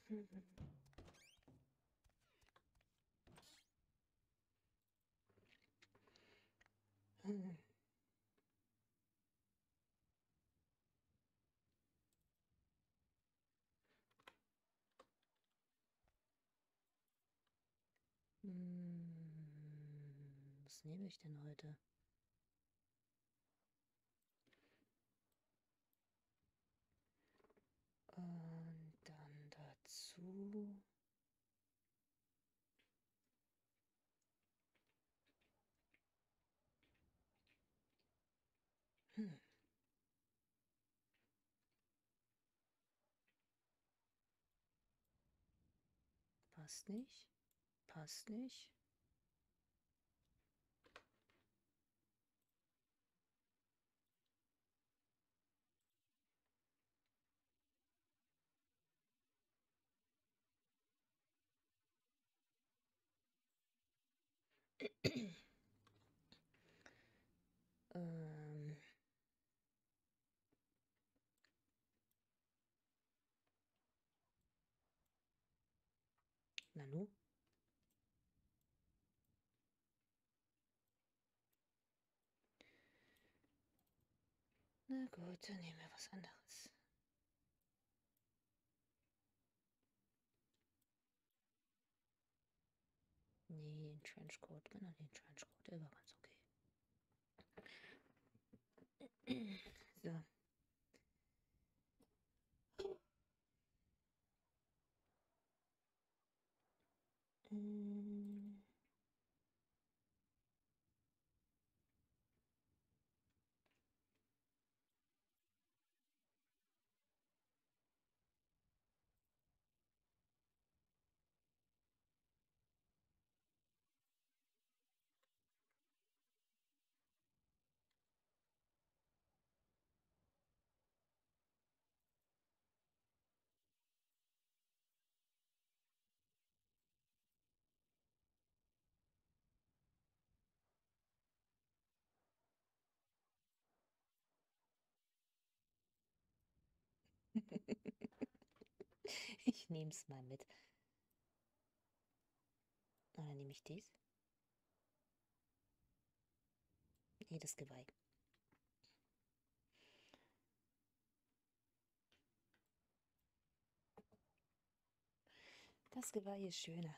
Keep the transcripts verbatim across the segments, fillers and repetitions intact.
Hm. Hm, was nehme ich denn heute? Und dann dazu. Hm. Passt nicht. Passt nicht. ähm. Nanu? Na gut, dann nehmen wir was anderes. Nee, den Trenchcoat, genau, den Trenchcoat, der war ganz okay. So. Mm. Ich nehme es mal mit. Na, dann nehme ich dies. Nee, das Geweih. Das Geweih ist schöner.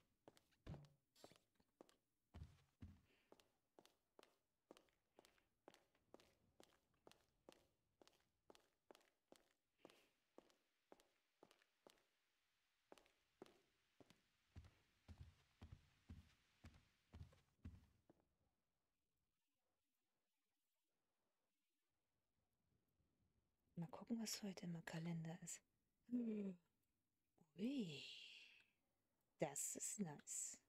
Mal gucken, was heute im Kalender ist. Hm. Ui. Das ist nice.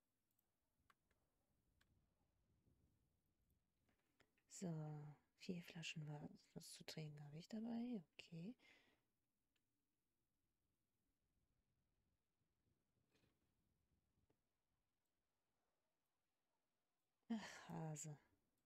So, vier Flaschen was zu trinken habe ich dabei. Okay. Ach, Hase.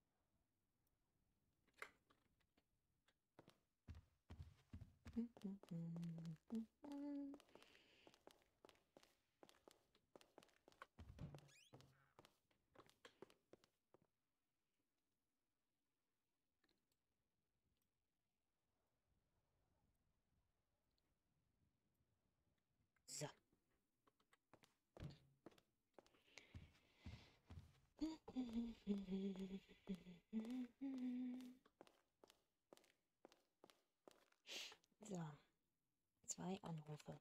So. So. Zwei Anrufe.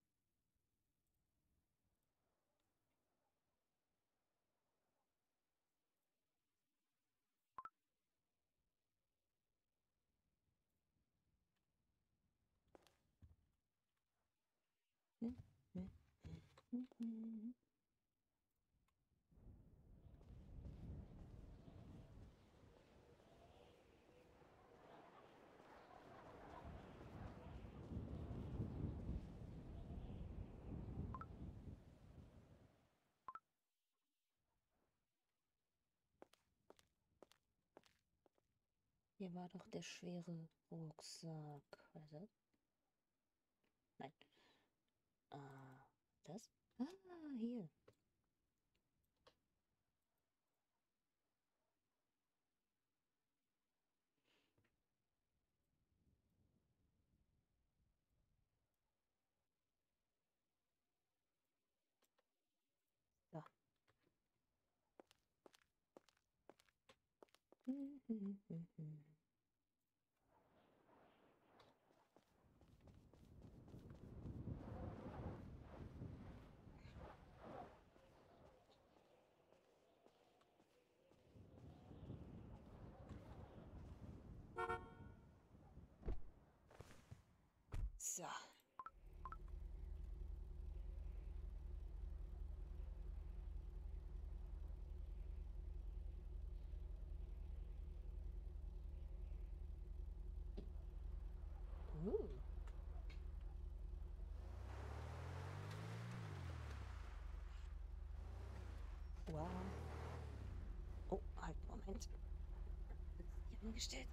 Hier war doch der schwere Rucksack. Also, nein. das? Ah, hier. So. Hm, hm, hm, hm. So. Uh. Wow. Oh, halt, Moment. Hier angestellt.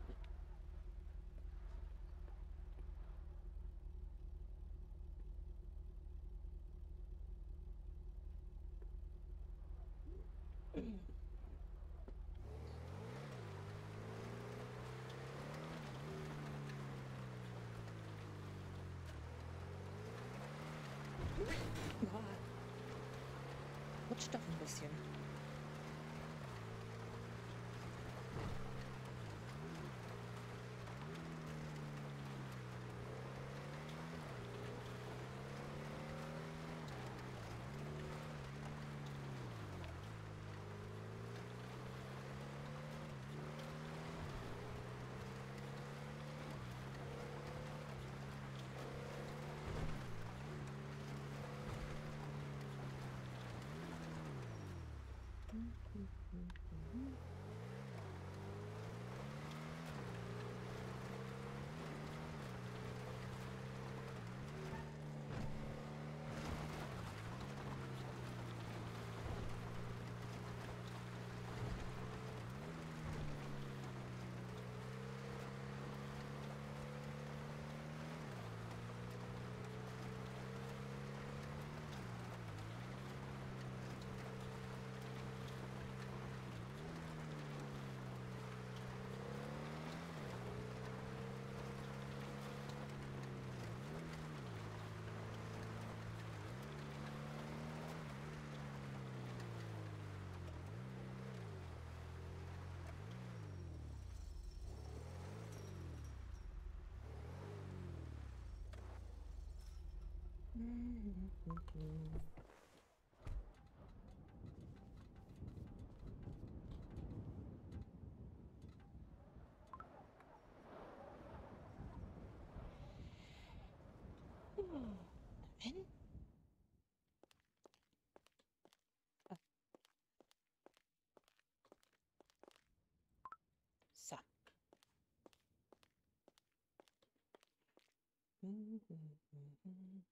Ja, rutscht doch ein bisschen. Hm, hm, hm, hm. Hm, hm, hm. Hm. Wenn? Ah, so. Hm, hm, hm, hm.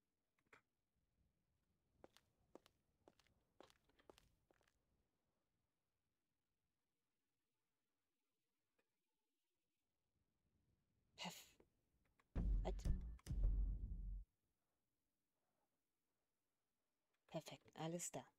Perf. Halt. Perfekt, alles da.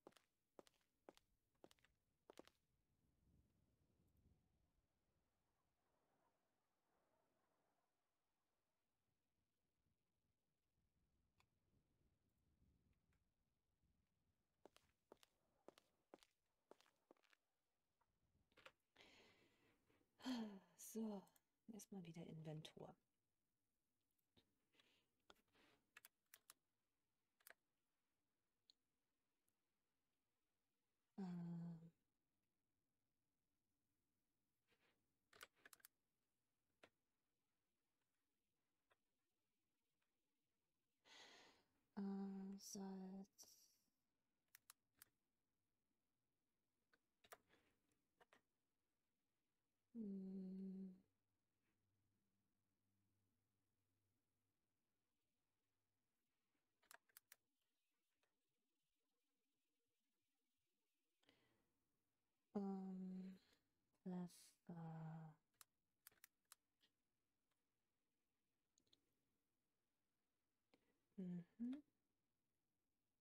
So, erstmal wieder Inventur. Ähm, äh, Salz. Hm, ähm, Pfeffer. Mhm.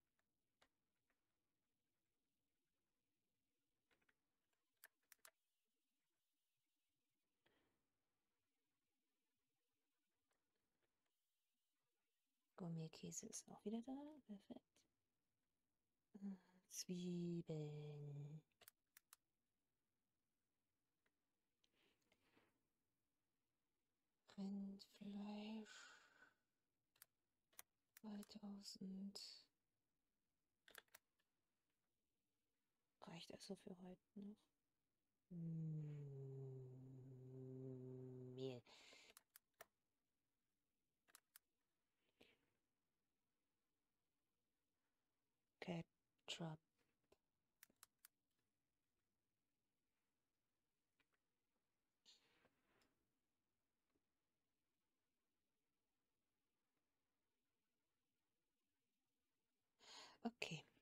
Gourmetkäse ist auch wieder da. Perfekt. Äh, Zwiebeln. Rindfleisch. zweitausend. Reicht also für heute noch. Mm, Mehl. Ketchup. Okay.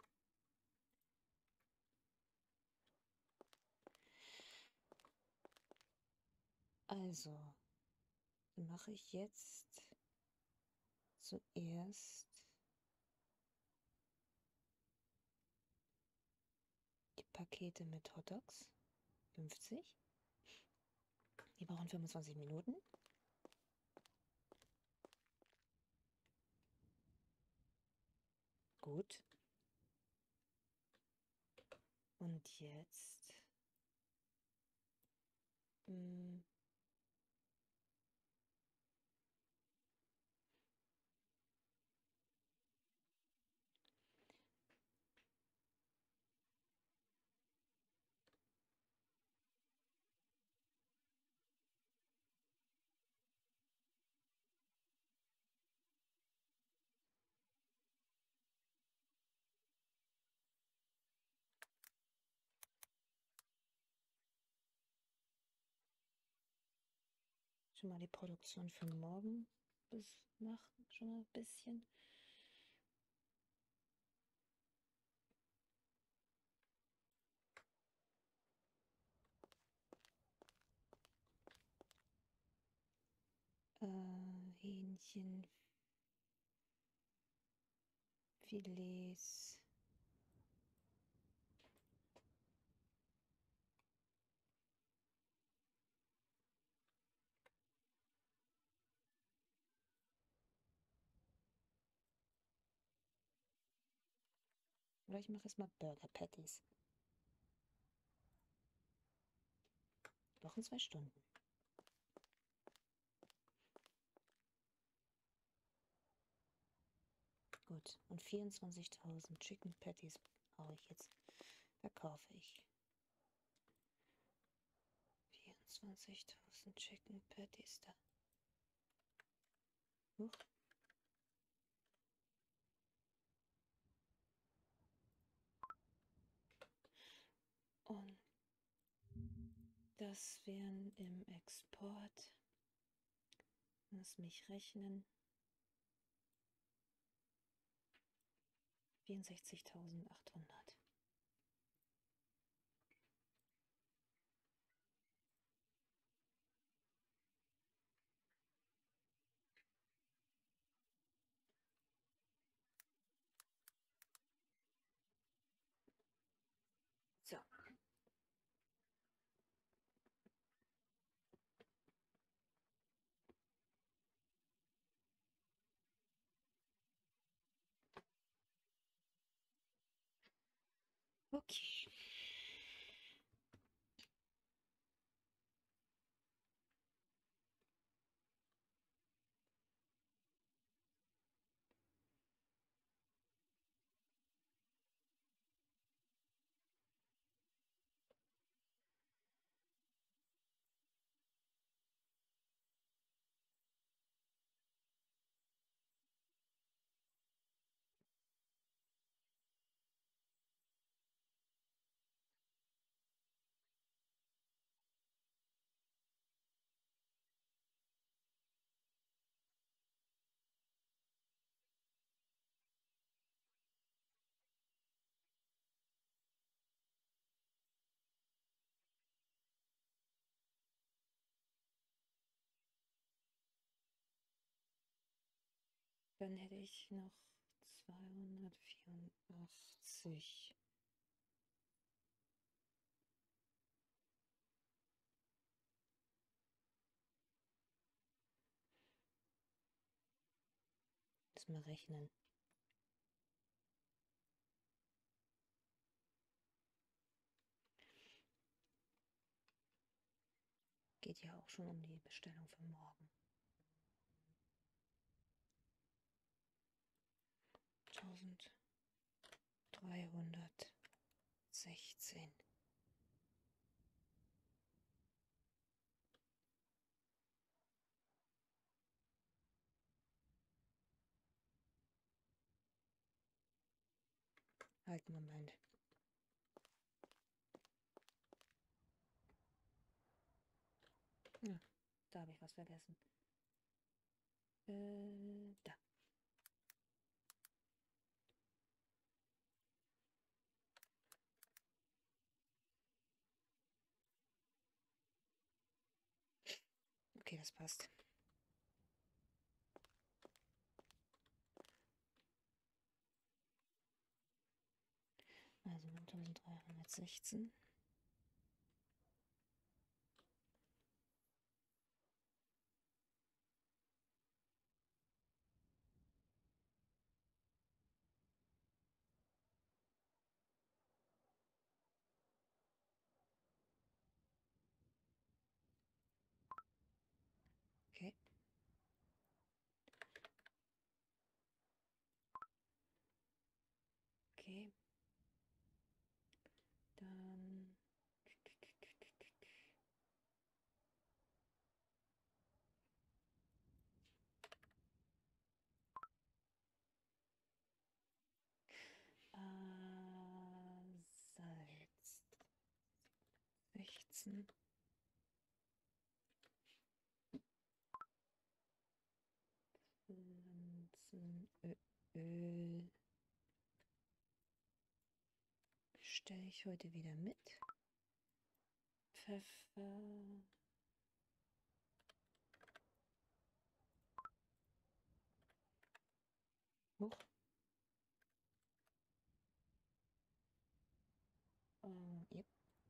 Also mache ich jetzt zuerst die Pakete mit Hotdogs. fünfzig. Die brauchen fünfundzwanzig Minuten. Gut. Und jetzt mh, schon mal die Produktion für morgen bis nach schon mal ein bisschen. Äh, Hähnchenfilets. Oder ich mache erstmal Burger Patties. Noch in zwei Stunden. Gut. Und vierundzwanzigtausend Chicken Patties brauche ich jetzt. Verkaufe ich. vierundzwanzigtausend Chicken Patties da. Huch. Und das wären im Export, lass mich rechnen, vierundsechzigtausendachthundert. So. Okay. Dann hätte ich noch zweihundertvierundachtzig. erstmal rechnen. Geht ja auch schon um die Bestellung für morgen. eintausenddreihundertsechzehn. Halt, Moment. Ja, da habe ich was vergessen. Äh, da. Okay, das passt. Also neuntausendreihundertsechzehn. Okay. Okay. Dann äh, Salz. sechzehn. Pflanzenöl stelle ich heute wieder mit. Pfeffer. Hoch. Ähm, yep.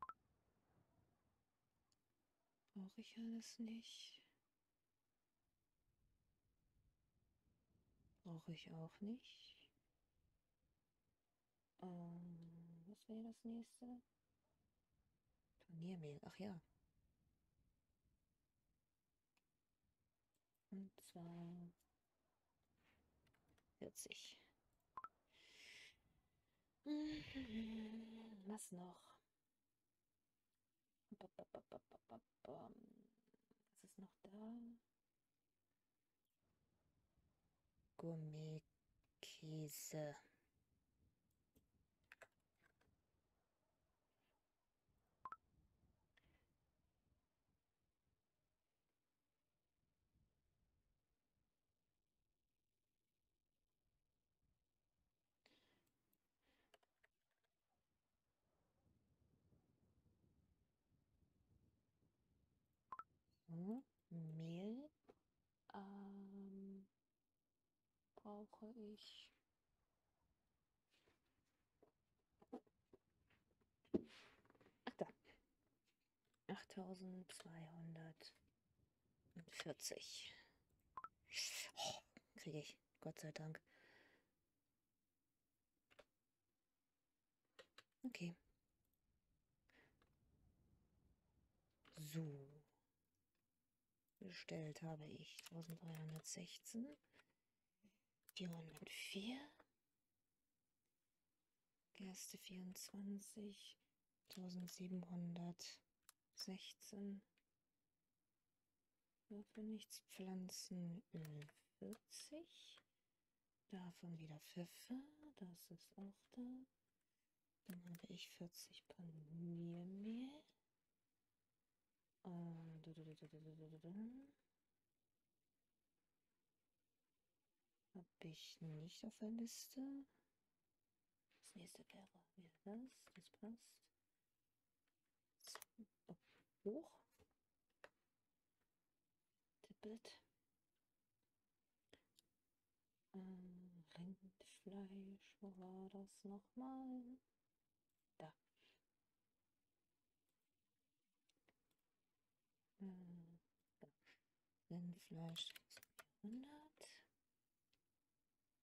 Brauche ich alles nicht. Brauche ich auch nicht. Ähm, was wäre das nächste? Paniermehl. Ach ja. Und zwar vierzig. Was noch? Was ist noch da? Gourmetkäse. So, Mehl ähm, brauche ich. Ach da. achttausendzweihundertvierzig. Oh, kriege ich, Gott sei Dank. Okay. So. Bestellt habe ich eintausenddreihundertsechzehn, vierhundertvier, Gerste vierundzwanzig, eintausendsiebenhundertsechzehn, davon nichts, Pflanzenöl vierzig, davon wieder Pfeffer, das ist auch da. Dann habe ich vierzig Paniermehl. Äh, da, da, da, da, da, da, da, da. Habe ich nicht auf der Liste. Das nächste wäre wieder das. Das passt. Oh, hoch. Tippet. Ähm, Rindfleisch. Wo war das nochmal? Da. Ähm, da. Rindfleisch vierhundert.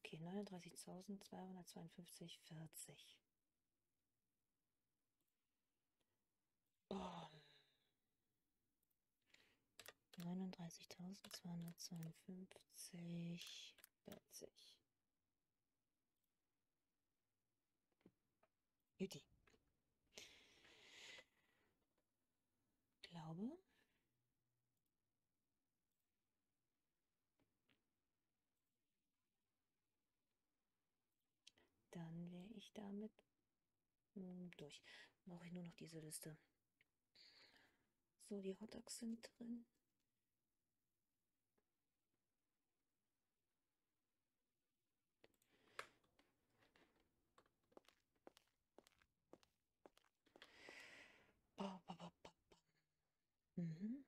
Okay, neununddreißigtausendzweihundertzweiundfünfzig Komma vierzig. Oh. neununddreißigtausendzweihundertzweiundfünfzig vierzig. Juti. Glaube. Dann wäre ich damit hm, durch. Brauche ich nur noch diese Liste. So, die Hotdogs sind drin. Ba, ba, ba, ba, ba. Mhm.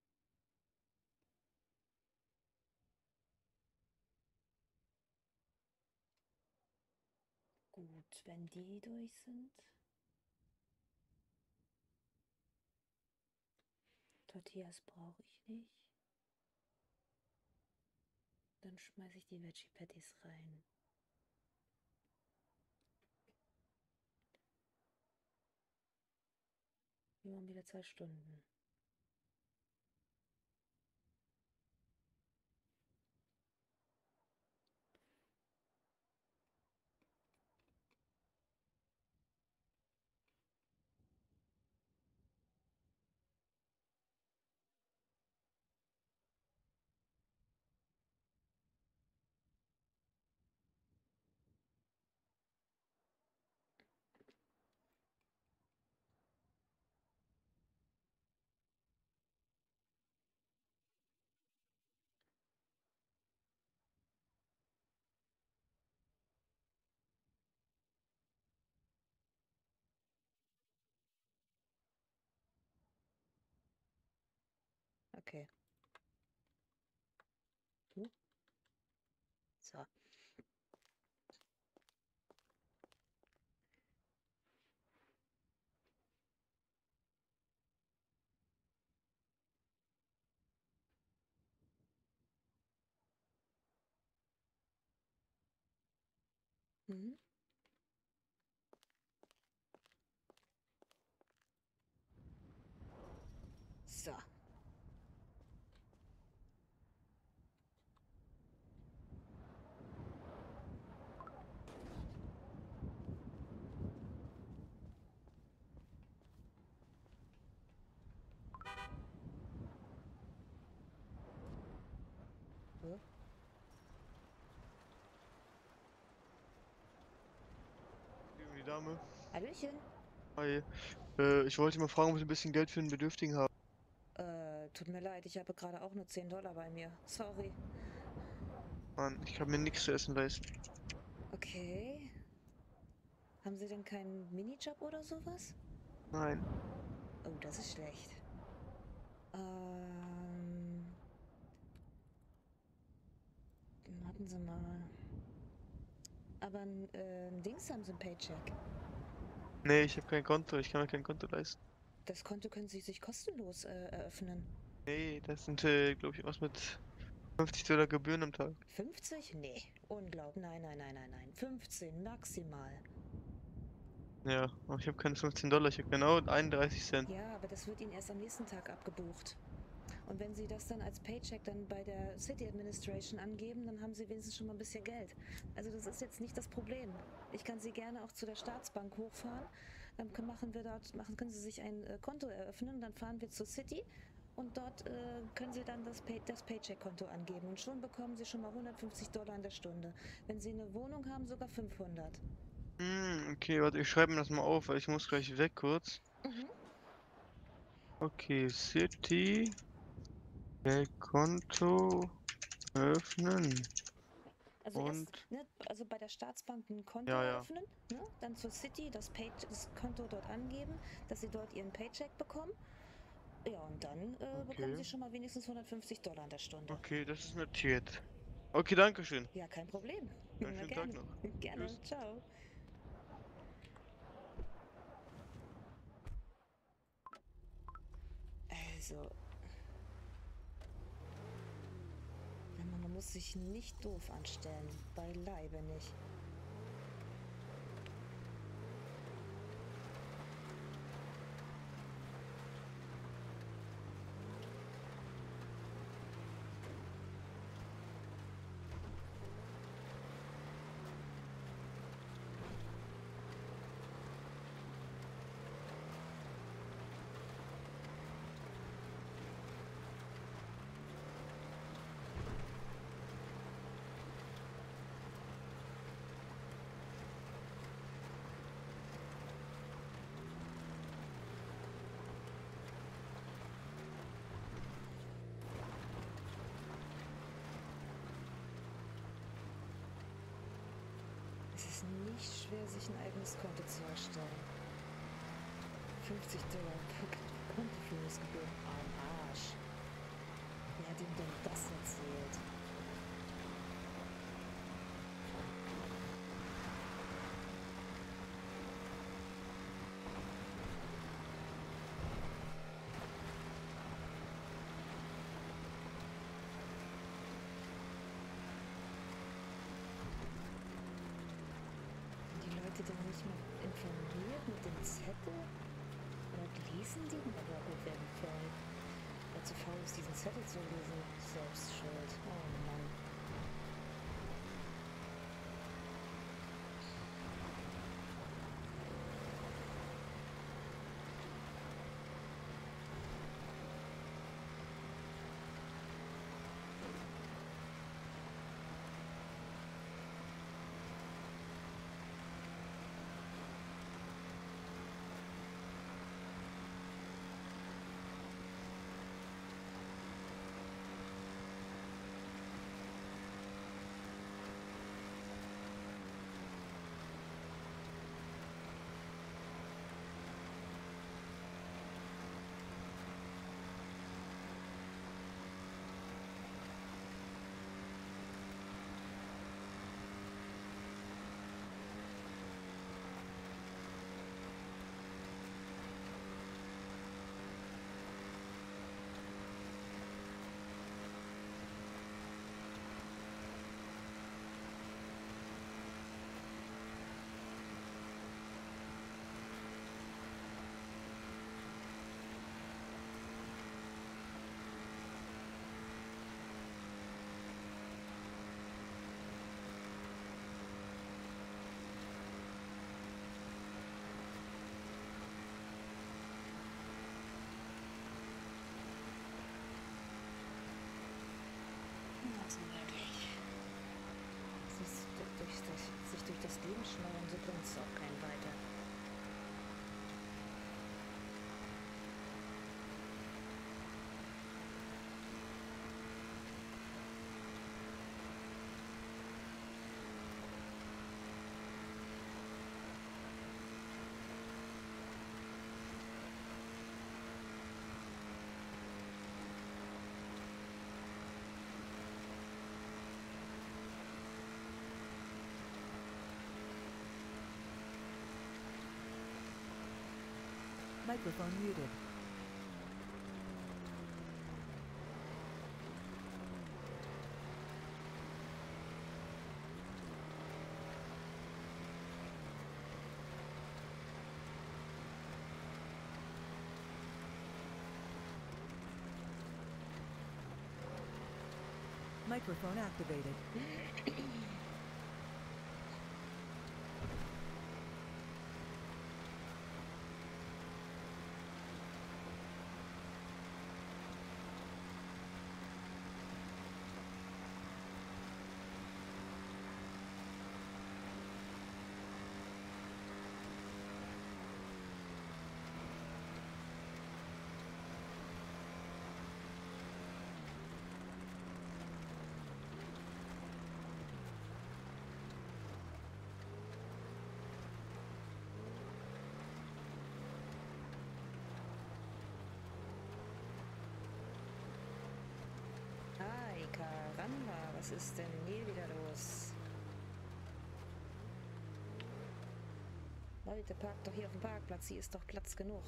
Gut, wenn die durch sind. Tortillas brauche ich nicht. Dann schmeiße ich die Veggie Patties rein. Wir haben wieder zwei Stunden. Okay. Hm? So. Mhm. So. Hm? Die Dame. Hallöchen. Hi. Äh, ich wollte mal fragen, ob Sie ein bisschen Geld für einen Bedürftigen haben. Äh, tut mir leid, ich habe gerade auch nur zehn Dollar bei mir. Sorry. Mann, ich kann mir nichts zu essen leisten. Okay. Haben Sie denn keinen Minijob oder sowas? Nein. Oh, das ist schlecht. Ähm, warten Sie mal. Aber ein äh, ein Dings haben Sie ein Paycheck. Nee, ich habe kein Konto. Ich kann mir kein Konto leisten. Das Konto können Sie sich kostenlos äh, eröffnen. Nee, das sind, äh, glaube ich, was mit fünfzig Dollar Gebühren am Tag. fünfzig? Nee, unglaublich. Nein, nein, nein, nein, nein. fünfzehn maximal. Ja, aber ich habe keine fünfzehn Dollar. Ich habe genau einunddreißig Cent. Ja, aber das wird Ihnen erst am nächsten Tag abgebucht. Und wenn Sie das dann als Paycheck dann bei der City Administration angeben, dann haben Sie wenigstens schon mal ein bisschen Geld. Also das ist jetzt nicht das Problem. Ich kann Sie gerne auch zu der Staatsbank hochfahren. Dann machen wir dort, machen, können Sie sich ein äh, Konto eröffnen. Dann fahren wir zur City und dort äh, können Sie dann das, Pay, das Paycheck-Konto angeben. Und schon bekommen Sie schon mal hundertfünfzig Dollar in der Stunde. Wenn Sie eine Wohnung haben, sogar fünfhundert. Hm, okay, warte, ich schreibe mir das mal auf, weil ich muss gleich weg kurz. Mhm. Okay, City, äh, Konto öffnen. Also erst, Und, ne, also bei der Staatsbank ein Konto ja, ja, eröffnen, ne, dann zur City das, Pay das Konto dort angeben, dass sie dort ihren Paycheck bekommen. Ja, und dann äh, bekommen okay. sie schon mal wenigstens hundertfünfzig Dollar in der Stunde. Okay, das ist notiert. Okay, danke schön. Ja, kein Problem. Einen Immer schönen Tag gerne. noch. Gerne. Tschüss. Ciao. Also, man muss muss sich nicht doof anstellen. Beileibe nicht. Es ist nicht schwer, sich ein eigenes Konto zu erstellen. fünfzig Dollar Kontoführungsgebühr am Arsch. Wer hat ihm denn das erzählt? Die denn nicht mehr informiert mit dem Zettel? Oder lesen die? Na ja, gut, werden voll. Wer zu faul ist, diesen Zettel zu lesen, selbst schuld. Oh Mann. Also wirklich. Sich durch das, sich durch das Leben schnauben, so bringt es auch keinen weiter. Microphone muted. Microphone activated. Hi, Caramba, was ist denn hier wieder los? Leute, parkt doch hier auf dem Parkplatz, hier ist doch Platz genug.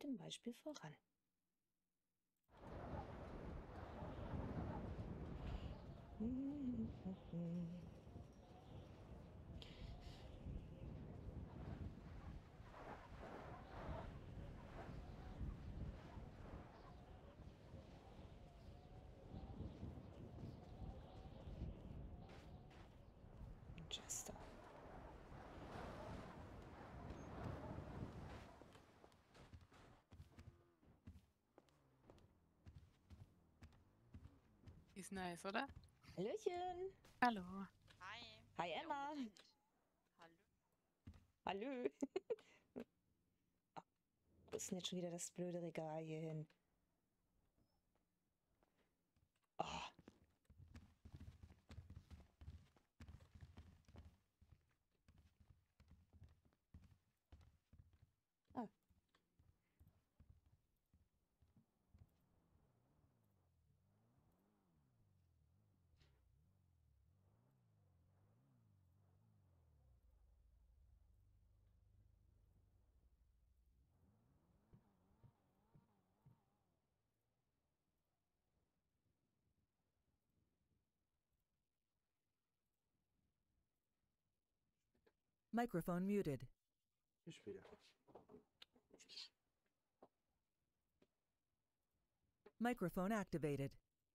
mit dem Beispiel voran. Manchester. Ist nice, oder? Hallöchen. Hallo. Hi. Hi Ja, Emma. unbedingt. Hallo. Hallo. Ah, wo ist denn jetzt schon wieder das blöde Regal hier hin? Oh. Ah. Microphone muted. Ich wieder. Microphone activated.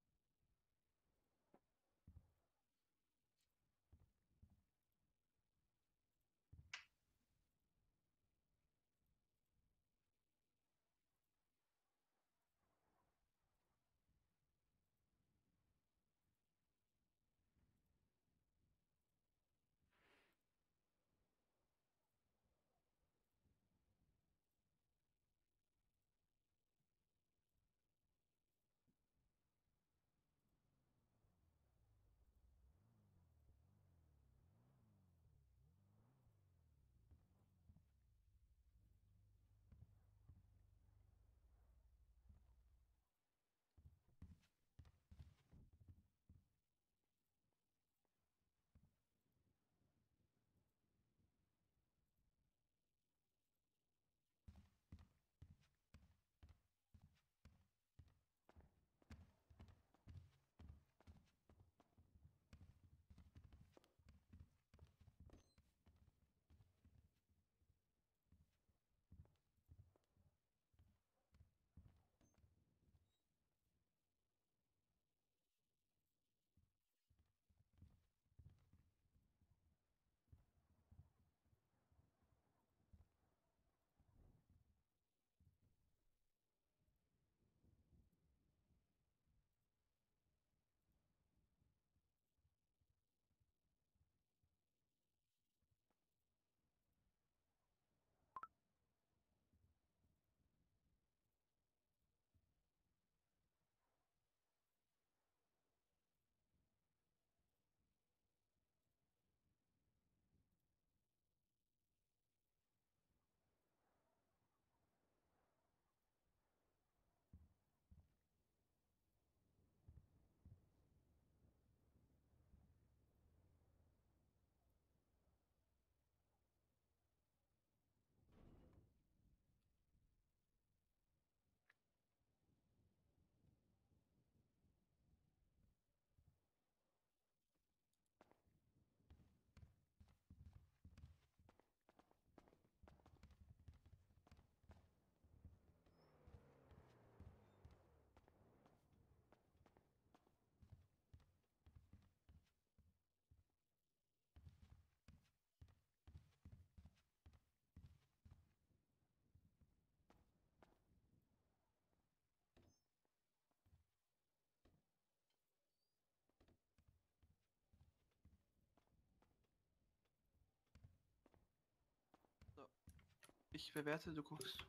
So. Ich bewerte, du guckst.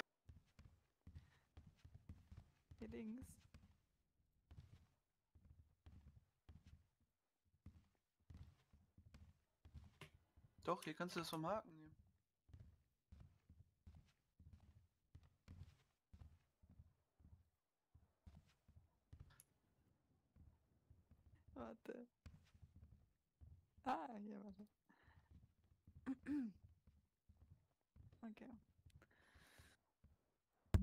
Hier links. Doch, hier kannst du das vom Haken nehmen. Warte. Ah, hier, warte. Okay.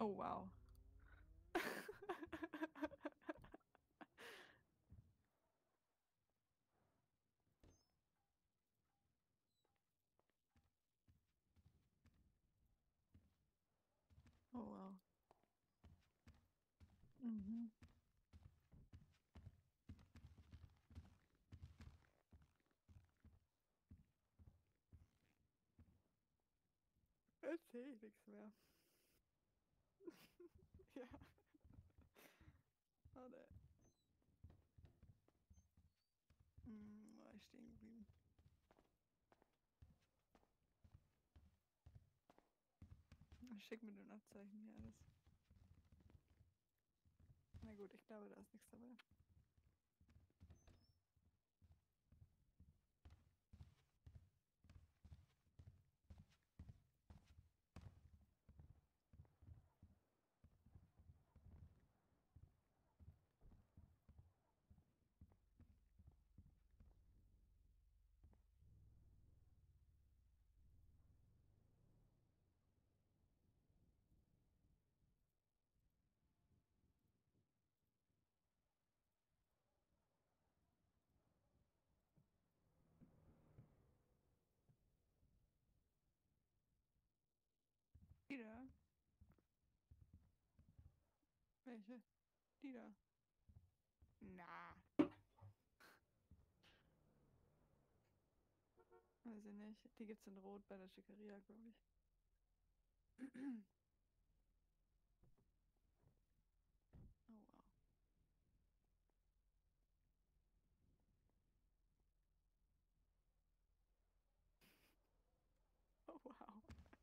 Oh, wow. Oh, wow. Mhm. Erzähl ich nichts mehr. Ja. Warte. Hm, war ich stehen geblieben? Schick mir den Abzeichen hier alles. Na gut, ich glaube, da ist nichts dabei. Die da? Welche? Die da? Na. Weiß ich nicht. Die gibt's in Rot bei der Schickeria, glaube ich. Oh, wow. Oh, wow.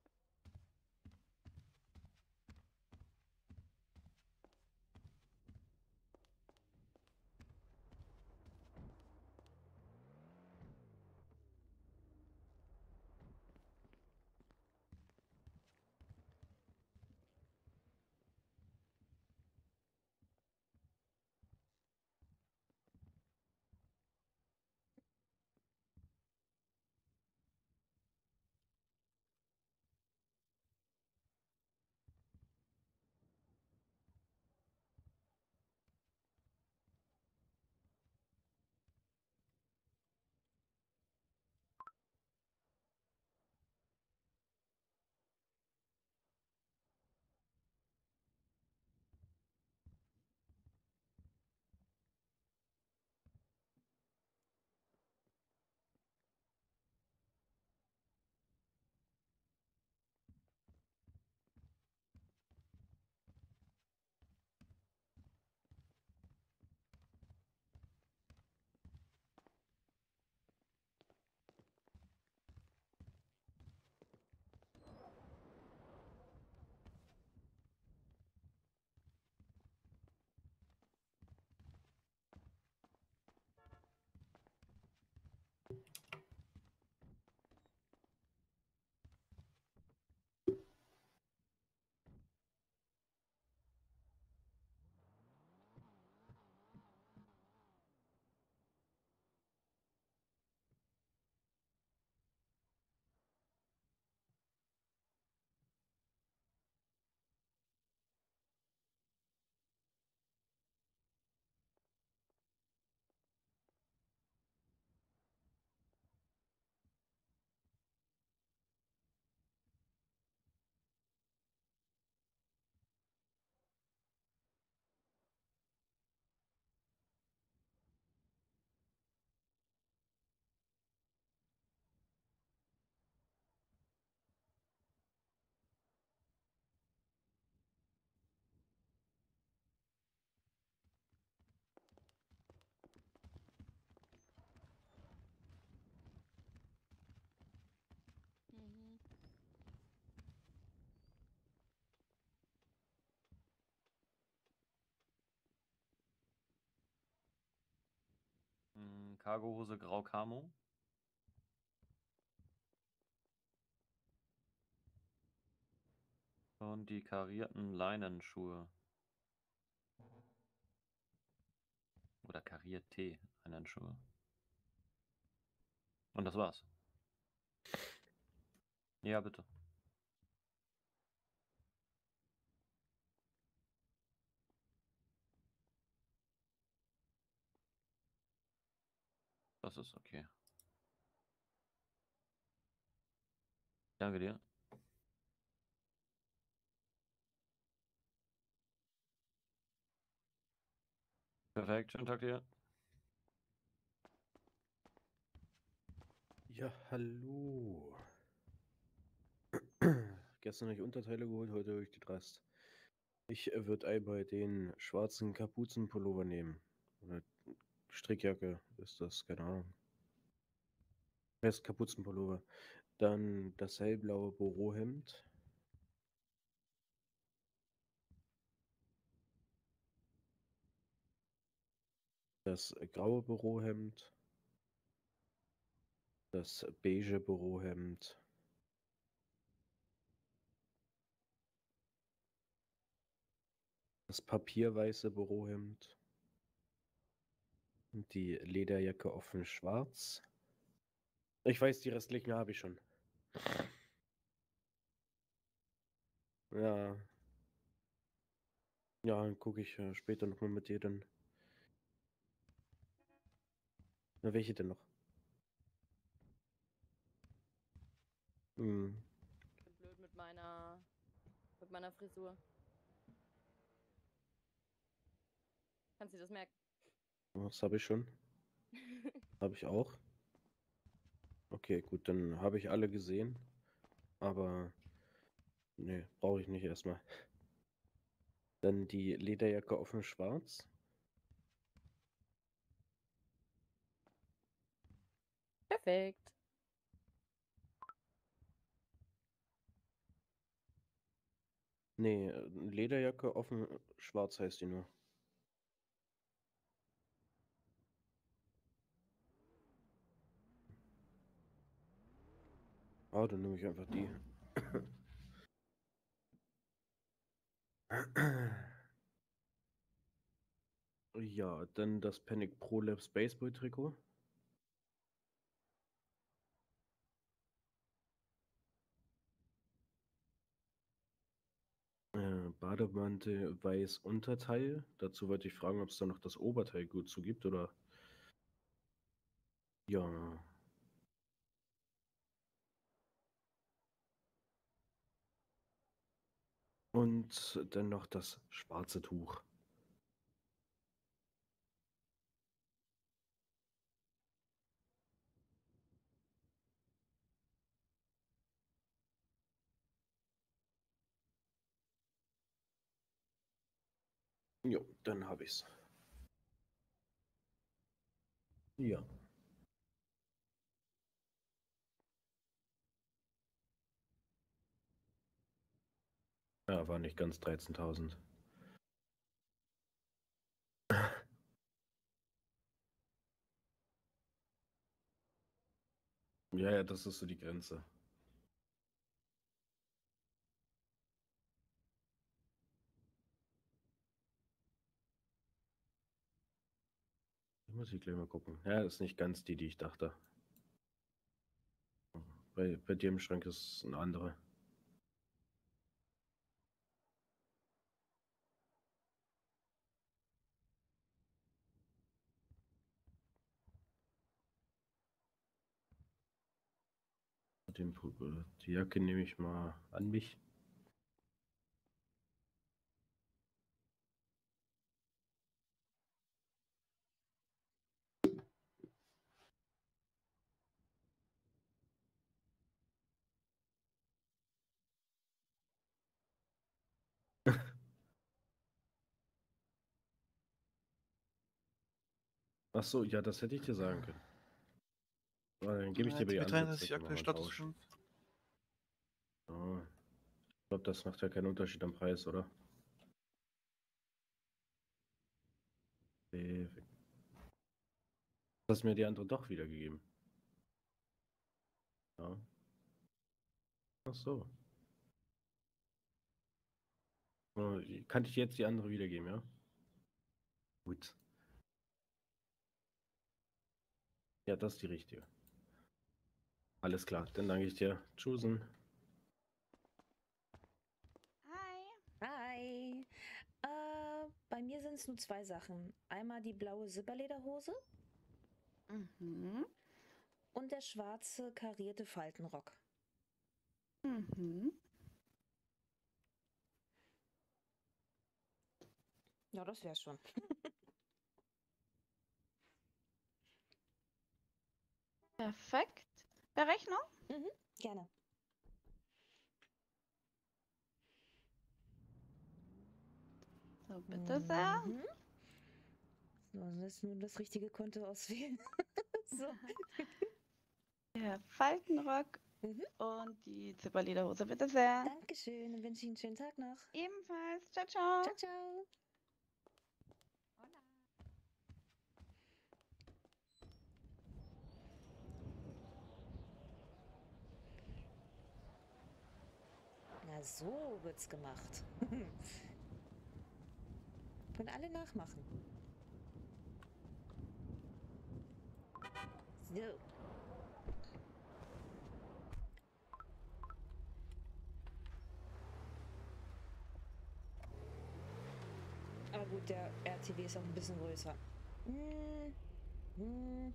Mhm. Hm, Cargohose grau Camo. Und die karierten Leinenschuhe. Oder kariert T Leinenschuhe. Und das war's. Ja, bitte. das ist okay. Danke dir. Perfekt, schönen Tag dir. Ja, hallo. Gestern habe ich Unterteile geholt, heute habe ich die Drast. Ich äh, würde einmal den schwarzen Kapuzenpullover nehmen. Oder Strickjacke ist das, keine Ahnung. Heißt Kapuzenpullover. Dann das hellblaue Bürohemd. Das graue Bürohemd. Das beige Bürohemd. Das papierweiße Bürohemd. Und die Lederjacke offen schwarz. Ich weiß, die restlichen habe ich schon. Ja. Ja, dann gucke ich äh, später nochmal mit dir dann. Na, welche denn noch? Hm, Ich bin blöd mit meiner mit meiner Frisur. Kannst du das merken? das habe ich schon. Habe ich auch. Okay, gut, dann habe ich alle gesehen. Aber nee, brauche ich nicht erstmal. Dann die Lederjacke offen schwarz. Perfekt. Nee, äh, Lederjacke offen schwarz heißt die nur. Ah, dann nehme ich einfach die. Ja, dann das Panic Pro Lab Spaceboy Trikot. Äh, Bademantel weiß Unterteil. Dazu wollte ich fragen, ob es da noch das Oberteil gut zu gibt oder. Ja. Und dann noch das schwarze Tuch. Jo, dann habe ich's. Ja. Ja, war nicht ganz dreizehntausend. Ja, ja, das ist so die Grenze. Da muss ich gleich mal gucken. Ja, ist nicht ganz die, die ich dachte. Bei, bei dir im Schrank ist eine andere. Den, äh, die Jacke nehme ich mal an mich. Ach so, ja, das hätte ich dir sagen können. Aber dann gebe ich dir Äh, bei die T P andere dreiunddreißig Zecke aktuell mal einen Status Tausch. fünf. Ja. Ich glaube, das macht ja keinen Unterschied am Preis, oder? Perfekt. Du hast mir die andere doch wiedergegeben. Ja. Ach so. Äh, Kann ich jetzt die andere wiedergeben, ja? Gut. Ja, das ist die richtige. Alles klar, dann danke ich dir. Tschüssen. Hi. Hi. Äh, bei mir sind es nur zwei Sachen. Einmal die blaue Zipperlederhose Mhm. Und der schwarze karierte Faltenrock. Mhm. Ja, das wär's schon. Perfekt. Berechnung? Mhm, gerne. So, bitte sehr. Mhm. So, jetzt nun das richtige Konto auswählen. So. Der Faltenrock Mhm. und die Zipperlederhose, bitte sehr. Dankeschön, dann wünsche ich Ihnen einen schönen Tag noch. Ebenfalls. Ciao, ciao. Ciao, ciao. Hola. Na, so wird's gemacht. Können alle nachmachen. So. Aber gut, der R T W ist auch ein bisschen größer. Hm. Hm.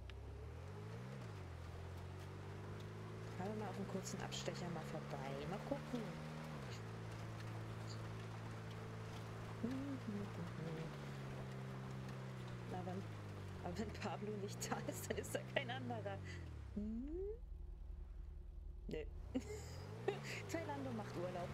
Fahren wir mal auf einen kurzen Abstecher mal vorbei. Mal gucken. Na, wenn, aber wenn Pablo nicht da ist, dann ist da kein anderer. Hm? Nö. Tailando macht Urlaub.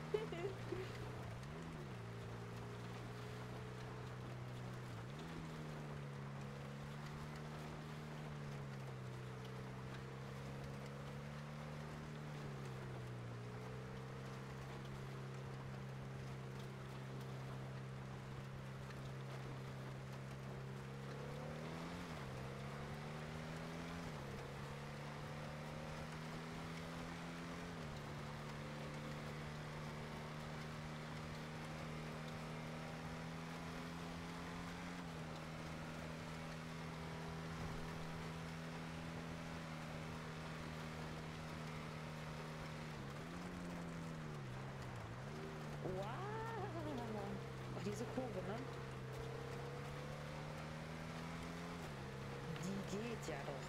Wow. Ach, diese Kurve, ne? Die geht ja doch.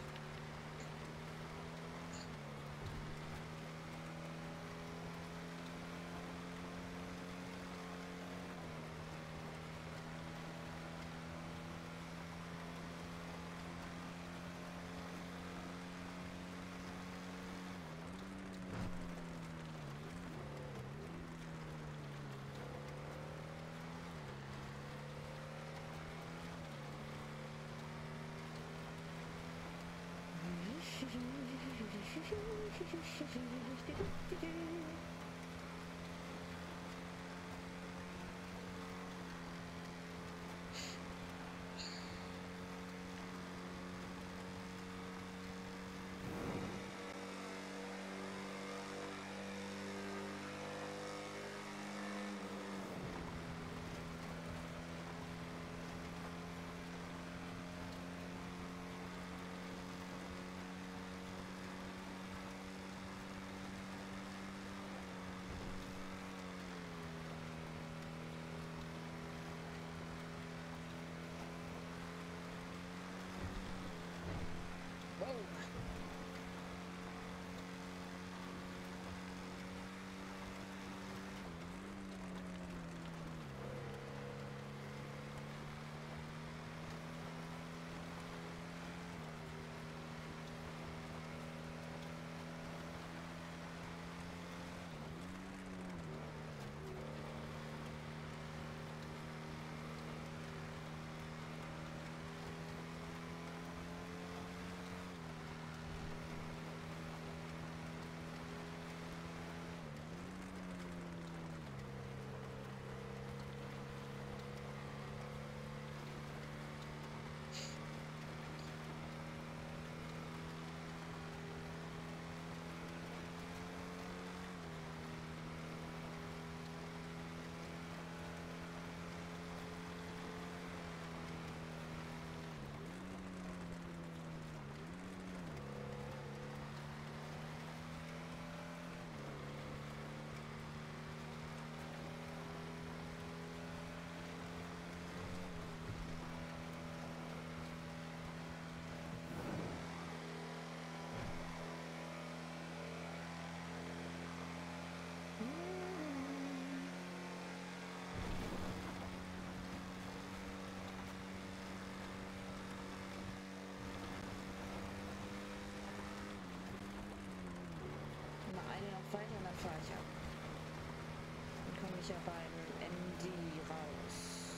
ich ja beim M D raus.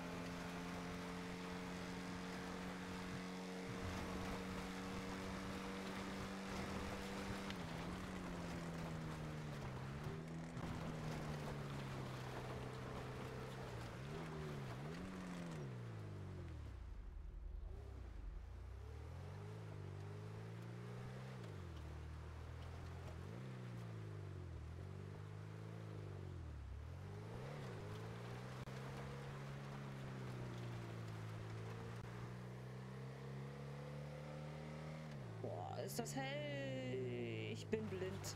Boah, ist das hell? Ich bin blind.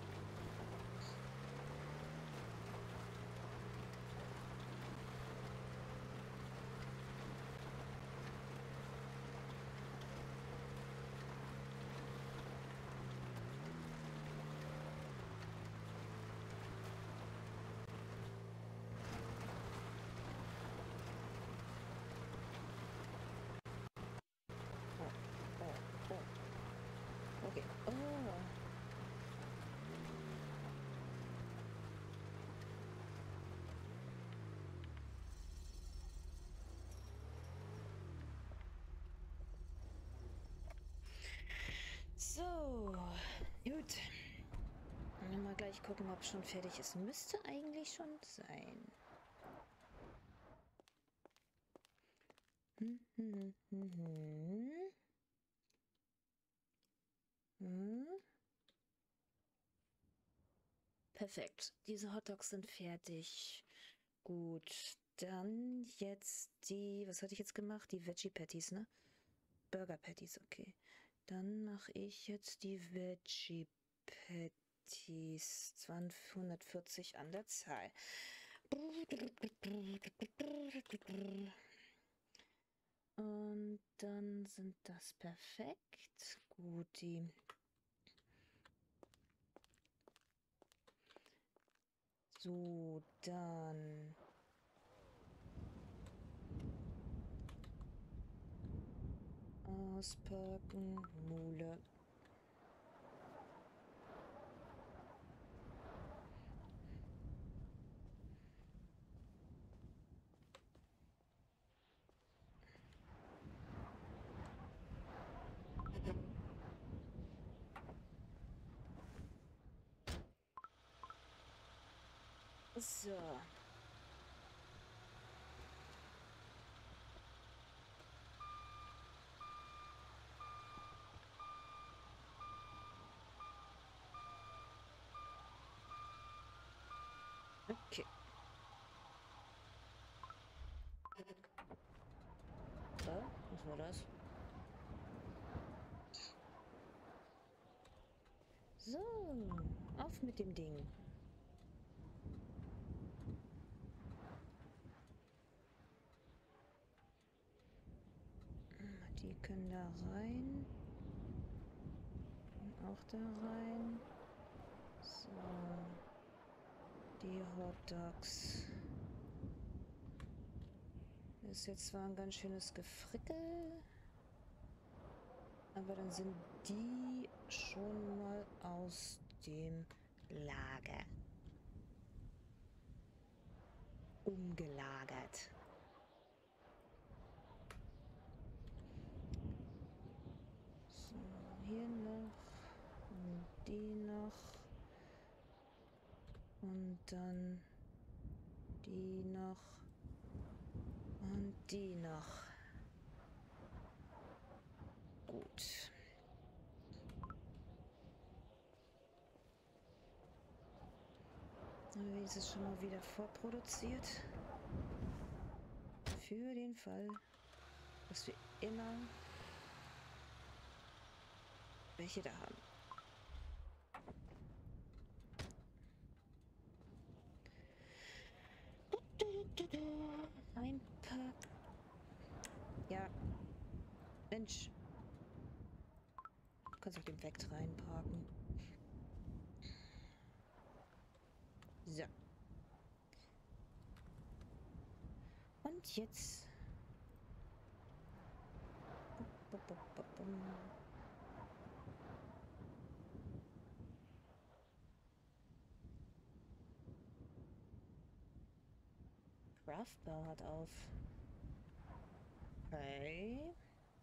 Okay. Oh. So, gut. Dann mal gleich gucken, ob es schon fertig ist. Müsste eigentlich schon sein. Hm, hm, hm, hm. Hm. Perfekt. Diese Hotdogs sind fertig. Gut. Dann jetzt die, was hatte ich jetzt gemacht? Die Veggie Patties, ne? Burger Patties, okay. Dann mache ich jetzt die Veggie Patties. zweihundertvierzig an der Zahl. Und dann sind das perfekt. Gut, die so, dann auspacken, Mule. So. Okay. So, was war das? So, auf mit dem Ding. Die können da rein. Und auch da rein. So. Die Hot Dogs. Ist jetzt zwar ein ganz schönes Gefrickel, aber dann sind die schon mal aus dem Lager umgelagert. So, hier noch und die noch und dann die noch und die noch. Gut. Dann ist es schon mal wieder vorproduziert. Für den Fall, dass wir immer welche da haben. Einpacken. Ja. Mensch. Du kannst auch den Vect reinparken. So. Und jetzt. Bum, bum, bum, bum. Craftbar hat auf. Okay.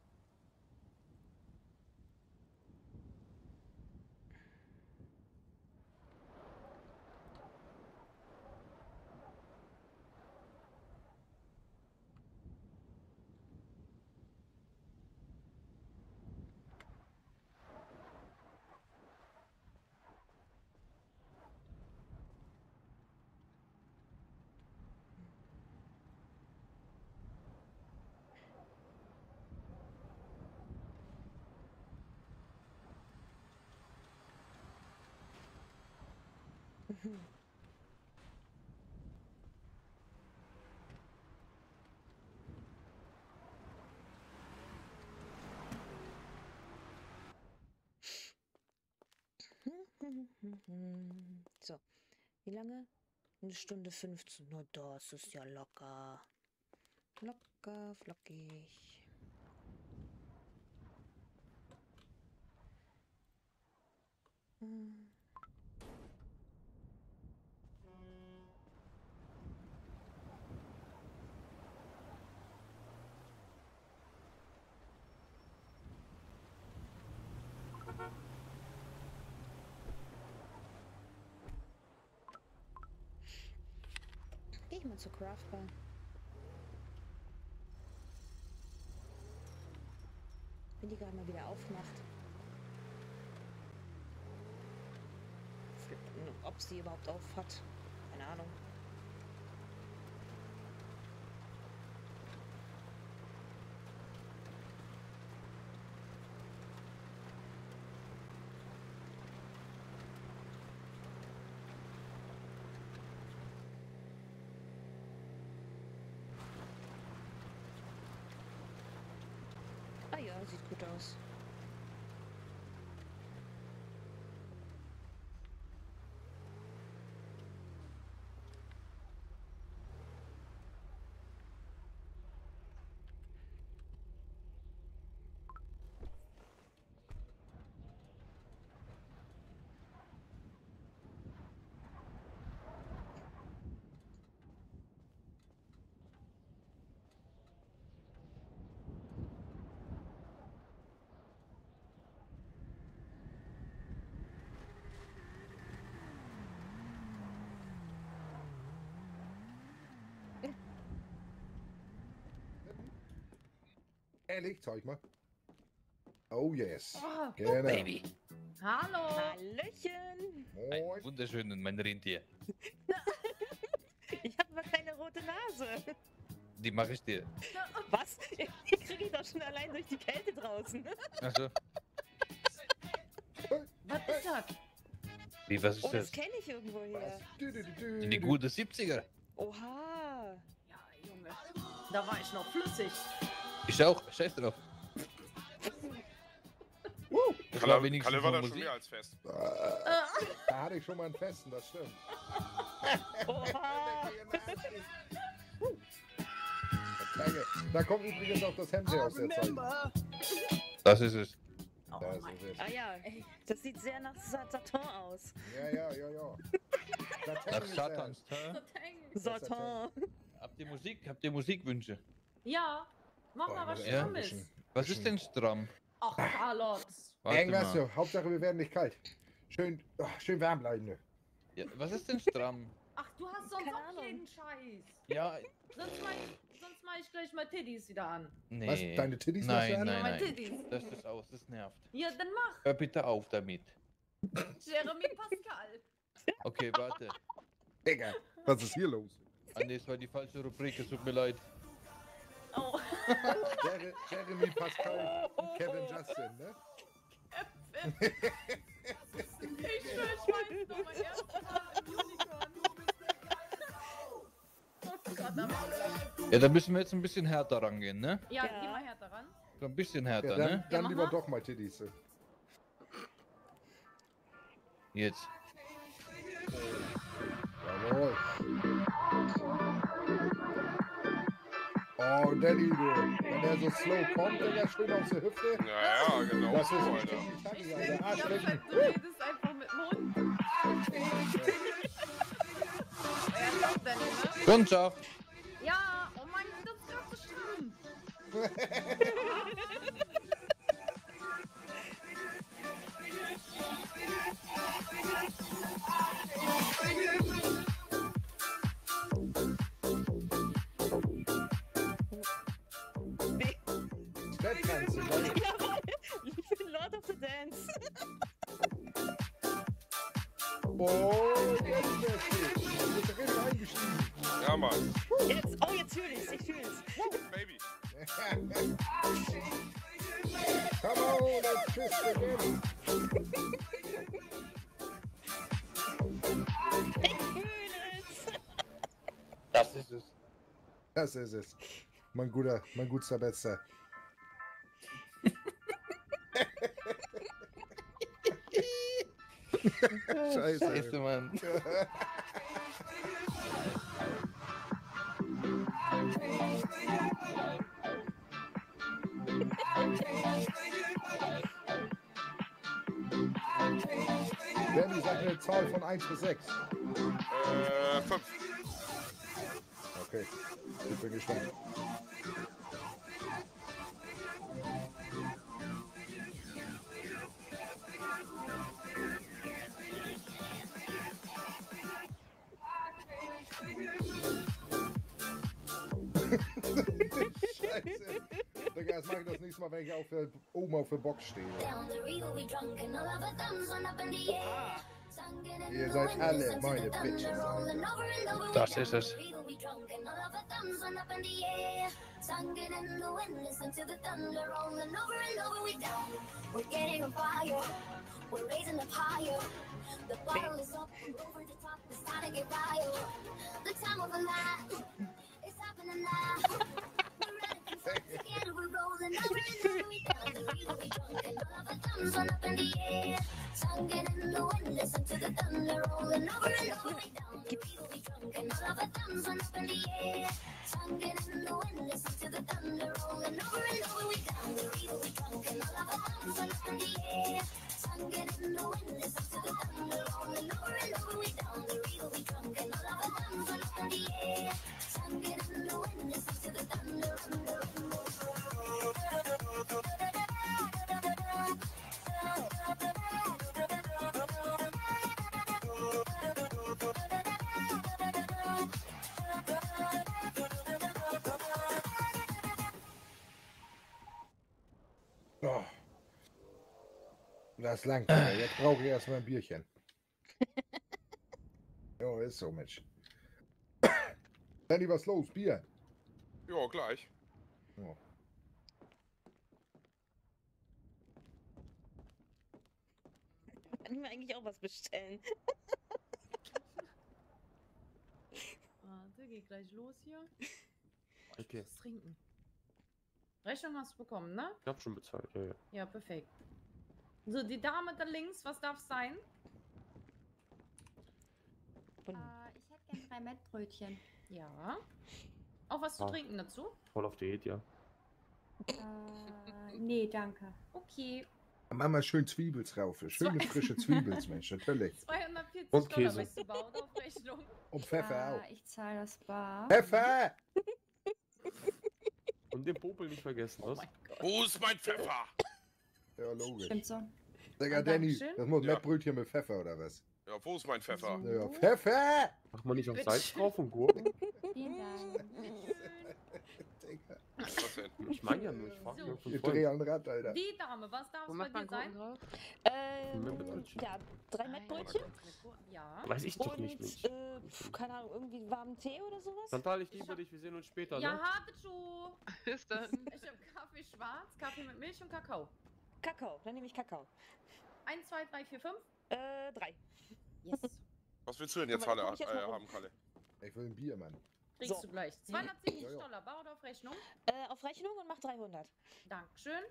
Mhm. So, wie lange? Eine Stunde fünfzehn. Na, das ist ja locker. Locker, flockig. Hm. Geh ich mal zur Craftbar. Wenn die gerade mal wieder aufmacht. Ob sie überhaupt auf hat. Keine Ahnung. Ah ja, sieht gut aus. Ehrlich, zeig mal. Oh yes. Oh, Genau. Baby. hallo! Hallöchen! Ein Moin. wunderschönen, mein Rentier. Ich habe aber keine rote Nase. Die mache ich dir. Was? Die kriege ich doch schon allein durch die Kälte draußen. Achso. Was ist das? Wie, was ist Oh, das das? kenne ich irgendwo hier. Du, du, du, du, Die du. gute siebziger. Oha. Ja, Junge. Da war ich noch flüssig. Ich auch. Scheiß drauf. Uh, Das Kalle, war wenigstens Kalle war nur da schon Musik. mehr als fest. äh, da hatte ich schon mal einen festen, das stimmt. Oha. Danke. Da kommt übrigens auch das Hemd her aus der Zeit. Das ist es. Da ist es jetzt. Ah ja, das sieht sehr nach Sa- Satin aus. Ja, ja, ja, ja. Satin Nach ist Satans. hä? Satin. Habt ihr Musik? Habt ihr Musikwünsche? Ja, mach Boah, mal was muss Ja. Stummes. Was ist denn stramm? Ach, Carlot. Warte Irgendwas mal. so. Hauptsache wir werden nicht kalt. Schön, ach, schön warm bleiben. Ne? Ja, was ist denn stramm? Ach, du hast sonst Keine auch Ahnung. jeden Scheiß. Ja, Sonst mach ich, sonst mach ich gleich mal Titties wieder an. nee. Was, deine Titties machst du Nein, an? nein, Meine nein. Titties. Das ist aus, das nervt. Ja, dann mach. Hör bitte auf damit. Jeremy Pascal. Okay, warte. Digga, was ist hier los? Ah, nee, es war die falsche Rubrik, es tut mir leid. Oh, Jer Jeremy Pascal und Kevin Justin, ne? ich schwör, ich weiß noch, mein erstes Mal im Unicorn. Oh Gott, am Ende. Ja, da müssen wir jetzt ein bisschen härter rangehen, ne? Ja, Ja. geh mal härter ran. So ein bisschen Ja, härter, dann, ne? dann mach lieber mal. doch mal Titties. Jetzt. Jawohl. Oh, Danny, du. Wenn er so slow kommt, Digga, schön auf die Hüfte. Ja, ja, genau Das so, ist Alter. richtig Taggi, Alter. Ja, Arschlecken. perfekt, du redest einfach mit dem Hund. Er sagt dann, ne? Kundschaft! Ja, Das kannst du, geil. Jawohl! Ich bin Lord of the Dance. Oh, jetzt wär's gut. Du bist richtig eingestiegen. Ja, Mann. Jetzt, oh, jetzt fühl ich's, ich fühl's. Baby. Come on, let's twist again. Ich fühl es. Das ist es. Das ist es. Mein guter, mein guter Bester. Scheiße. Scheiße, Mann. Danny, sag eine Zahl von eins bis sechs. Äh, fünf. Okay, ich bin gespannt. Scheiße. Digga, das mache ich das nächste Mal, wenn ich auf der, oben auf der Box stehe. Ihr seid alle meine Bitches. Das ist es. Oh. Das langt. Alter. Jetzt brauche ich erstmal ein Bierchen. Jo, ist so, Mensch. Danny, was los? Bier? Ja, gleich. Oh. Können wir eigentlich auch was bestellen? Warte, geht gleich los hier. Okay. Was trinken. Rechnung hast du bekommen, ne? Ich hab schon bezahlt, ja, ja. Ja, perfekt. So, die Dame da links, was darf sein? Äh, ich hätte gern drei Mettbrötchen. Ja. Auch was zu Ah. trinken dazu? Voll auf Diät, ja. Äh, nee, danke. Okay. Mama, schön Zwiebels rauf. Schöne Zwei- frische Zwiebels, Mensch, natürlich. zweihundertvierzig Und Dollar Käse. bist du baut auf Rechnung. Und Pfeffer auch. Äh, ich zahle das bar. Pfeffer! Und den Popel nicht vergessen, Oh was? mein Gott. Wo ist mein Pfeffer? Ja, logisch. Stimmt so. Digga, Ah, Danny, Dankeschön. das muss Ja. Mettbrötchen mit Pfeffer oder was? Ja, wo ist mein Pfeffer? So. Ja, Pfeffer! Macht man nicht auch Bitte Salz schön. drauf und Gurken? Vielen Dank. Digga, Was denn? Ich meine ja nur, ich frage So. nur von ich dreh Freunden. an Rad, Alter. Die Dame, was darf Wo es bei macht man dir sein? Gurken drauf? Ähm, Mettbrötchen. ja, drei Mettbrötchen. Ja. Weiß ich doch Und, nicht, Mensch. äh, pf, keine Ahnung, irgendwie warmen Tee oder sowas? Chantal, ich liebe dich, wir sehen uns später, Ja, ne? Habichu. Bis dann. Ich habe Kaffee schwarz, Kaffee mit Milch und Kakao. Kakao, dann nehme ich Kakao. eins, zwei, drei, vier, fünf. Äh, drei. Yes. Was willst du denn jetzt Guck mal, Halle, guck ich jetzt mal äh, rum. haben, Kalle? Ich will ein Bier, Mann. Kriegst So. du gleich. zweihundertsiebzig Ja, ja. Dollar, Bau oder auf Rechnung? Äh, auf Rechnung und mach dreihundert. Dankeschön.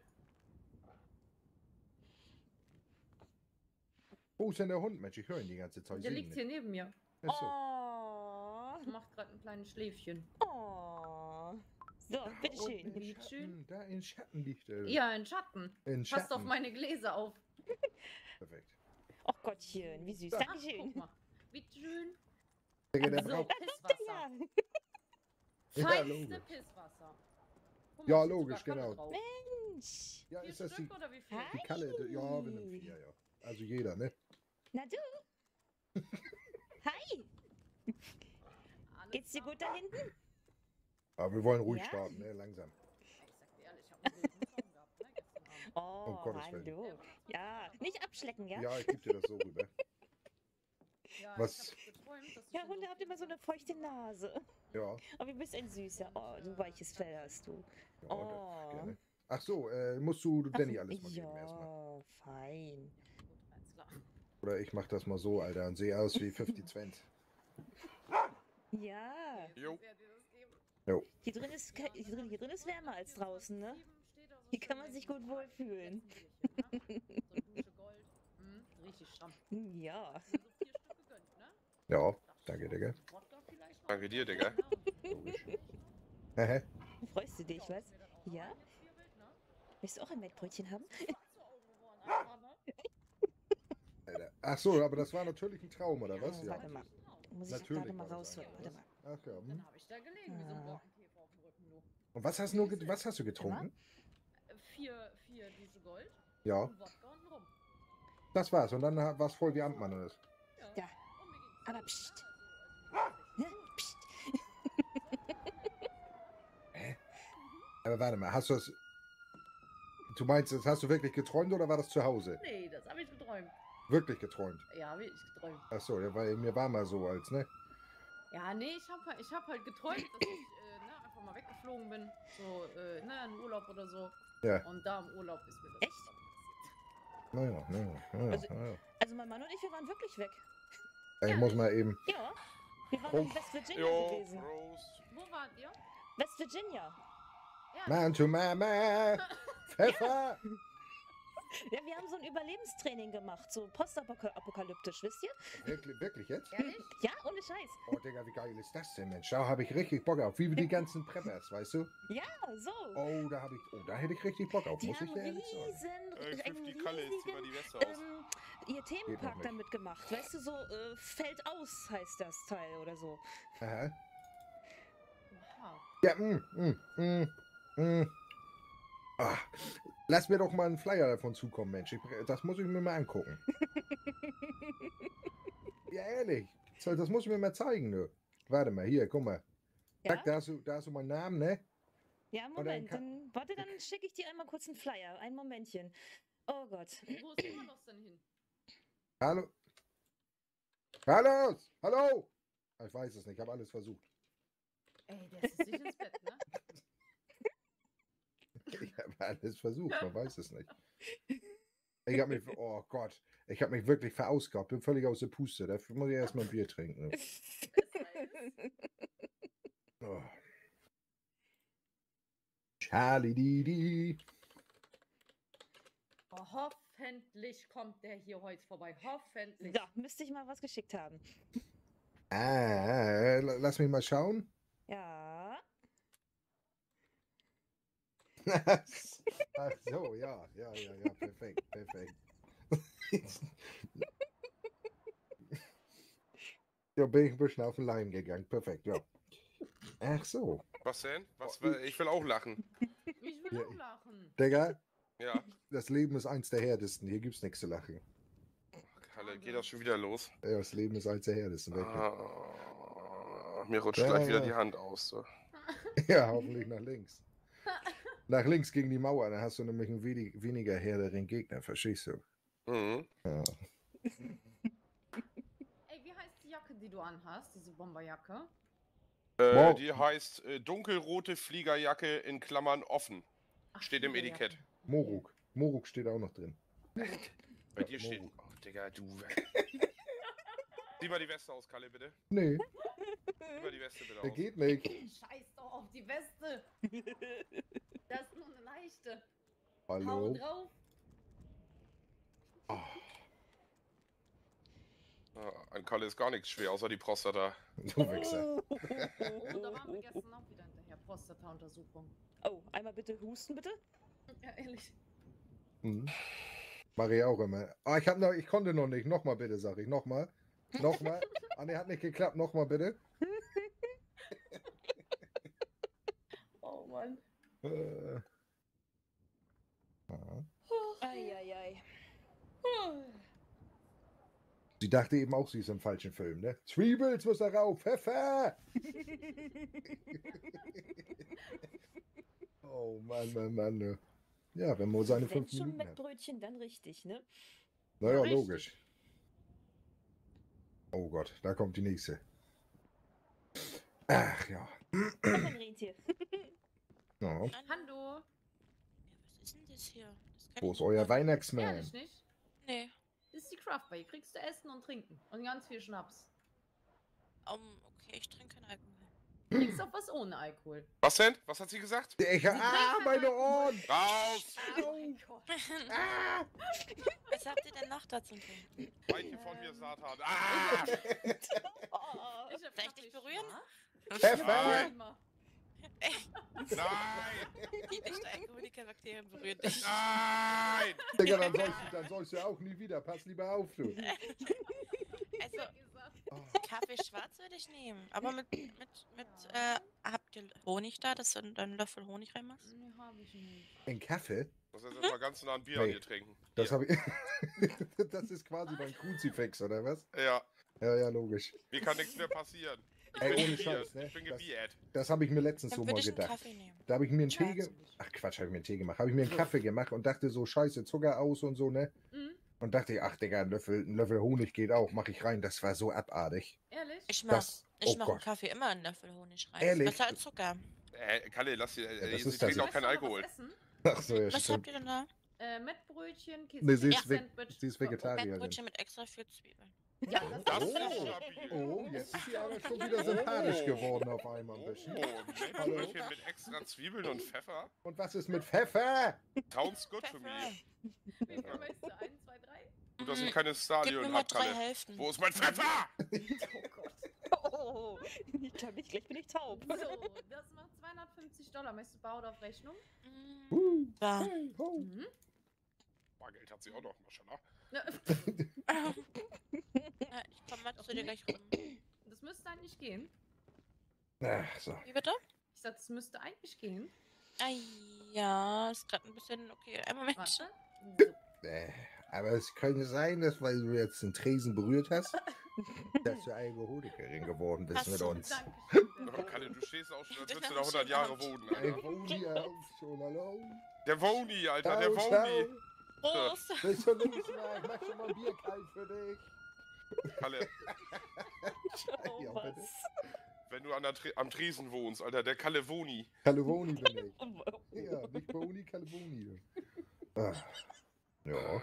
Wo ist denn der Hund, Mensch? Ich höre ihn die ganze Zeit. Der singen. liegt hier neben mir. Ach so. Oh. Macht gerade ein kleines Schläfchen. Oh. So, Und bitteschön. in Bitteschön. Schatten, da in Schatten liegt er. Ja, in Schatten. In Passt auf Schatten. meine Gläser auf. Perfekt. Oh Gottchen, wie süß. Ja. Ach, Dankeschön. guck mal. Bitteschön. Digga, der So, braucht... Pisswasser. Ja, Feinste logisch. Pisswasser. Guck mal, Ja, steht logisch, sogar Kalle genau. drauf. Mensch. Ja, Vier ist das die, Stück oder wie viel? die Kalle? Die- Ja, wir nehmen vier, ja. Also jeder, ne? Na du? Hi. Alles Geht's dir klar. gut da hinten? Aber wir wollen ruhig Ja. starten, ne? Langsam. Ich sag dir ehrlich, ich hab einen wilden Traum gehabt, ne, gestern Abend. Oh, Um Gottes Willen. hallo. Ja, nicht abschlecken, ja? Ja, ich gebe dir das so rüber. Ja, Was? ich hab geträumt, dass ich Ja, in Hunde so habt immer so eine feuchte Nase. Ja, Oh, du bist ein Süßer. Oh, du weiches Fell hast du. ja Oh. gerne. Ach so, äh, musst du Danny alles mal geben erstmal. Ja, fein. Gut, alles klar. Oder ich mach das mal so, Alter, und sehe aus wie fifty Cent. Ja. Jo. Wer dir das geben? Jo. Hier drin ist, ke- hier drin, hier drin ist wärmer als draußen, ne? Hier kann man sich gut wohlfühlen. So eine Dusche Gold. Hm, richtig stramm. Ja. Hast du so vier Stück gegönnt, ne? Ja, danke, Digga. Wodka vielleicht noch? Danke dir, Digga. Genau. Logisch. Hehe. Freust du dich, was? Mir dann auch Ja? reingezwirbelt, ne? Willst du auch ein Mettbrötchen haben? Schwarz zu Augen geworden, einfach, ne? Alter. Ach so, aber das war natürlich ein Traum, oder was? Oh, Ja. warte mal. Muss ich Natürlich gerade mal war das rausholen. Warte mal. Ach ja. Dann Hm. habe ich da gelegen, wie so ein Ah. Borkenkäfer auf dem Rücken, du. Und was hast du, nur, ge- was hast du getrunken? Äh, Vier, vier Dusche Gold Ja, und Wodka und Rum. das war's. Und dann war es voll wie Amtmann oder? was? Ja. Und mir ging's Aber gut, pst. ne? Also, also mir Ne? ging's Psst. Aber warte mal, hast du das. Du meinst, das hast du wirklich geträumt oder war das zu Hause? nicht. Nee, das habe ich geträumt. Wirklich geträumt. Ja, habe ich geträumt. Ach so, ja, weil mir war mal so als, ne? Ja, nee, ich habe ich hab halt geträumt, dass ich äh, ne, einfach mal weggeflogen bin. So, äh, ne, in Urlaub oder so. Ja. Und da im Urlaub ist mir das Echt? dann passiert. Naja, naja, naja. Also- naja. Also mein Mann und ich, wir waren wirklich weg. Ich muss mal eben. Ja. Wir waren Oh. in West Virginia Jo, gewesen. Prost. Wo wart ihr? West Virginia. Ja, Man to Mama! Pfeffer! Ja, wir haben so ein Überlebenstraining gemacht, so postapokalyptisch, wisst ihr? Wirklich, wirklich jetzt? ehrlich? Ja, ohne Scheiß. Oh, Digga, wie geil ist das denn, Mensch? Da habe ich richtig Bock auf. Wie die ganzen Preppers, weißt du? Ja, so. Oh, da habe ich. Oh, da hätte ich richtig Bock auf, Die muss ich haben dir ehrlich sagen. riesen, Äh, einen fünfzig Kalle, jetzt zieh mal riesigen, die Weste aus. ähm, ihr Geht noch Themenpark nicht. damit gemacht. Weißt du, so äh, Feld aus heißt das Teil oder so. Aha. Aha. Ja, mm, mm, mm, mm. Ah, lass mir doch mal einen Flyer davon zukommen, Mensch. Ich, das muss ich mir mal angucken. Ja, ehrlich. So, das muss ich mir mal zeigen, du. Warte mal, hier, guck mal. Ja, Zack, da hast du, da hast du meinen Namen, ne? ja dann Moment. kann- Dann, warte, dann schicke ich dir einmal kurz einen Flyer. Ein Momentchen. Oh Gott. Wo ist Carlos denn hin? Hallo? Carlos! Hallo! Ich weiß es nicht, ich habe alles versucht. Ey, der ist sich ins Bett, ne? Ich habe alles versucht, man weiß es nicht. Ich habe mich, oh Gott, ich habe mich wirklich verausgabt, bin völlig aus der Puste. Dafür muss ich erstmal ein Bier trinken. Oh. Charlie Didi. Oh, hoffentlich kommt der hier heute vorbei. Hoffentlich. Da müsste ich mal was geschickt haben. Ah, lass mich mal schauen. Ja. Ach so, ja, ja, ja, ja, perfekt, perfekt. Ja, bin ich ein bisschen auf den Leim gegangen, perfekt, ja. Ach so, Was denn? Was, will- ich will auch lachen. Ich will Ja, auch ich- lachen. Digga, Ja. das Leben ist eins der härtesten, hier gibt's nichts zu lachen. Kalle, geht das schon wieder los? Ja, das Leben ist eins der härtesten, wirklich. Ah, mir rutscht Ja, gleich wieder ja. die Hand aus. So. Ja, hoffentlich nach links. Nach links gegen die Mauer, dann hast du nämlich einen wenig, weniger härteren Gegner, verstehst du? Mhm. Ja. Ey, wie heißt die Jacke, die du anhast? Diese Bomberjacke? Äh, Wow. die heißt äh, dunkelrote Fliegerjacke in Klammern offen. Ach, Steht im Fliegerjacke. Etikett. Moruk. Moruk steht auch noch drin. Bei dir steht. Moruk. Oh, Digga, du. Zieh mal die Weste aus, Kalle, bitte. Nee, Zieh mal die Weste bitte der aus. geht nicht. Scheiß doch auf die Weste. Das ist nur eine leichte. Hau Hallo? drauf. Ah, Ah, an Kalle ist gar nichts schwer, außer die Prostata. du Wichser. Und da waren wir gestern auch wieder hinterher. Prostata-Untersuchung. Oh, einmal bitte husten, bitte. Ja, ehrlich. Mhm. Mache ich auch immer. Ah, ich, hab noch, ich konnte noch nicht. Nochmal bitte, sag ich. Nochmal. Nochmal. Ah, ne, hat nicht geklappt. Nochmal bitte. Oh Mann. Äh. Ja. Eieiei. Sie dachte eben auch, sie ist im falschen Film, ne? Zwiebels muss da rauf, Pfeffer! Oh Mann, Mann, Mann. Ne. Ja, wenn man seine Wenn fünf schon Minuten mit hat. Brötchen, dann richtig, ne? Naja, Richtig. logisch. Oh Gott, da kommt die nächste. Ach ja. Noch ein Rentier. Ja. Hallo. Was ist denn das hier? Das kann Wo ich ist nicht euer machen. Weihnachtsmann? Ehrlich nicht? Nee. Das ist die Craft Bar. Hier kriegst du Essen und Trinken. Und ganz viel Schnaps. Um, okay, ich trinke keinen Alkohol. Du kriegst auch was ohne Alkohol. Was denn? Was hat sie gesagt? Ich, ah, meine Ohren! Raus! Oh Gott. Ah! Was habt ihr denn noch da zum Trinken? Weiche von mir, Satan. Ah! Oh, Ich hab Soll ich dich berühren? Pfeffer! Nein! Immer. Nein! Die Nicht-Alkoholiker-Bakterien berühren dich. Nein! Digga, dann sollst, du, dann sollst du auch nie wieder. Pass lieber auf, du. Also, Oh. Kaffee schwarz würde ich nehmen. Aber mit, mit, mit, äh, habt ihr Honig da, dass du dann einen Löffel Honig reinmachst? Nee, hab ich nicht. Ein Kaffee? Muss jetzt erstmal ganz nah ein Bier Nee. an dir trinken. Das Hier. habe ich. Das ist quasi dein Kruzifix, oder was? Ja, Ja, ja, logisch. mir kann nichts mehr passieren. Ich Ey, bin ohne gebiert. Scheiß, ne? Ich bin Das- gebiert. Das habe ich mir letztens so Dann mal würde ich einen gedacht. Kaffee nehmen. Da habe ich mir einen Tee Ja. gemacht. Ach Quatsch, habe ich mir einen Tee gemacht. Habe ich mir einen Kaffee gemacht und dachte so, scheiße, Zucker aus und so, ne? Mhm. Und dachte ich, ach Digga, ein Löffel, ein Löffel Honig geht auch, mache ich rein. Das war so abartig. Ehrlich? Ich mach, Das, ich oh mach im Gott. Kaffee immer einen Löffel Honig rein. Ehrlich? Besser als Zucker. Äh, Kalle, lass sie. das Äh, ist sie das trinkt jetzt. auch keinen Möchtest du noch Alkohol. was essen? Ach so, ja, Was habt stimmt. ihr denn da? Äh, Mettbrötchen, Käse, Nee, sie ist, ja, ve Sandwich. sie ist Vegetarierin. Mettbrötchen mit extra viel Zwiebeln. Ja, Das das ist Oh. stabil. Oh, jetzt ist sie aber schon wieder sympathisch geworden auf einmal ein Oh, bisschen. Mettbrötchen mit extra Zwiebeln und Pfeffer. Und was ist mit Pfeffer? Sounds good to me. Wie viel möchtest du? Eins, zwei, drei? Gut, dass ich Mhm. keine Gib mir Stadion mal hab, drei Kalle. Hälften. Wo ist mein Pfeffer? Oh Gott. Oh, ich glaube nicht, gleich bin ich taub. So, das macht zweihundertfünfzig Dollar. Möchtest du Bauer auf Rechnung? Mhm. Uh, Ja. hey, ho. Mhm. Bargeld hat sie auch noch, Maschallah. Ja, Ja, ich komm mal zu dir gleich rum. das müsste eigentlich gehen. Ach, so. Wie bitte? Ich sag, das müsste eigentlich gehen. Ah, ja, ist gerade ein bisschen okay. Ein Moment. Warte. Äh, aber es könnte sein, dass weil du jetzt den Tresen berührt hast, dass du Alkoholikerin geworden bist Ach mit so, uns. Dankeschön. Aber Kalle, du stehst auch schon, als Den würdest du hab da ich hundert schon Jahre gehabt. wohnen, Ein Alter. Woni auf, schon hallo. Der Woni, Alter, der Ciao, Woni. Prost! Bis zum nächsten Mal. Ich mach schon mal ein Bier kalt für dich. Kalle, Oh, Ja, was? bitte. wenn du an der Tre am Tresen wohnst, Alter, der Kalle Woni. Kalevoni bin ich. Oh, Ja, nicht Boni, Kalevoni. Ah, ja.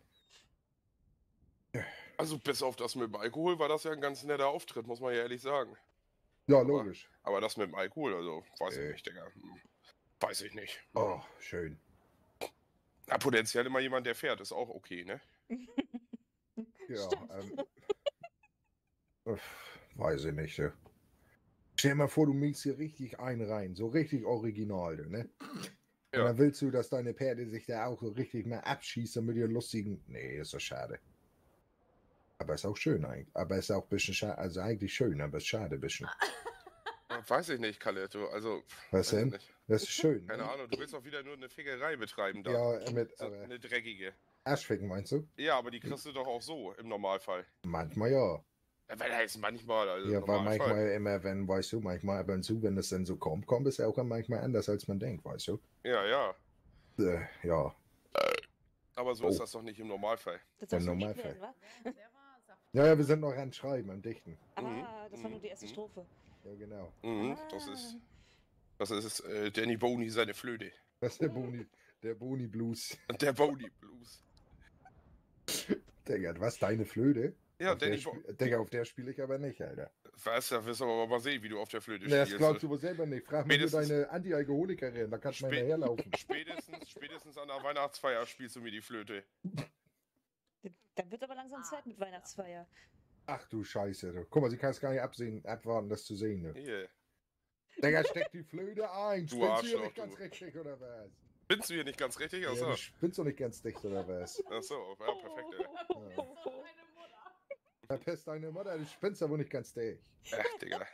Also bis auf das mit dem Alkohol war das ja ein ganz netter Auftritt, muss man ja ehrlich sagen. Ja, logisch. Aber das mit dem Alkohol, also, weiß Äh. ich nicht, Digga. Hm, Weiß ich nicht. Oh, schön. Na, potenziell immer jemand, der fährt, ist auch okay, ne? Ja, Stimmt. ähm. uff, weiß ich nicht. Ja. Stell dir mal vor, du mietst hier richtig einen rein. So richtig original, du, ne? Ja. Und dann willst du, dass deine Pferde sich da auch so richtig mal abschießen mit ihren lustigen. Nee, ist doch schade. Aber ist auch schön eigentlich. Aber ist auch ein bisschen schade. Also eigentlich schön, aber ist schade ein bisschen. Weiß ich nicht, Kalle, du, also. Was weiß ich denn? nicht. Das ist schön. Keine ne? Ahnung, du willst doch wieder nur eine Fickerei betreiben da. Ja, mit So, aber eine dreckige. Arschficken meinst du? Ja, aber die kriegst du doch auch so, im Normalfall. Manchmal ja. Ja, weil er ist manchmal, also Ja, im weil Normalfall. manchmal immer, wenn, weißt du, manchmal ab und zu, wenn es dann so kommt, kommt es ja auch manchmal anders, als man denkt, weißt du? Ja, ja. Äh, ja. Aber so Oh. ist das doch nicht im Normalfall. Das Der sollst du nicht Normalfall. werden, wa? Der war Saft. Ja, ja, wir sind noch am Schreiben, am Dichten. Ah, das war nur die erste Mhm. Strophe. Ja, genau. Mhm, das ist. Das ist äh, Danny Boney seine Flöte. Das ist der Boni, der Boni Blues. Der Boney Blues. Digga, was, deine Flöte? Ja, auf der Danny Bo Sp- Digga, auf der spiele ich aber nicht, Alter. Weißt du, wirst du aber mal sehen, wie du auf der Flöte Nee, das spielst. glaubst du wohl selber nicht. Frag mal nur Spätestens- deine Anti-Alkoholikerin, da kannst du mal Spä- hinterherlaufen. Spätestens, spätestens an der Weihnachtsfeier spielst du mir die Flöte. Dann wird aber langsam Zeit mit Weihnachtsfeier. Ach du Scheiße, du. Guck mal, sie kann es gar nicht absehen, abwarten, das zu sehen, ne? Hier. Digga, steck die Flöte ein. Du Spinnst du hier Arschloch, nicht ganz du. richtig, oder was? Bist du hier nicht ganz richtig? Ja, Achso. du spinnst doch nicht ganz dicht, oder was? Achso, ja, perfekt, ey. Ja. Verpiss deine Mutter, du spinnst aber nicht ganz dicht. Ach, Digga.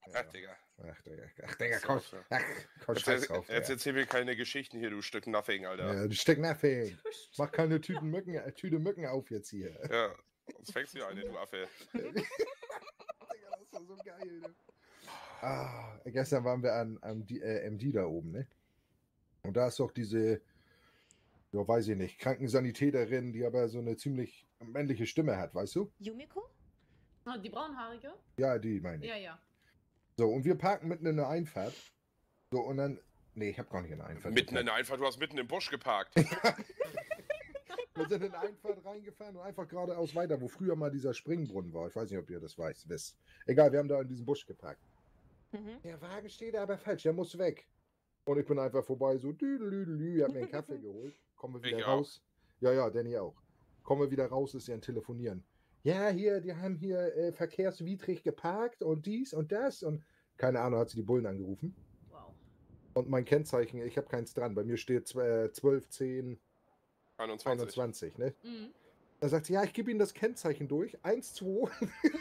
Ach, Digga. Ach, Digga, ach, Digga, komm, ach, komm, Jetzt, scheiß jetzt, drauf, jetzt Digga. erzähl mir keine Geschichten hier, du Stück Nothing, Alter. Ja, du Stück Nothing. Mach keine Tüten Mücken, äh, Tüte Mücken auf jetzt hier. Ja, sonst fängst du ja eine, du Affe. Digga, das war so geil, ne? Ah, gestern waren wir an, am D- äh, M D da oben, ne? Und da ist doch diese, ja, weiß ich nicht, Krankensanitäterin, die aber so eine ziemlich männliche Stimme hat, weißt du? Yumiko? Ah, die braunhaarige? Ja, die meine ich. Ja, ja. So, und wir parken mitten in der Einfahrt. So, und dann, nee, ich habe gar nicht in der Einfahrt Mitten in geparkt. der Einfahrt, du hast mitten im Busch geparkt. Wir sind in die Einfahrt reingefahren und einfach geradeaus weiter, wo früher mal dieser Springbrunnen war. Ich weiß nicht, ob ihr das weißt, wisst. Egal, wir haben da in diesen Busch geparkt. Mhm. Der Wagen steht aber falsch, der muss weg. Und ich bin einfach vorbei, so düdelüdelü, hab mir einen Kaffee geholt. Kommen wir wieder Ich raus. Ja, ja, Danny auch. Kommen wir wieder raus, ist ja ein Telefonieren. Ja, hier, die haben hier äh, verkehrswidrig geparkt und dies und das und keine Ahnung, hat sie die Bullen angerufen. Wow. Und mein Kennzeichen, ich habe keins dran. Bei mir steht äh, zwölf, zehn, einundzwanzig. einundzwanzig, ne? Mhm. Da sagt sie, ja, ich gebe Ihnen das Kennzeichen durch. eins, zwei.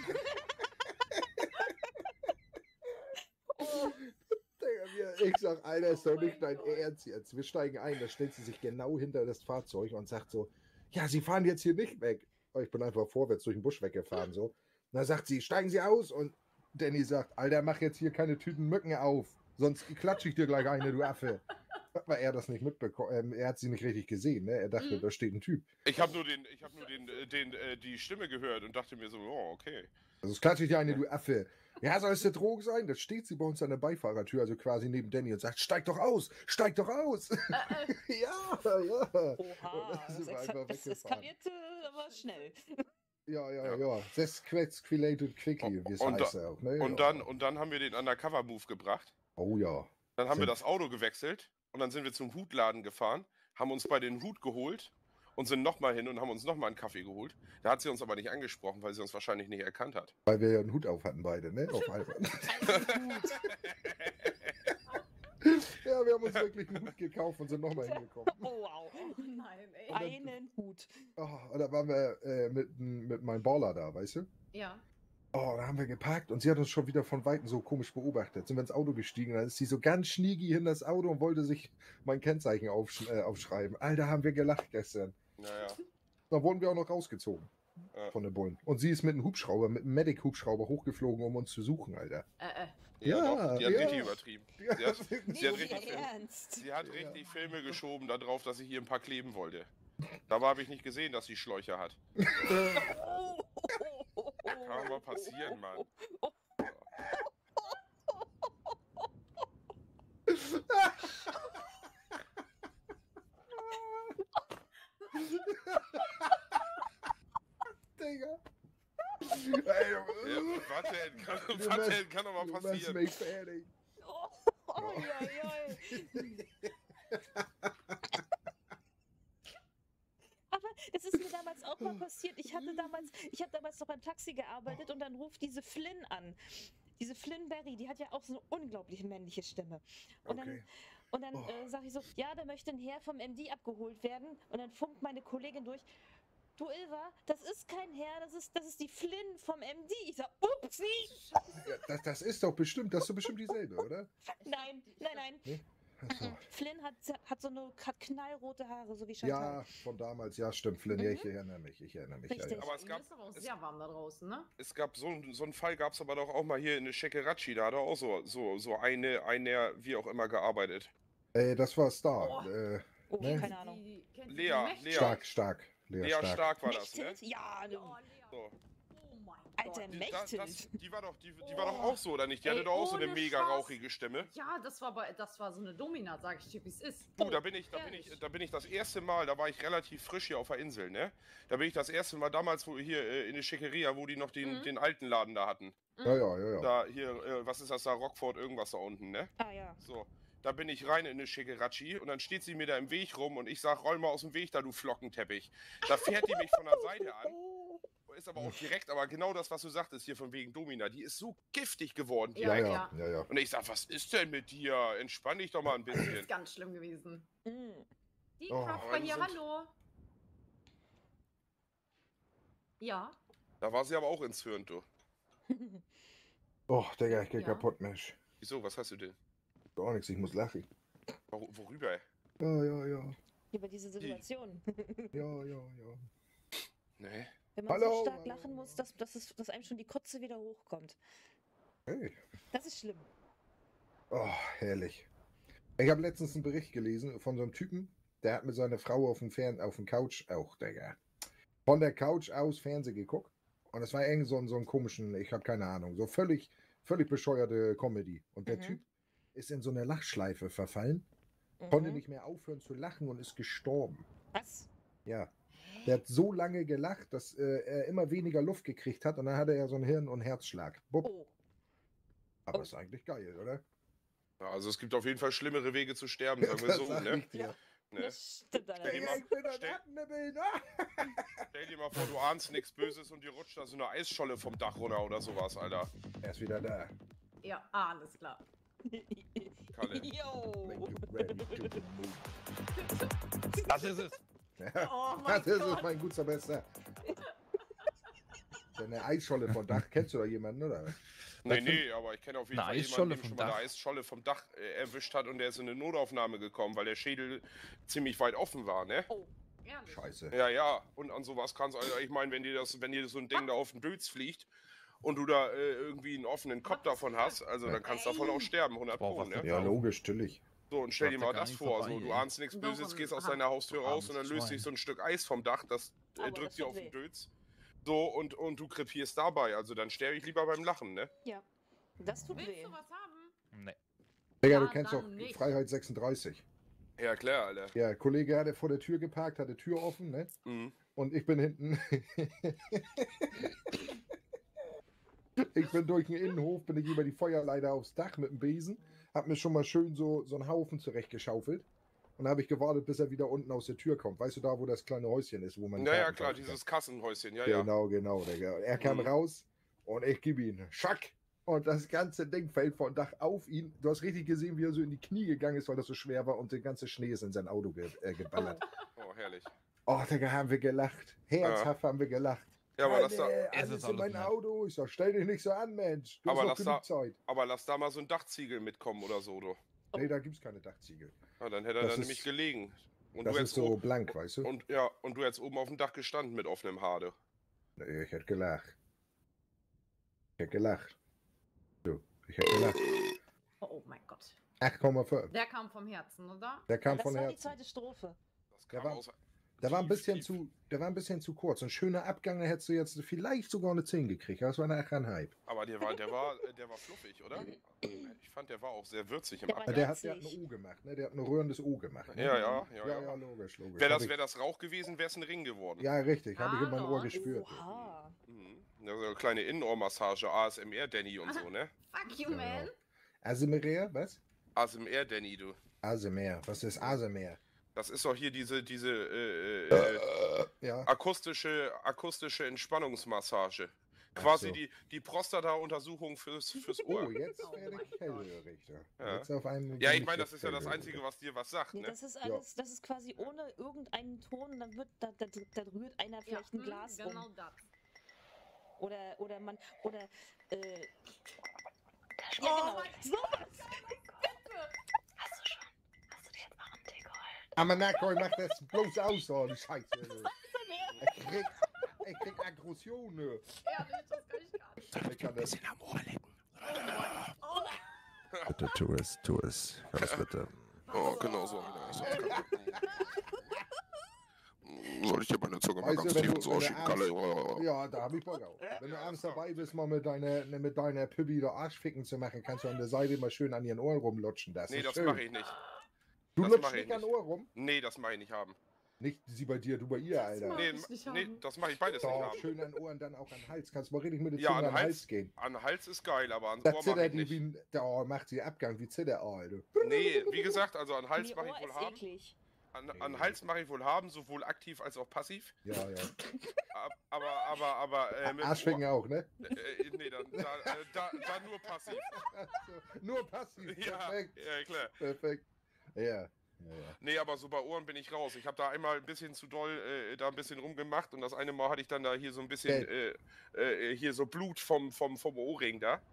Ich sag, Alter, ist doch nicht dein Ernst jetzt. Wir steigen ein, da stellt sie sich genau hinter das Fahrzeug und sagt so, ja, Sie fahren jetzt hier nicht weg. Aber ich bin einfach vorwärts durch den Busch weggefahren, so. Und dann sagt sie, steigen Sie aus. Und Danny sagt, Alter, mach jetzt hier keine Tüten Mücken auf. Sonst klatsche ich dir gleich eine, du Affe. Weil er das nicht mitbekommen, ähm, er hat sie nicht richtig gesehen, ne? Er dachte, Mhm. da steht ein Typ. Ich habe nur, den, ich hab nur den, äh, den, äh, die Stimme gehört und dachte mir so, oh, okay. Also es klatsche ich dir eine, du Affe. Ja, soll es der Droge sein? Das steht sie bei uns an der Beifahrertür, also quasi neben Danny und sagt, steig doch aus, steig doch aus. Äh, äh. Ja, ja. Und Oha, dann sind das, wir ex einfach das weggefahren. eskalierte aber schnell. Ja, ja, ja. Das Quetsquilated Quickly, wie es Und, heißt da, auch. Ne? und, Ja. dann, und dann haben wir den Undercover-Move gebracht. Oh ja. Dann haben wir Sind- das Auto gewechselt und dann sind wir zum Hutladen gefahren, haben uns bei den Hut geholt und sind nochmal hin und haben uns nochmal einen Kaffee geholt. Da hat sie uns aber nicht angesprochen, weil sie uns wahrscheinlich nicht erkannt hat. Weil wir ja einen Hut auf hatten beide, ne? Auf einmal. Ja, wir haben uns wirklich einen Hut gekauft und sind nochmal hingekommen. Oh, wow. Oh nein, ey. Einen Hut. Oh, und da waren wir äh, mit, mit meinem Baller da, weißt du? Ja. Oh, da haben wir geparkt und sie hat uns schon wieder von Weitem so komisch beobachtet. Sind wir ins Auto gestiegen, dann ist sie so ganz schniegi in das Auto und wollte sich mein Kennzeichen aufsch äh, aufschreiben. Alter, haben wir gelacht gestern. Naja. Da wurden wir auch noch rausgezogen Ja. von den Bullen. Und sie ist mit einem Hubschrauber, mit einem Medic-Hubschrauber hochgeflogen, um uns zu suchen, Alter. Äh, äh. Ja, Ja, doch, die hat ja. richtig übertrieben. Ja, Sie hat, sie hat Nicht richtig, Ihr Ernst. sie hat richtig Filme geschoben darauf, dass sie hier ein paar kleben wollte. Dabei habe ich nicht gesehen, dass sie Schläuche hat. Kann mal passieren, Mann. Digga. Ey, Ja, was denn? Kann, du was machst- denn? Kann doch mal du machst passieren. mich fertig. Oh, oi, oi, oi. Aber es ist mir damals auch mal passiert. Ich hatte damals, ich habe damals noch beim Taxi gearbeitet und dann ruft diese Flynn an. Diese Flynn Berry, die hat ja auch so eine unglaublich männliche Stimme. Und Okay. dann, und dann Oh. äh, sage ich so, ja, da möchte ein Herr vom M D abgeholt werden. Und dann funkt meine Kollegin durch. Du Ilva, das ist kein Herr, das ist, das ist die Flynn vom M D. Ich sag, upsi! Ja, das, das ist doch bestimmt, das ist doch bestimmt dieselbe, oder? Nein, nein, nein. Nee? Achso. Flynn hat, hat so eine hat knallrote Haare, so wie Chantal. Ja, von damals, ja, stimmt, Flynn, ja, ich erinnere mich, ich erinnere mich. Ja, Richtig. ja. Aber es Ihnen gab, ist aber auch es, sehr warm da draußen, ne? es gab so, einen- so einen Fall, gab es aber doch auch mal hier in der Shekerachi, da hat er auch so, so, so eine, eine, wie auch immer, gearbeitet. Äh, das war Star. Oh. Äh, Oh, Ne? keine Ahnung. Die, kennt Lea, ihr die Mächte? Lea. stark, stark. Lea, Lea stark. Stark war das, ne? Mechthild? Ja, Oh, du, Lea. So. Oh mein Alter, Gott. Die, da, das, Mechthild. die war doch, die, die war doch auch so, oder nicht? Die hatte Ey, doch auch so eine ohne mega Spaß. rauchige Stimme. Ja, das war, bei, das war so eine Domina, sag ich dir, wie es ist. Du, da bin ich, da bin ehrlich. ich, da bin ich das erste Mal, da war ich relativ frisch hier auf der Insel, ne? Da bin ich das erste Mal damals, wo hier äh, in der Schickeria, wo die noch den, Mhm. den alten Laden da hatten. Ja, ja, ja, ja. Da hier, äh, was ist das da, Rockford, irgendwas da unten, ne? Ah ja. So, da bin ich rein in eine Shikerachi und dann steht sie mir da im Weg rum und ich sag, roll mal aus dem Weg da, du Flockenteppich. Da fährt die mich von der Seite an, ist aber auch direkt, aber genau das, was du sagtest hier von wegen Domina, die ist so giftig geworden Ja, direkt. ja, ja, ja. Und ich sag, was ist denn mit dir? Entspann dich doch mal ein Das bisschen. ist ganz schlimm gewesen. Mm. Die Oh, Kraft aber die hier, sind- hallo. Ja. Da war sie aber auch ins Hirn, du. Oh, Digga, ich geh Ja. kaputt, Mensch. Wieso, was hast du denn? Gar nichts, ich muss lachen. Wor worüber? Ja, ja, ja. Über diese Situation. Ja, ja, ja. Nee. Wenn man Hallo, so stark hallo, lachen muss, dass, dass, es, dass einem schon die Kotze wieder hochkommt. Hey. Das ist schlimm. Oh, herrlich. Ich habe letztens einen Bericht gelesen von so einem Typen, der hat mit seiner Frau auf dem Fern auf dem Couch, auch, Digga, von der Couch aus Fernsehen geguckt. Und es war irgend so ein, so ein komischen, ich habe keine Ahnung, so völlig, völlig bescheuerte Comedy. Und der Mhm. Typ ist in so eine Lachschleife verfallen, konnte Mhm. nicht mehr aufhören zu lachen und ist gestorben. Was? Ja. Der hat so lange gelacht, dass äh, er immer weniger Luft gekriegt hat und dann hatte er so einen Hirn- und Herzschlag. Bupp. Oh. Aber Oh. ist eigentlich geil, oder? Ja, also es gibt auf jeden Fall schlimmere Wege zu sterben, sagen wir Das so, sag ne? ich dir. ne? Das stimmt Stell dir allerdings. mal, Ich bin ein stell, Rattenbild, stell dir mal vor, du ahnst nichts Böses und dir rutscht da so eine Eisscholle vom Dach runter oder sowas, Alter. Er ist wieder da. Ja, alles klar. Kalle. Yo. Make you ready to move. Das ist es. Ja, Oh mein das ist Gott. mein guter Bester. Eine Eisscholle vom Dach. Kennst du da jemanden, oder? Nee, nee, aber ich kenne auf jeden Eine Fall Eisscholle jemanden, dem vom schon mal eine Dach? Eisscholle vom Dach äh, erwischt hat und der ist in eine Notaufnahme gekommen, weil der Schädel ziemlich weit offen war, ne? Oh, ehrlich. Scheiße. Ja, ja, und an sowas kannst du, also ich meine, wenn dir das, wenn dir so ein Ding da auf den Dötz fliegt und du da äh, irgendwie einen offenen Kopf davon hast, also dann kannst du davon auch sterben, hundert Boah, Pro, was ne? denn? Ja, logisch, natürlich. So, und stell dir Sagt ja mal gar das nicht vor, vorbei, so, du ey. ahnst nichts Doch, Böses, ein- gehst aus aha. deiner Haustür Doch, raus und dann armes löst Schwein. sich so ein Stück Eis vom Dach, das äh, Aber drückt das dir tut auf den weh. Dötz. So, und, und du krepierst dabei, also dann sterbe ich lieber beim Lachen, ne? Ja. Das tut Willst weh. du was haben? Nee. Digga, Ja, du kennst doch dann nicht. Freiheit sechsunddreißig. Ja, klar, Alter. Ja, Kollege hatte vor der Tür geparkt, hatte Tür offen, ne? Mhm. Und ich bin hinten. Ich bin durch den Innenhof, bin ich über die Feuerleiter aufs Dach mit dem Besen, hab mir schon mal schön so, so einen Haufen zurechtgeschaufelt. Und dann habe ich gewartet, bis er wieder unten aus der Tür kommt. Weißt du da, wo das kleine Häuschen ist, wo man. Naja, Karten klar, kaufen kann? dieses Kassenhäuschen, ja, ja. Genau, genau, Digga. Und er kam Mhm. raus und ich gebe ihn. Schack! Und das ganze Ding fällt vom Dach auf ihn. Du hast richtig gesehen, wie er so in die Knie gegangen ist, weil das so schwer war und der ganze Schnee ist in sein Auto ge äh, geballert. Oh, herrlich. Oh, Digga, haben wir gelacht. Herzhaft haben wir gelacht. Ja, aber lass da, Alter, Es alles ist in alles mein nett. Auto. Ich sag, stell dich nicht so an, Mensch. Du Aber hast lass noch da- genug Zeit. aber lass da mal so ein Dachziegel mitkommen oder so, du. Nee, da gibt's keine Dachziegel. Ja, dann hätte er Das da ist- nämlich gelegen. Und Das du ist jetzt so o- blank, weißt du? und ja, und du jetzt oben auf dem Dach gestanden mit offenem Hade. Nee, ich hätte gelacht. Ich hätte gelacht. Du, ich hätte gelacht. Oh, oh mein Gott. acht Komma fünf. Der kam vom Herzen, oder? Der kam das von war die Herzen. zweite Strophe. Das Der kam war- aus, Der war ein tief, bisschen tief. zu, der war ein bisschen zu kurz. Ein schöner Abgang, da hättest du jetzt vielleicht sogar eine zehn gekriegt. Das war eine acht Komma fünf. Aber der war, der war, äh, der war fluffig, oder? Ich fand, der war auch sehr würzig im Der war Abgang. Der hat, der hat Herzlich. ein O gemacht, ne? Der hat ein rührendes O gemacht. Ne? Ja, ja, ja, ja, ja. ja, logisch, logisch. Wäre Hab das, ich- wär das Rauch gewesen, wäre es ein Ring geworden. Ja, richtig, habe ich in meinem Hallo. Ohr gespürt. Oha. Mhm. Ja, so eine kleine Innenohrmassage, A S M R-Danny und so, ne? Fuck you, Ja, man. Asemer, was? A S M R-Danny, du. Asemer, was ist Asemer? Das ist doch hier diese, diese äh, äh, Ja, akustische, akustische Entspannungsmassage. Quasi so. die, die Prostata-Untersuchung fürs, fürs Ohr. oh, jetzt werde ich hellhörig. Ja. Ja. Jetzt auf einmal Ja, bin ich meine, jetzt das ist ja das hellhörig. Einzige, was dir was sagt, Nee, ne? das ist alles, das ist quasi ohne irgendeinen Ton, dann wird, da, da, da rührt einer vielleicht ein hm, Glas genau um. das. Oder, oder man, oder, äh, ja Oh genau, mein so Hast du schon? Hast du dir jetzt mal einen Tee geholt? Aber Merkel, mach das bloß aus, so die Scheiße. Ich krieg, ich krieg Aggressionen. Ehrlich, das kann ich gar nicht. Ich kann das. am Ohr lecken. Bitte tu es, tu es. Ganz bitte. Oh, genau so. Soll ich dir meine Zunge mal Weißt du, ganz wenn tief du- ins wenn Ohr du schieben, abends- Kalle? Ja, da hab ich Bock auf. Wenn du abends dabei bist, mal mit deiner, ne, mit deiner Püppi da Arschficken zu machen, kannst du an der Seite mal schön an ihren Ohren rumlutschen. Das Nee, ist das schön. mache ich nicht. Du das lutschst mach ich nicht an nicht. Ohr rum? Nee, das mache ich nicht haben. Nicht sie bei dir, du bei ihr, Alter. mach Nee, ich nicht nee, haben. das mache ich beides nicht Doch, haben. schön an Ohren, dann auch an den Hals. Kannst mal richtig mit der Ja, Zunge an an den Hals Hals, gehen. an Hals ist geil, aber ans Da Ohr mache zittert ich die nicht. wie ein, da oh, macht sie Abgang wie Zitterei, du. Nee, wie gesagt, also an Hals Nee, mache Ohr ich wohl ist haben. eklig. An, an Hals mache ich wohl haben, sowohl aktiv als auch passiv. Ja, ja. Ab- Aber, aber, aber, äh, mit dem Arschficken Ohr, auch, ne? äh, nee, dann, da, äh, da, da nur passiv. So, nur passiv. Ja, Perfekt. ja, klar. Perfekt. Ja. Ja, ja. Nee, aber so bei Ohren bin ich raus. Ich habe da einmal ein bisschen zu doll äh, da ein bisschen rumgemacht und das eine Mal hatte ich dann da hier so ein bisschen äh, äh, hier so Blut vom, vom, vom Ohrring da.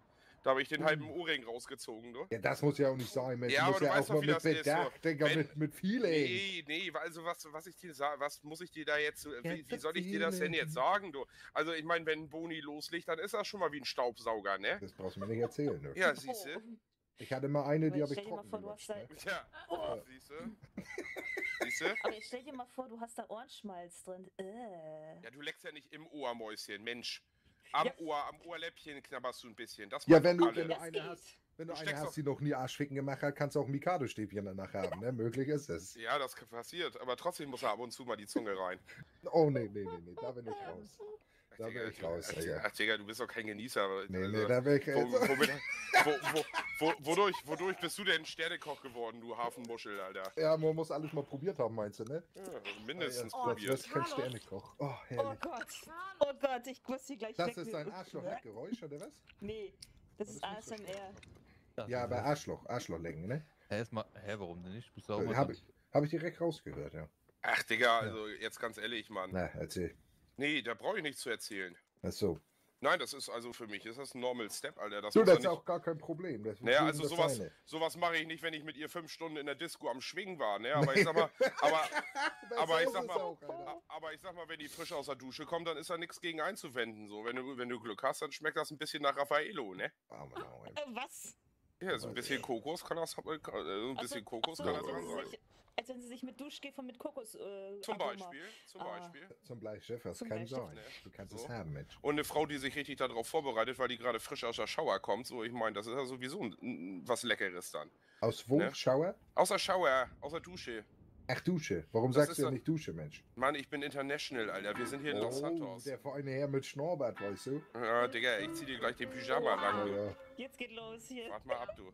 Da habe ich den halben Ohrring rausgezogen, du. Ja, das muss ja auch nicht sein, Mensch. Ja, Du aber musst du ja weißt auch doch, mal wie mit das ist, Bedacht, so. Digga, Wenn- mit, mit Feeling. Nee, nee, also was, was ich dir sage, was muss ich dir da jetzt, wie, Get wie the soll ich dir das denn feeling. jetzt sagen, du? Also ich meine, wenn ein Boni loslegt, dann ist das schon mal wie ein Staubsauger, ne? Das brauchst du mir nicht erzählen, du. Ja, siehst du? Ich hatte mal eine, die Aber habe ich stell dir mal trocken vor, du hast gelutscht, da. ne? Ja, Oh. siehst du? Siehst du? Aber jetzt stell dir mal vor, du hast da Ohrenschmalz drin. Äh. Ja, du leckst ja nicht im Ohrmäuschen, Mensch. Am Ja. Ohr, am Ohrläppchen knabberst du ein bisschen. Das Ja, machen wenn du, alle. wenn du Das eine geht. hast, wenn du Du eine steckst hast, auf- die noch nie Arschficken gemacht hat, kannst du auch ein Mikado-Stäbchen danach haben, ne? Möglich ist es. Ja, das passiert, aber trotzdem muss er ab und zu mal die Zunge rein. Oh, nee, nee, nee, nee, da bin ich raus. Da Digga, bin ich raus, Digga, Digga. Ach, Digga, du bist doch kein Genießer. aber- Nee, also, nee, da bin ich wo, raus. womit, wo, wo, wo, wodurch, wodurch bist du denn Sternekoch geworden, du Hafenmuschel, Alter? Ja, man muss alles mal probiert haben, meinst du, ne? Ja, also mindestens Oh, jetzt probiert. wird's kein Sternekoch. Oh, Oh herrlich. Gott. Oh Gott, ich muss hier gleich Das weg. ist ein Arschloch-Geräusch, oder was? Nee, das ist Das ist A S M R. Das Ja, ist aber es. Arschloch, Arschlochlecken, ne? Hä, ist mal, hä, warum denn nicht? Musst du auch mal Habe durch. ich, hab ich direkt rausgehört, ja. Ach, Digga, also jetzt ganz ehrlich, Mann. Na, erzähl. Nee, da brauche ich nichts zu erzählen. Ach so. Nein, das ist also für mich, ist das ein Normal Step, Alter. Das Du, muss das doch ist nicht. auch gar kein Problem. Das Naja, tun also das sowas, seine. sowas mache ich nicht, wenn ich mit ihr fünf Stunden in der Disco am Schwingen war, ne? Aber ich sag mal, aber, Besser aber ich ist sag es mal, auch, Alter. aber ich sag mal, wenn die frisch aus der Dusche kommt, dann ist da nichts gegen einzuwenden. So, wenn du, wenn du Glück hast, dann schmeckt das ein bisschen nach Raffaello, ne? Ah, Mann, oh, ey. Äh, was? Ja, so ein bisschen Kokos kann das, äh, ein bisschen Ach so, Kokos ach so, kann das als, wenn dran sie sein. sich, als wenn sie sich mit Duschgel mit Kokos. Äh, Zum Aroma- Beispiel, zum Ah. Beispiel. Zum Bleistift, das Zum kann Bleistift. sein. Ne? Du kannst So. es haben, Mensch. Und eine Frau, die sich richtig darauf vorbereitet, weil die gerade frisch aus der Shower kommt, so, ich meine, das ist ja sowieso ein, ein, was Leckeres dann. Aus wo? Ne? Schauer? Aus der Shower, aus der Dusche. Ach, Dusche. Warum Das sagst ist du ja doch- nicht Dusche, Mensch? Mann, ich bin international, Alter. Wir sind hier in Los Oh, Santos. der feine Herr mit Schnurrbart, weißt du? Ja, Digga, ich zieh dir gleich den Pyjama Ja, ran. ja. Jetzt geht los hier. Warte mal ab, du.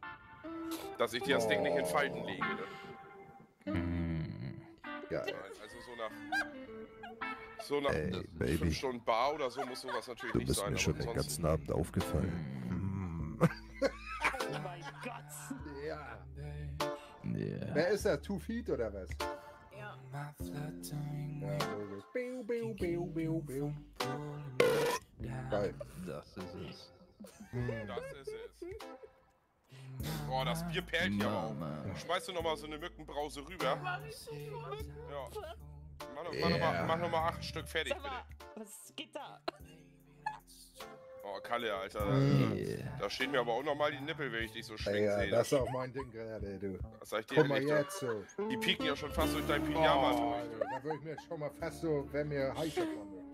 Dass ich dir das Ding nicht in Falten lege, ne? Ja, Also so nach... So nach Ey, fünf Baby, Stunden Bar oder so muss sowas natürlich du nicht bist sein. mir schon aber den ansonsten- ganzen Abend aufgefallen. Mm. Oh mein Gott. ja. Yeah. Wer ist er? Two Feet oder was? Ja. Ja, logisch. Biu, biu, biu, biu, biu. Geil. Das ist es. Das ist es. Boah, das Bier perlt hier aber Mama. auch. Schmeißt du nochmal so eine Mückenbrause rüber? Mach ich sofort. Ja. Mach, noch- mach nochmal mach noch mal acht Stück fertig, Sag bitte. mal, was geht da? Oh, Kalle, Alter. Yeah. Da stehen mir aber auch nochmal die Nippel, wenn ich dich so Ja, schwingen ja, sehe. das ist auch mein Ding gerade, du. Was sag ich dir Guck mal ehrlich, jetzt so. Die pieken ja schon fast durch dein Pyjama Oh, durch. du, da würde ich mir schon mal fast so, wenn mir heißer kommt.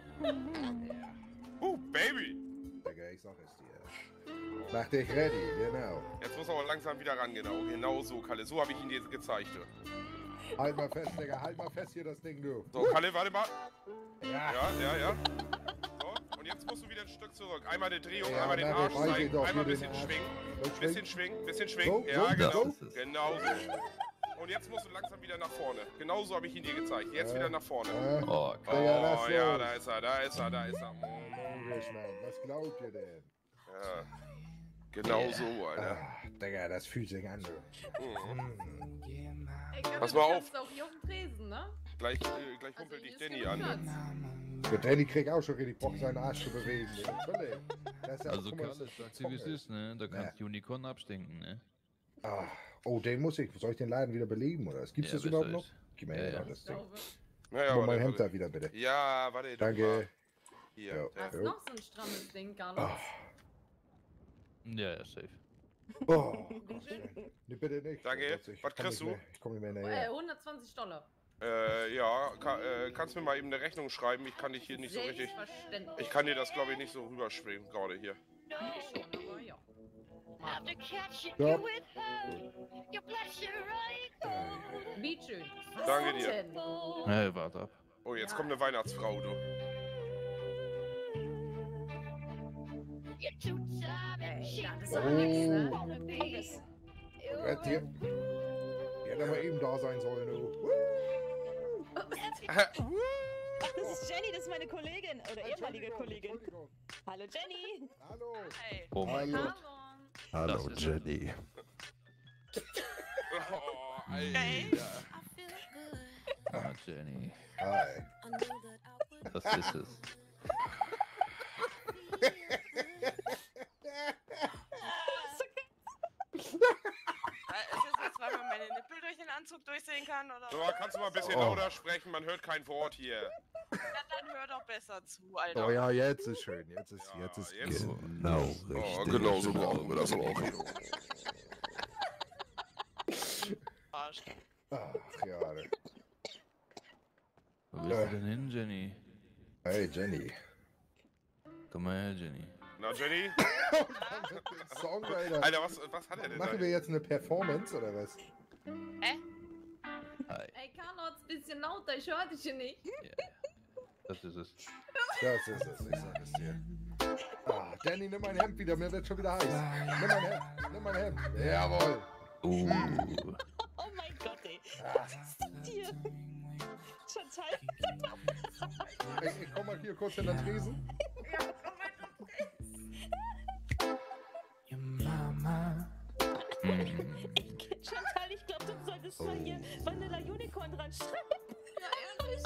Uh, Baby! Digga, ich sag es dir. Mach dich ready, genau. Jetzt muss er aber langsam wieder ran, genau. Genau so, Kalle. So habe ich ihn dir gezeigt, du. Halt mal fest, Digga, halt mal fest hier das Ding, du. So, Kalle, warte mal. Ja. Ja, ja, ja. So, und jetzt musst du wieder ein Stück zurück. Einmal eine Drehung, Ja, einmal den na, Arsch wir reichen zeigen, doch einmal ein hier den bisschen Arsch. schwingen. So, Bisschen schwingen, bisschen schwingen. So, Ja, so, genau. Das ist es. Genau so. Und jetzt musst du langsam wieder nach vorne. Genau so habe ich ihn dir gezeigt. Jetzt Ja. wieder nach vorne. Ja. Oh, Oh, Digga, lass ja, los. da ist er, da ist er, da ist er. Logisch, Mann. Was glaubt ihr denn? Ja. Genau so, Alter. Ah, Digga, das fühlt sich an, du. Mhm. Ey, Kalle, Pass du mal kannst auch hier auf dem Tresen, ne? Gleich, äh, gleich humpelt hier dich ist Danny genug an. Platz. Der Danny kriegt auch schon richtig Bock, seinen Arsch zu bewegen. Du. Natürlich. Das ist ja- Also guck mal, Kalle, das sagst du wie es ist, ne? Da kannst Ja. Unicorn abstinken, ne? Ah, oh, den muss ich. Soll ich den Laden wieder beleben, oder? Gibt's Ja, das überhaupt noch? besser ist. Gib mir Ja, ja, ja. das Ich Ding. glaube. Naja, Guck mal warte, mein Hemd warte. da wieder, bitte. Ja, warte. du Danke. mal. Hier. Ja. der- Hast du noch so ein strammes Ding, Carlos? Ah. Ja, ja, safe. Oh, Gott. Nee, bitte nicht. Danke. Gott, ich Was komm kriegst nicht du? mehr- Ich komme nicht mehr Äh, hinterher. hundertzwanzig Dollar. Äh, ja, ka äh, kannst mir mal eben eine Rechnung schreiben? Ich kann dich hier nicht so richtig. Selbstverständlich. Ich kann dir das, glaube ich, nicht so rüberschwingen, gerade hier. Ich schon, aber ja. Ja. Wie schön. Was Danke ist dir. denn? Hey, warte ab. Oh, jetzt kommt eine Weihnachtsfrau, du. Ey, das ist aber nix, ne? Pommes. Hätte hier, die hätte mal eben da sein sollen, du. Ach, das ist Jenny, das ist meine Kollegin. Oder ehemalige Kollegin. Entschuldigung. Hallo Jenny. Hallo. Oh mein Hallo. Gott. Hallo. Hallo, Das ist Jenny. Oh, Alter. Ah, Jenny. Hi. Das ist es. Anzug durchsehen kann, oder? So, kannst du mal ein bisschen Oh. lauter sprechen? Man hört kein Wort hier. Ja, dann hör doch besser zu, Alter. Oh ja, jetzt ist schön. Jetzt ist, Ja, jetzt ist jetzt- gut. Genau, Oh, richtig. genau so brauchen wir das auch. Arsch. Ach ja. ne. Wo bist du denn hin, Jenny? Hey Jenny. Komm mal her, Jenny. Na, Jenny? Songwriter. Alter, was, was hat er denn Machen da? wir jetzt eine Performance oder was? Äh? Hi. Ey, Carlos, bisschen lauter, ich höre dich hier nicht. Das ist es. Das ist es, ich sag es dir. Ah, Danny, nimm mein Hemd wieder, mir wird schon wieder heiß. Nimm mein Hemd, nimm mein Hemd. Jawohl. Uh. Oh mein Gott, ey. Ah. Was ist denn dir? Chantal. Ich, ich komm mal hier kurz in den Tresen. Chantal, ich glaube, du solltest mal hier Vanilla Unicorn dran schreiben. Ja, ehrlich.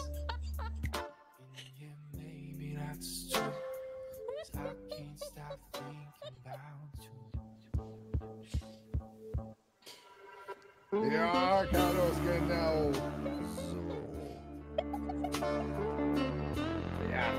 Ja, Carlos, genau. Ja.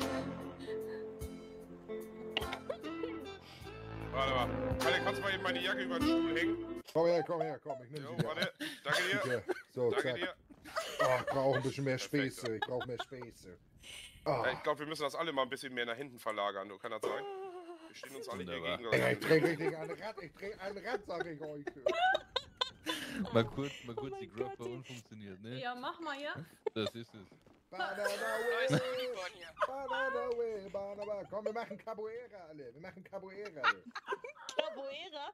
Warte mal. Kalle, kannst du mal eben meine Jacke über den Stuhl hängen? Komm her, komm her, komm, ich nehm Jo, sie dir. warte. Danke dir. Hier, so, Danke zack. dir. Oh, ich brauche ein bisschen mehr Späße, ich brauche mehr Späße. Ja, Oh. ich glaube, wir müssen das alle mal ein bisschen mehr nach hinten verlagern. Du, kann das sein? Wir stehen uns alle hier Wunderbar. Ey, ich gegen. dreh richtig ein Rad, ich dreh ein Rad, sag ich euch. Mal kurz, mal kurz mein die Gott, Graph ey. unfunktioniert, ne? Ja, mach mal, ja. Das ist es. Banana Neues way, Unicorn hier. banana way, banana. Komm, wir machen Capoeira alle, wir machen Capoeira alle. Capoeira?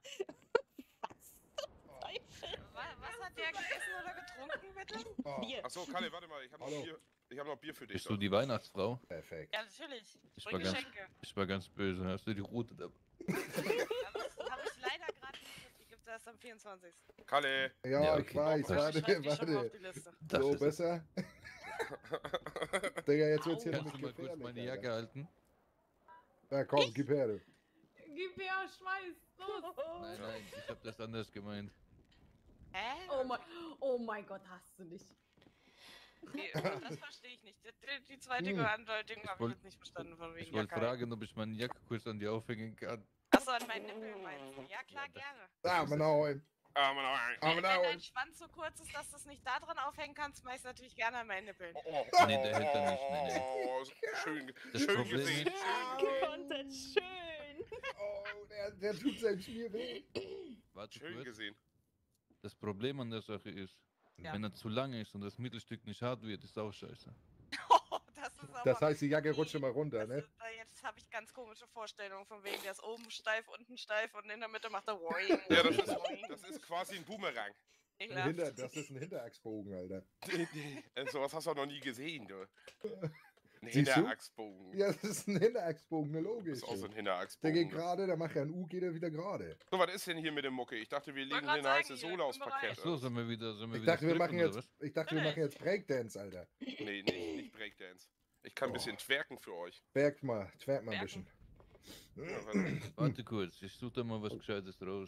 Was? Teufel. Was, was hat der gegessen oder getrunken, bitte? Oh, Bier. Achso, Kalle, warte mal. Ich habe noch, Hallo. Bier- ich hab noch Bier für dich. Bist du die Weihnachtsfrau? perfekt. Ja, natürlich. Ich Bring war ganz, Geschenke. ich war ganz böse. Hast du die Route dabei? Habe ich leider gerade nicht. Die gibt's erst am vierundzwanzigsten Kalle. Ja, Ja, ich okay. weiß, Aber warte, ich schreib die schon mal auf warte. die Liste. Das So, ist es. besser? Digga, jetzt wird's hier Kannst nämlich du mal kurz gefährlich. meine Alter. Jacke halten? Ja, komm, gib her, du. Gib her, schmeiß. Los. Nein, nein, ich hab das anders gemeint. Hä? Oh mein, oh mein Gott, hast du nicht. Nee, das verstehe ich nicht. Die, die, die zweite Hm. Andeutung habe ich wollt- jetzt nicht verstanden von wegen Ich wollte Jacke. fragen, ob ich meine Jacke kurz an dir aufhängen kann. Achso, an meinen Nippel meinst du? Ja, klar, gerne. Ah, man hauen. Ah, Mann, ah, Ah, Wenn man dein hauen. Schwanz so kurz ist, dass du es nicht da dran aufhängen kannst, mach ich es natürlich gerne an meinen Nippeln. oh, Nee, der hält da nicht, nee, nee. Oh, schön, Das schön Problem gesehen. ist- Gekontert, schön. Oh, der, der tut selbst mir weh. Warte Schön kurz. gesehen. Das Problem an der Sache ist, Ja. wenn er zu lang ist und das Mittelstück nicht hart wird, ist auch scheiße. Das ist aber Das heißt, die Jacke rutscht immer runter, das ne? ist, da jetzt habe ich ganz komische Vorstellungen von wegen, der ist oben steif, unten steif und in der Mitte macht er Roing. Ja, das ist, das ist quasi ein Boomerang. Ein Hinter, das ist ein Hinterachsbogen, Alter. Äh, Sowas hast du noch nie gesehen, du. Ein Siehst du? Hinterachsbogen. Ja, das ist ein Hinterachsbogen, ne, Das logisch. ist auch so ein Der Hinterachsbogen. geht gerade, da macht er ein U, geht er wieder gerade. So, was ist denn hier mit dem Mucke? Ich dachte, wir legen grad hier eine heiße sagen, hier, Sohle aufs ich bin Parkett. Achso, sollen wir wieder, sollen wir Ich wieder dachte, wir machen strippen, oder jetzt, ich dachte, wir Nee. machen jetzt Breakdance, Alter. Nee, nicht, nicht Breakdance. Ich kann ein bisschen twerken für euch. Twerk mal, twerk mal ein bisschen. Ja, warte. was? Warte kurz, ich suche da mal was Gescheites raus.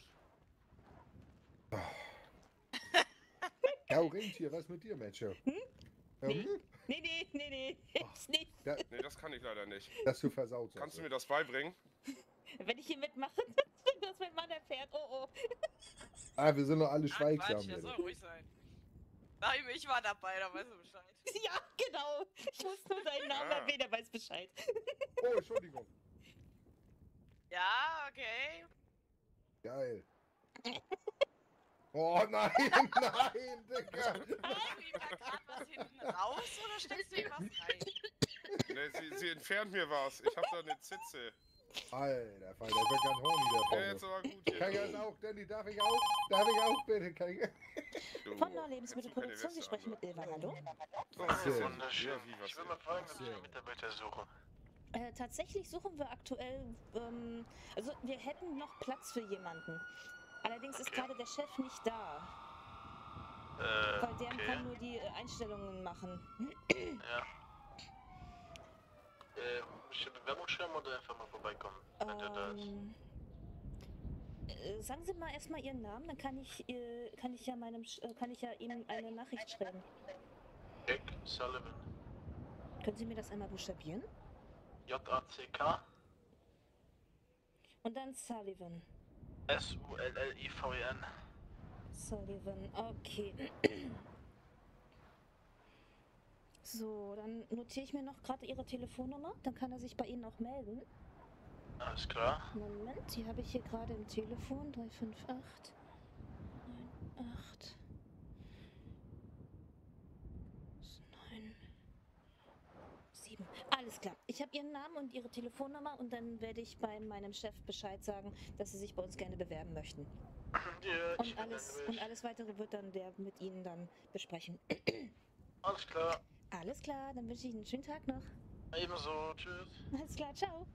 Ja, Rentier, was mit dir, Mensch? Hm? Ähm, Nee, nee, nee, nee. Jetzt nicht. ja, Nee, das kann ich leider nicht. dass du versaut hast. Kannst du mir das beibringen? Wenn ich hier mitmache, dann das mein Mann erfährt. Oh, oh. Ah, wir sind doch alle Ach, schweigsam Quatsch, der hier. soll ruhig sein. Nein, ich war dabei, da weißt du Bescheid. Ja, genau. Ich muss nur seinen Namen Ah. erwähnen, er weiß Bescheid. Oh, Entschuldigung. Ja, okay. Geil. Oh nein, nein, Digga. Hast du ihm da gerade was hinten raus oder steckst du ihm was rein? Nee, sie, sie entfernt mir was. Ich hab da eine Zitze. Alter, Fall, da wird kein Horn Ja, jetzt wieder aber gut hier. Kann ich das auch, Danny? Darf ich auch? Darf ich auch bitte? Kann ich... Du, Von der kannst Lebensmittelproduktion, du Sie keine sprechen mit Weste Ilva, hallo? anhaben? Sehr. Ja, wie, was Ich will denn? mal fragen, ob wir Mitarbeiter suchen. Äh, tatsächlich suchen wir aktuell, ähm, also wir hätten noch Platz für jemanden. Allerdings ist Okay. gerade der Chef nicht da, Äh, weil der okay. kann nur die äh, Einstellungen machen. Ja. Äh, muss ich eine Bewerbung schreiben oder einfach mal vorbeikommen, wenn der da ist? Ähm, Äh, sagen Sie mal erstmal Ihren Namen, dann kann ich, äh, kann ich ja meinem, Sch- äh, kann ich ja ihm eine Nachricht schreiben. Jack Sullivan. Können Sie mir das einmal buchstabieren? J A C K Und dann Sullivan. S U L L I V E N. Sullivan, okay. So, dann notiere ich mir noch gerade Ihre Telefonnummer, dann kann er sich bei Ihnen auch melden. Alles klar. Moment, die habe ich hier gerade im Telefon. drei fünf acht neun acht neun sieben. Alles klar. Ich habe Ihren Namen und Ihre Telefonnummer und dann werde ich bei meinem Chef Bescheid sagen, dass Sie sich bei uns gerne bewerben möchten. Ja, ich Und alles, und alles weitere wird dann der mit Ihnen dann besprechen. Alles klar. Alles klar, dann wünsche ich Ihnen einen schönen Tag noch. Ebenso. Tschüss. Alles klar, ciao.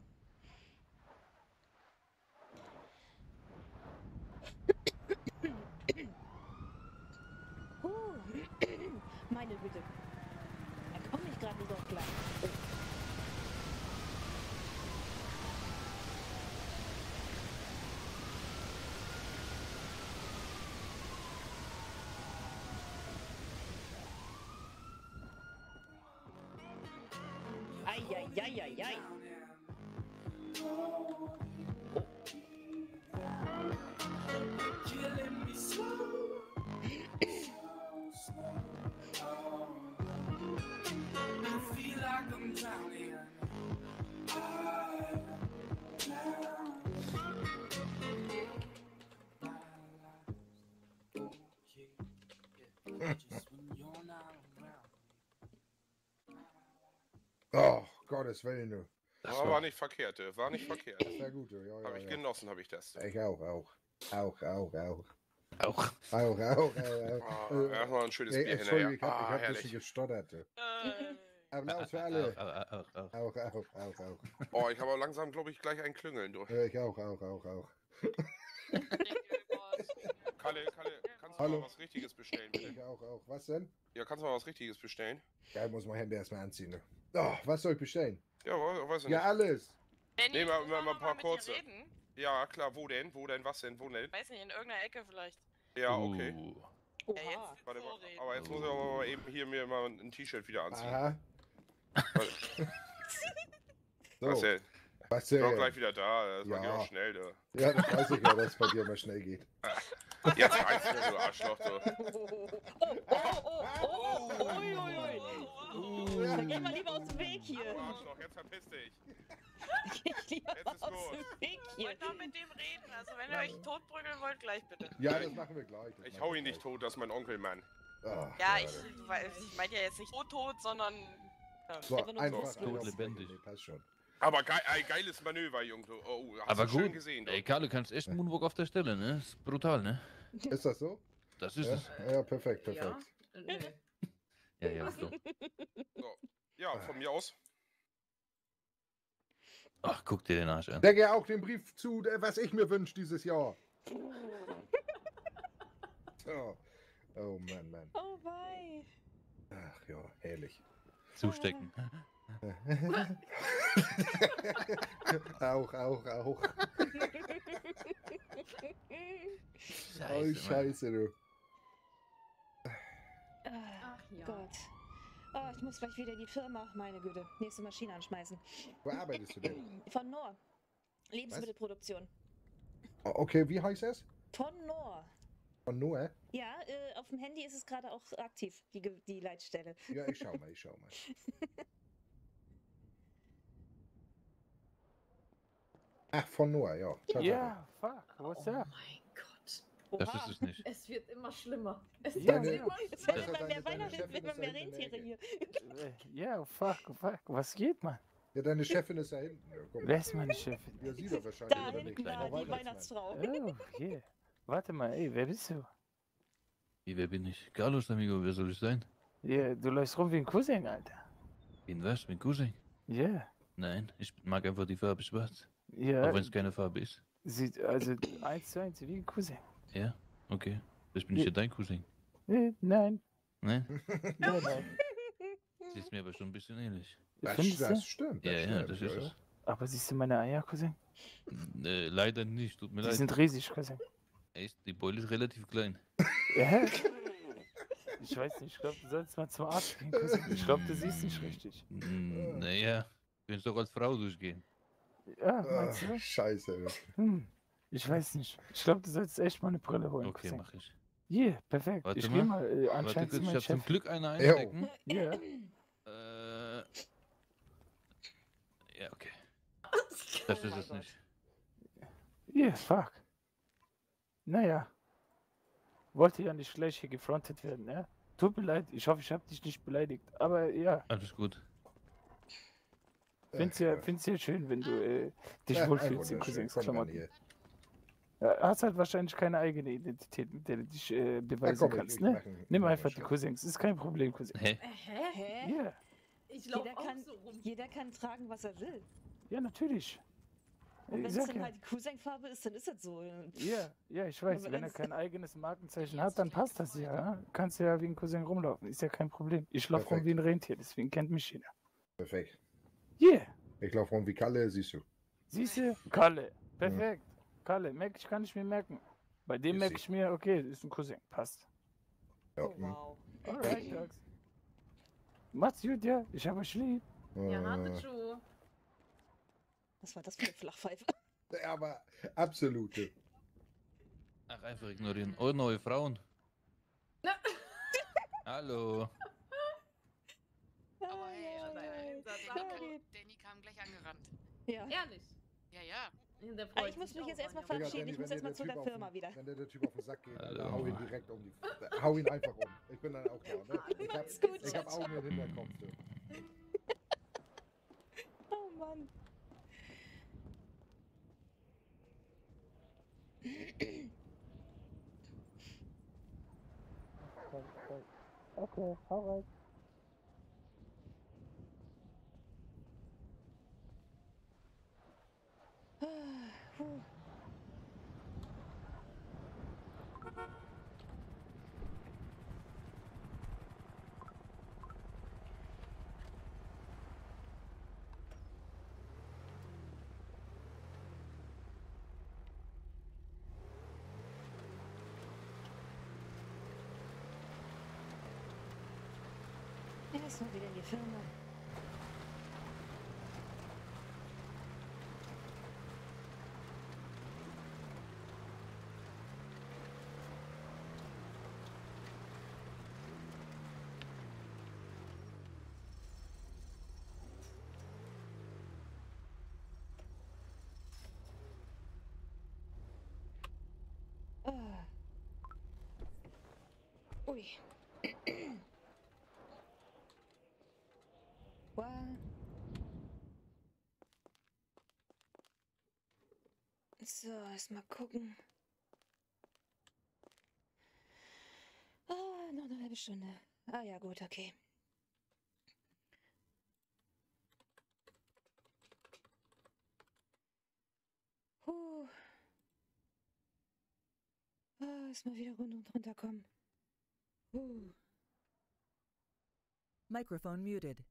Uh, meine Güte. Da komme ich gerade nicht drauf klar. Eieieiei. Oh, Gottes Willen, du. War, war nicht verkehrt, du. War nicht verkehrt. Sehr gut, du. Ja, ja, Habe ich ja. genossen, habe ich das. Ich auch, auch. Auch, auch, auch. Auch. Auch, auch, auch. auch. Ah, erstmal ein schönes Ey, Bier Entschuldigung, hinterher. ich hab, Ah, ich hab ein herrlich. bisschen gestottert. du. Äh, Applaus für alle. Auch, auch, auch. Auch, auch, auch, auch. Oh, ich habe auch langsam, glaube ich, gleich ein Klüngeln, du. Ja, ich auch, auch, auch, auch. Kalle, Kalle, kannst du Hallo. mal was Richtiges bestellen, bitte? Ich auch, auch. Was denn? Ja, kannst du mal was Richtiges bestellen? Ja, ich muss mein Hemd erstmal anziehen. Ne? Oh, was soll ich bestellen? Ja, we- weiß ich nicht. Ja, alles. Benny, Nehmen wir ich mal, muss mal auch ein paar mit dir kurze. reden. Ja, klar, wo denn? Wo denn? Was denn? Wo denn? Weiß nicht, in irgendeiner Ecke vielleicht. Ja, okay. Uh. Ja, jetzt Warte so mal, reden. aber jetzt muss ich aber mal eben hier mir mal ein T-Shirt wieder anziehen. Aha. Was So, denn? was Ich bin auch denn? gleich wieder da. Das war Ja. ja auch schnell, du. Ja, das weiß ich ja, dass es bei dir mal schnell geht. Jetzt reicht's mir, du Arschloch, du. Ui, ui, ui. Dann geh mal lieber aus dem Weg hier. Arschloch, jetzt verpiss dich. Geh lieber Jetzt ist aus gut. dem Weg Ich hier. wollte noch mit dem reden. Also, wenn ihr euch totprügeln wollt, gleich bitte. Ja, das machen wir gleich. das Ich machen hau wir ihn nicht gleich. tot, das ist mein Onkel, Mann. Ach, Ja, ja, ich, weil- ich meinte ja jetzt nicht tot, tot, sondern. Ja. So, Einfach nur einfach bewusstlos. einen auf den Lebendig. Deckel, nee, passt schon. Aber geil, ein geiles Manöver, Junge. du. Oh, hast Aber du schön gut. gesehen, du. Ey, Karl, du kannst echt Moonwalk auf der Stelle, ne? Ist brutal, ne? Ist das so? Das ist Ja, es. ja, perfekt, perfekt. Ja? Nee. Ja, ja, so. So. Ja, von mir aus. Ach, guck dir den Arsch an. Denke auch den Brief zu, äh, was ich mir wünsche dieses Jahr. So. Oh Mann, Mann. Oh wei. Ach ja, herrlich. Zustecken. auch, auch, auch. Oh, Mann. Scheiße, du. Ach ja. Gott. Oh, ich muss gleich wieder in die Firma. Meine Güte. Nächste Maschine anschmeißen. Wo arbeitest du denn? Von Noor. Lebensmittelproduktion. Oh, okay, wie heißt es? Von Noor. Von Noah? Ja, äh, auf dem Handy ist es gerade auch aktiv, die, Ge- die Leitstelle. Ja, ich schau mal, ich schau mal. Ach, von Noah, ja. Tatsache. Ja, fuck, what's Oh up? mein Gott. Das Oha. ist es nicht. Es wird immer schlimmer. Es Ja, wird ja. immer Es schlimmer. werden immer deine- mehr deine Weihnachten, Chefin es werden ist immer da mehr hinten in der Rentiere hier. Äh, Ja, fuck, fuck, was geht, man? Ja, deine Chefin ist da hinten. Ja, guck Wer mal. ist meine Chefin? Ja, sie doch wahrscheinlich. Da oder hinten nicht? da, Frau die Weihnachtsmann. Weihnachtsfrau. Oh, yeah. Warte mal, ey, wer bist du? Wie, wer bin ich? Carlos, amigo, wer soll ich sein? Ja, du läufst rum wie ein Cousin, Alter. Bin was? Mit Cousin? Ja, Nein, ich mag einfach die Farbe schwarz. ja. Auch wenn es keine Farbe ist. Sieht also eins zu eins wie ein Cousin. Ja? Okay. Das bin ich ja dein Cousin. Nee, nein, Ne? nein, nein. Siehst mir aber schon ein bisschen ähnlich. Das, Findest das du? stimmt. Ja, Das ja, stimmt, das ist ja, es. Aber siehst du meine Eier, Cousin? Äh, leider nicht, tut mir Die leid. sind riesig, Cousin. Echt, die Beule ist relativ klein. Ja? Ich weiß nicht, ich glaube, du sollst mal zum Arzt gehen, Cousin. Ich glaube, du siehst nicht richtig. Hm, Naja, kannst doch als Frau durchgehen. Ja, meinst Ah, du? Scheiße. Hm, ich weiß nicht. Ich glaube, du sollst echt mal eine Brille holen, Okay, Cousin. mach ich. Hier, perfekt. Warte ich mal. gehe mal äh, Warte anscheinend kurz, zu ich meinem hab zum Chef. Glück eine Jo. einstecken. Ja. Äh, ja, okay. Das ist es nicht. Hier, fuck. Naja. Wollte ja nicht gleich hier gefrontet werden, ne? Tut mir leid, ich hoffe, ich habe dich nicht beleidigt. Aber ja, Alles gut. find's ja, find's ja schön, wenn du äh, dich Ja, wohlfühlst in wunderschön. Cousins Komm ran Klamotten. hier. Ja, hast halt wahrscheinlich keine eigene Identität, mit der du dich äh, beweisen komm, ich- kannst, ich ne? mach einen- Nimm ich mach einfach einen die Schritt. Cousins, ist kein Problem, Cousin. Hä? Hä? Hä? Ja, Ich laufe Jeder auch kann, so rum. jeder kann tragen, was er will. ja, natürlich. Und Ich wenn es sag dann ja. halt die Cousin-Farbe ist, dann ist das so. Ja, ja, ich weiß, Aber wenn er wenn's- kein eigenes Markenzeichen hat, dann passt das ja. ja? Kannst ja wie ein Cousin rumlaufen, ist ja kein Problem. Ich laufe rum Perfekt. wie ein Rentier, deswegen kennt mich jeder. Perfekt. Yeah, Ich laufe rum wie Kalle, siehst du. siehst du? Kalle, perfekt. Kalle, merk ich, kann ich mir merken. Bei dem Ist merke sie. ich mir, okay, ist ein Cousin, passt. Ja, Oh, hm. wow. Alright, Dogs. Macht's gut, ja? Ich hab euch lieb. Ja, harte Äh, Schuhe. Was war das für eine Flachpfeife? ja, aber absolute. Ach, einfach ignorieren. Oh, neue Frauen. Na. Hallo. Aber hey, Ja, also, nein, äh, das Danny, war kam, lieb. Danny kam gleich angerannt. Ja. Ehrlich. Ja, ja. Ja, der Ah, freut ich muss sich mich auch, jetzt erstmal Anja. Digga, verabschieden. Danny, Ich muss wenn dir erstmal der zu Typ der auf Firma den- wieder. Wenn dir der Typ auf den Sack geht, Alter, Hallo. hau ihn direkt um die. F- Hau ihn einfach um. Ich bin dann auch da, ne? Ich hab, Mach's gut, ich hab Schatz. Augen im Hinterkopf. Du. Oh Mann. Okay, alright. Ah, puh. Erstmal wieder in die Firma. Ah. Ui. Wow. So, erstmal gucken. Ah, noch eine halbe Stunde. Ah ja, gut, okay. Puh. Ah, erstmal wieder runter und runterkommen. Puh. Microphone muted.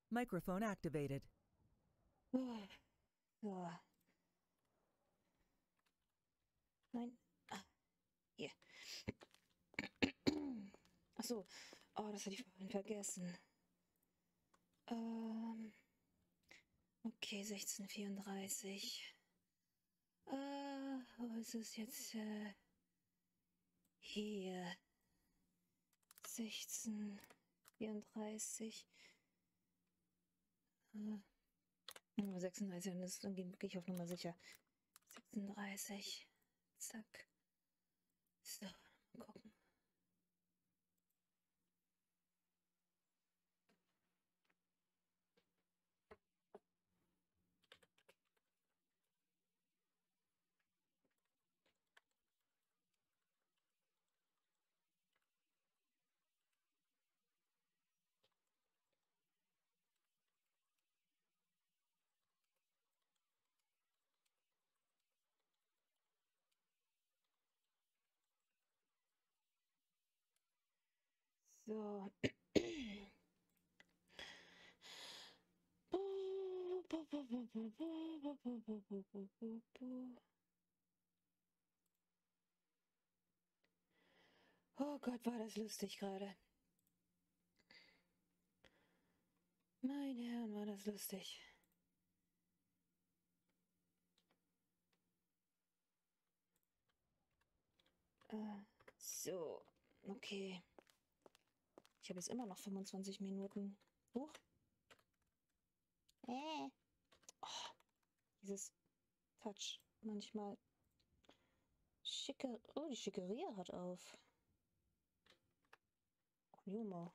Microphone activated. Oh. So. Nein. Ah. Hier. Ach so. Oh, das hatte ich vorhin vergessen. Ähm. Okay, sechzehn Uhr vierunddreißig. Äh, wo ist es jetzt? Äh, hier. sechzehn Uhr vierunddreißig. Äh, sechsunddreißig, und das, dann gehe geh ich auf Nummer sicher. sechsunddreißig. Zack. So, mal gucken. So. Oh Gott, war das lustig gerade. Meine Herren, war das lustig. Äh, so, okay. Ich habe jetzt immer noch fünfundzwanzig Minuten. Huch. Äh. Oh, dieses Touch. Manchmal. Schicke. Oh, die Schickeria hat auf. Humor.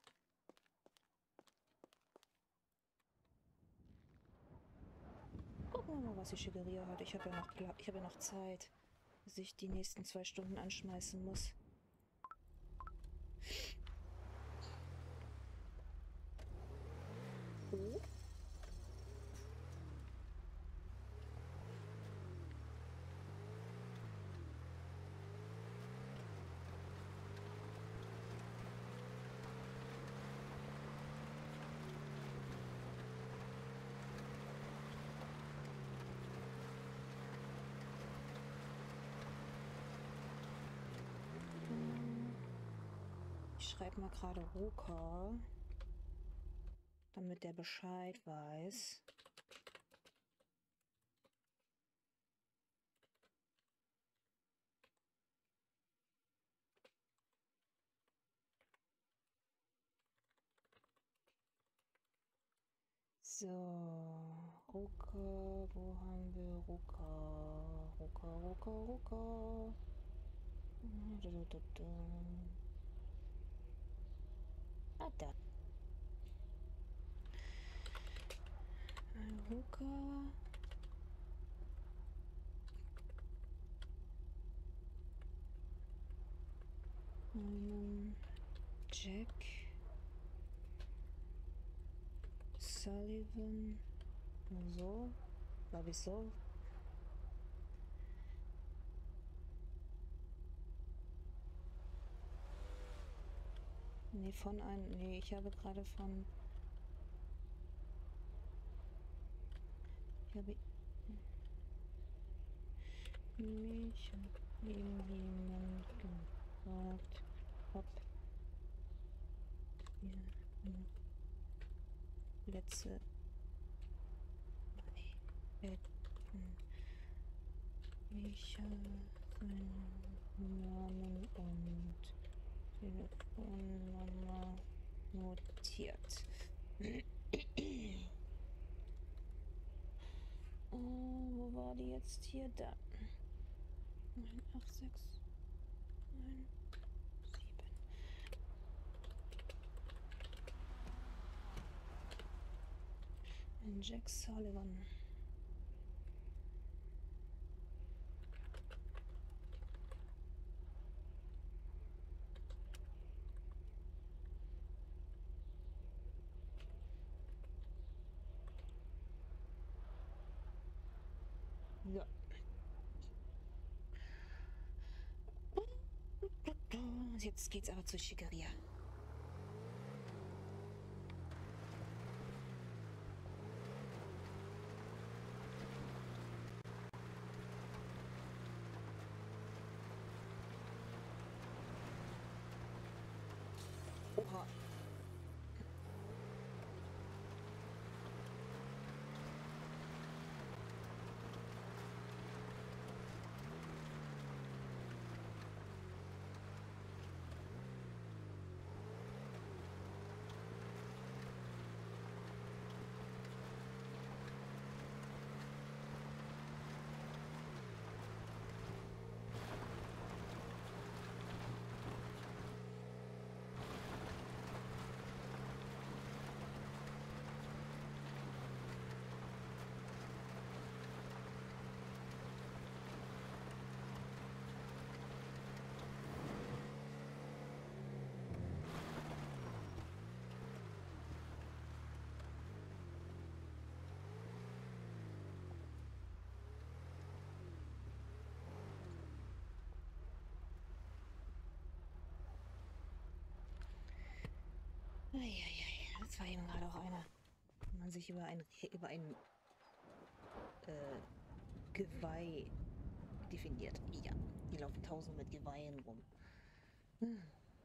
Gucken wir mal, was die Schickeria hat. Ich habe ja noch Pla ich habe ja noch Zeit, bis ich die nächsten zwei Stunden anschmeißen muss. Oh. Ich schreibe mal gerade Ruka, damit der Bescheid weiß. So, Ruka, wo haben wir Ruka? Ruka, Ruka, Ruka. Da, da, da, da. Ah, da. Ruka. Um, Jack. Sullivan. So. Glaube ich so. Nee, von einem. Nee, ich habe gerade von. Ich habe. Mich hat irgendjemand gefragt, ob wir Plätze hätten. Ich habe seinen Namen und Telefonnummer notiert. Oh, wo war die jetzt hier? Da. neun acht sechs neun sieben. Ein Jack Sullivan. Ja. Jetzt geht's aber zur Schickeria. Oha. Eieiei, das war eben gerade auch einer, wenn man sich über ein, über ein äh, Geweih definiert. Ja, die laufen tausend mit Geweihen rum. Hm.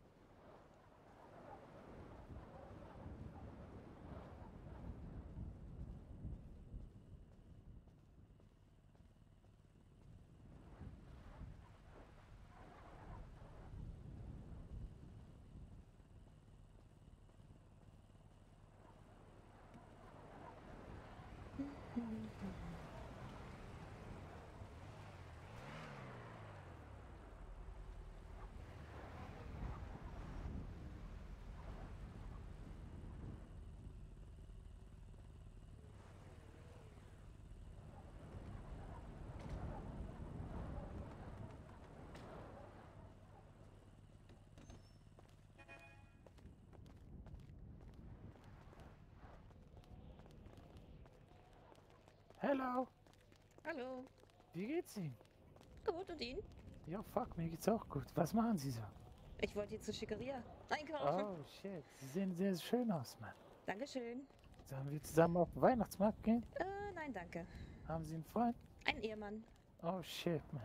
Hello. Hallo. Wie geht's Ihnen? Gut, und Ihnen? Ja, fuck, mir geht's auch gut. Was machen Sie so? Ich wollte jetzt zur Schickeria einkaufen. Oh, shit. Sie sehen sehr schön aus, Mann. Dankeschön. Sollen wir zusammen auf den Weihnachtsmarkt gehen? Äh, nein, danke. Haben Sie einen Freund? Ein Ehemann. Oh, shit, man.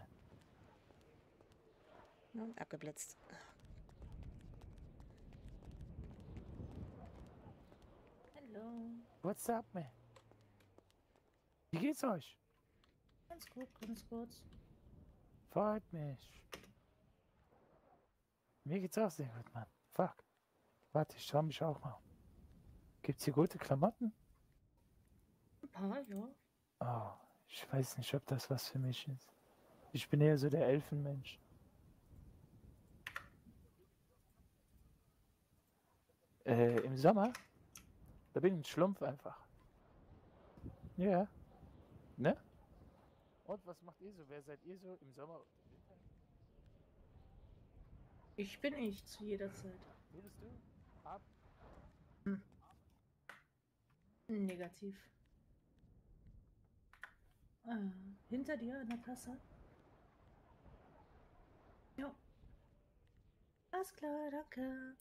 Ja, abgeblitzt. Hallo. What's up, man? Wie geht's euch? Ganz gut, ganz kurz. Freut mich. Mir geht's auch sehr gut, Mann. Fuck. Warte, ich schau mich auch mal. Gibt's hier gute Klamotten? Ein paar, ja. Oh, ich weiß nicht, ob das was für mich ist. Ich bin eher so der Elfenmensch. Äh, im Sommer? Da bin ich ein Schlumpf einfach. Ja. Ne? Und was macht ihr so? Wer seid ihr so im Sommer und im Winter? Ich bin ich zu jeder Zeit. Wo bist du? Ab. Hm. Negativ. Ah, hinter dir an der Kasse? Ja. Alles klar, danke.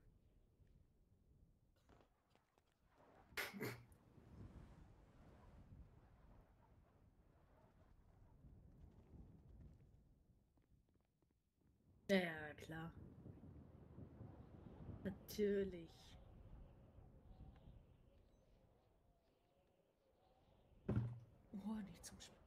Ja, ja, klar. Natürlich. Oh, nicht zum Spaß.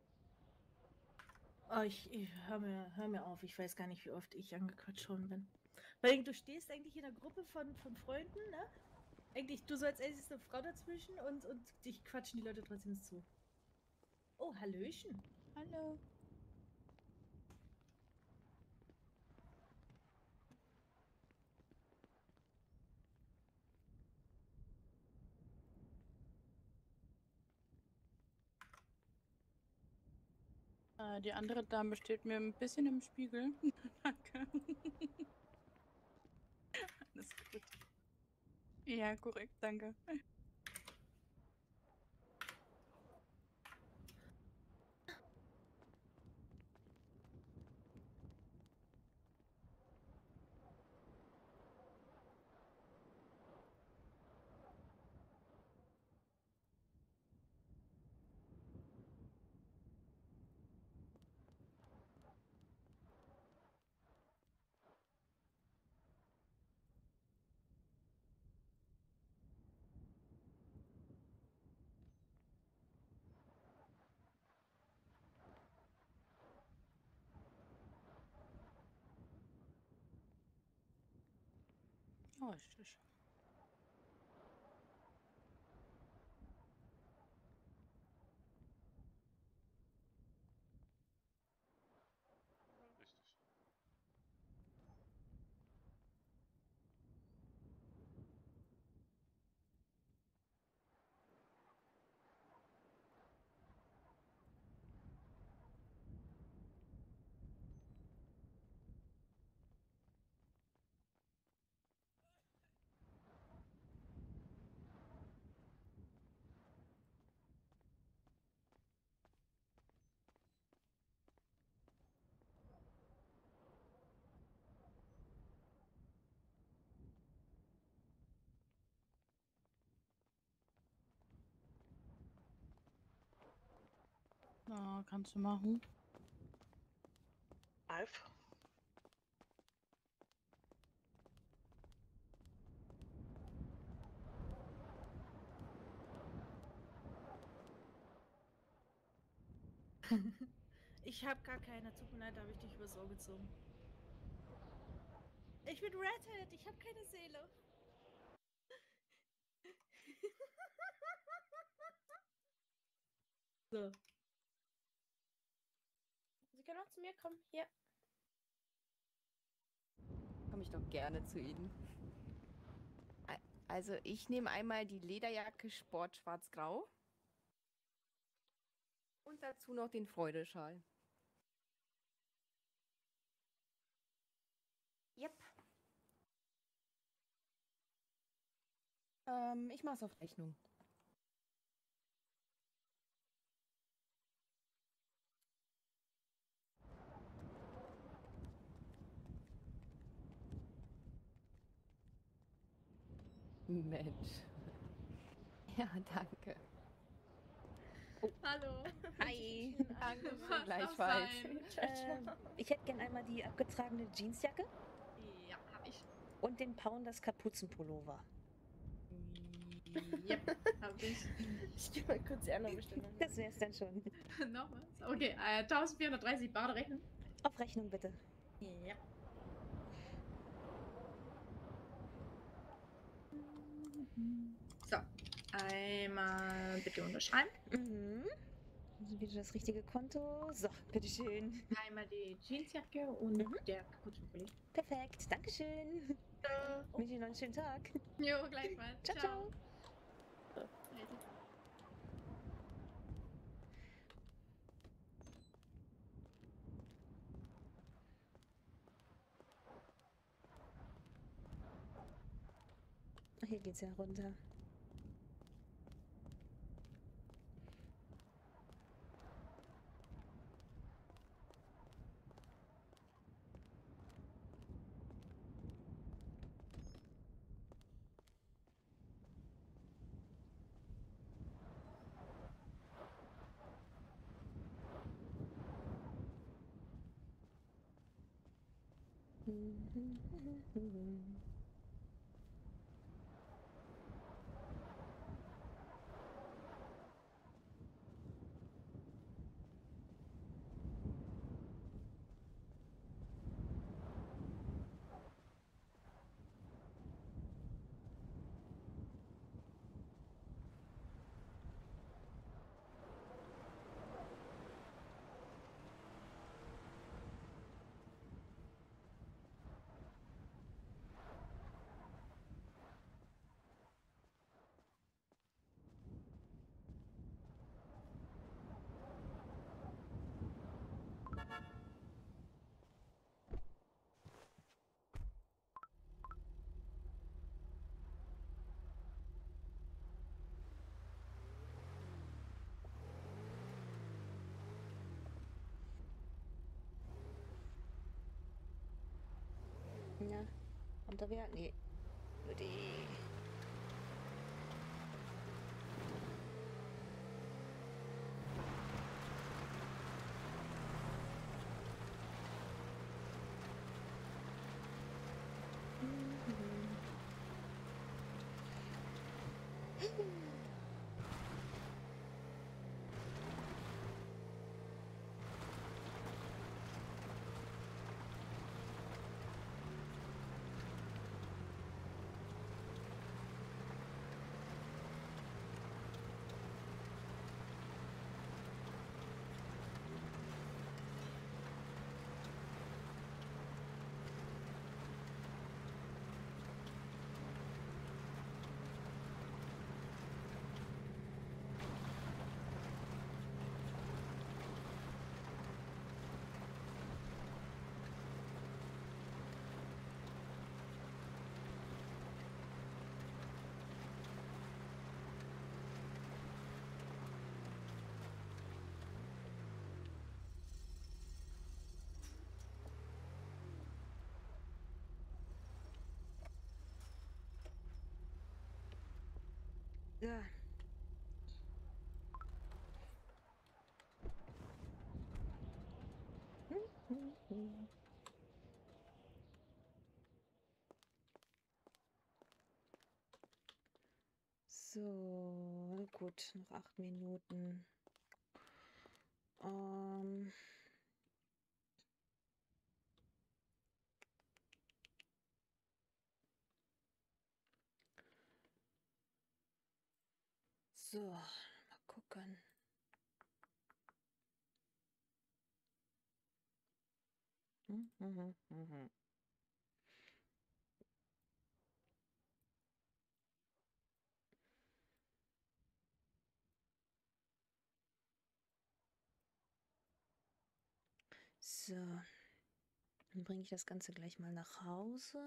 Oh, ich, ich hör mir, hör mir auf. Ich weiß gar nicht, wie oft ich angequatscht worden bin. Weil du stehst eigentlich in einer Gruppe von, von Freunden, ne? Eigentlich, du so als erstes eine Frau dazwischen und, und dich quatschen die Leute trotzdem zu. Oh, Hallöchen. Hallo. Äh, die andere Dame steht mir ein bisschen im Spiegel. Danke. Alles gut. Ja, korrekt, danke. Oh, richtig. Na, kannst du machen. Alf? Ich hab gar keine. Tut mir leid, da habe ich dich übers Ohr gezogen. Ich bin Redhead, ich habe keine Seele. So. Sie können auch zu mir kommen. Hier. Komme ich doch gerne zu Ihnen. Al- Also ich nehme einmal die Lederjacke Sport schwarz-grau. Und dazu noch den Freudeschal. Yep. Ähm, ich mach's auf Rechnung. Mensch. Ja, danke. Hallo. Hi. Danke, Was gleichfalls. Ähm, ich hätte gern einmal die abgetragene Jeansjacke. Ja, hab ich. Und den Pounders Kapuzenpullover. Yep, hab ich. Ich geh mal kurz die andere Bestellung. Das wär's dann schon. Noch was? Okay, äh, eintausendvierhundertdreißig Bar rechnen. Auf Rechnung bitte. Ja. So, einmal bitte unterschreiben. Mhm. Also wieder das richtige Konto. So, bitteschön. Einmal die Jeansjacke und der Kapuzenpulli. Perfekt, Dankeschön. Äh, Ich wünsche Ihnen noch einen schönen Tag. Jo, gleichfalls. Ciao, ciao. Ach, hier geht's ja runter. Ja, kommt da wer? Nee. Nur die. Ja. So, gut, noch acht Minuten. Ähm. So, mal gucken. Mhm, mhm, mhm. So, dann bringe ich das Ganze gleich mal nach Hause.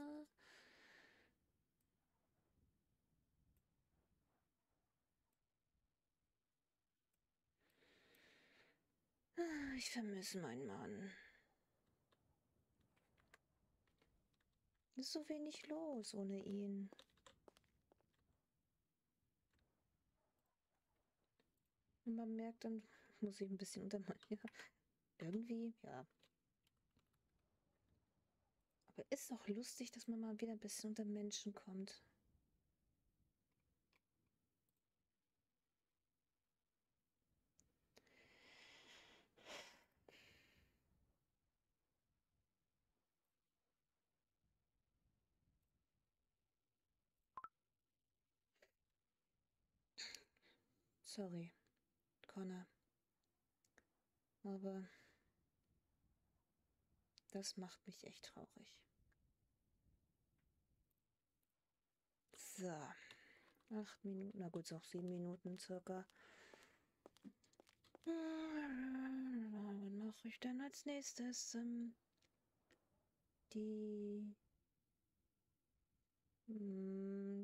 Ah, ich vermisse meinen Mann. Ist so wenig los ohne ihn. Und man merkt, dann muss ich ein bisschen unter ja, irgendwie, ja. Aber ist doch lustig, dass man mal wieder ein bisschen unter Menschen kommt. Sorry, Connor. Aber das macht mich echt traurig. So. Acht Minuten, na gut, noch sieben Minuten circa. Was mache ich denn als nächstes? Ähm, die... Hm,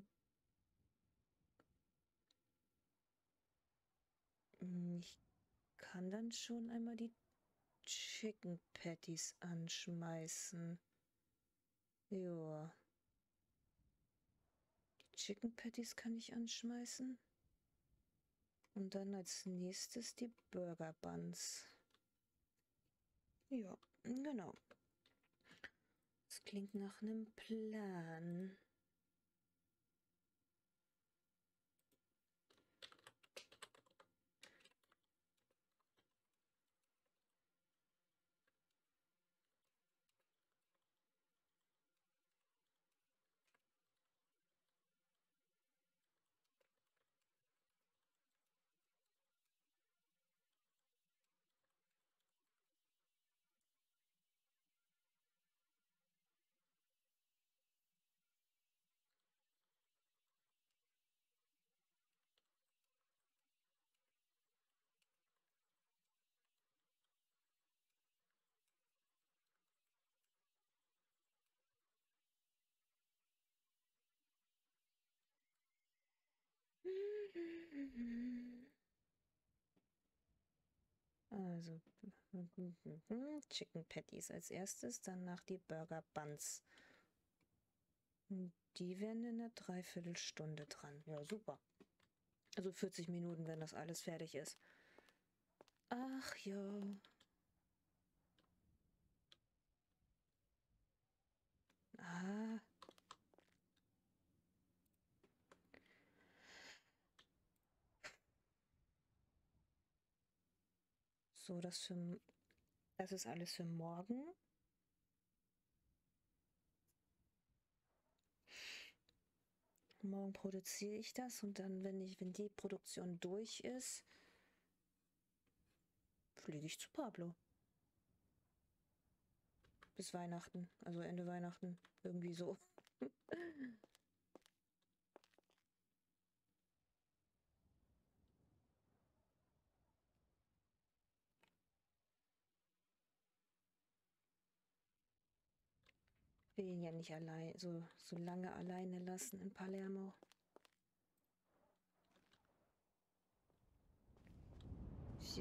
ich kann dann schon einmal die Chicken Patties anschmeißen. Ja. Die Chicken Patties kann ich anschmeißen. Und dann als nächstes die Burger Buns. Ja, genau. Das klingt nach einem Plan. Also Chicken Patties als erstes, danach die Burger Buns. Die werden in einer Dreiviertelstunde dran. Ja, super. Also vierzig Minuten, wenn das alles fertig ist. Ach ja. Ah. So, das für das ist alles für morgen. Morgen produziere ich das und dann, wenn ich, wenn die Produktion durch ist, fliege ich zu Pablo. Bis Weihnachten, also Ende Weihnachten, irgendwie so. Ich will ihn ja nicht allein, so, so lange alleine lassen in Palermo. So.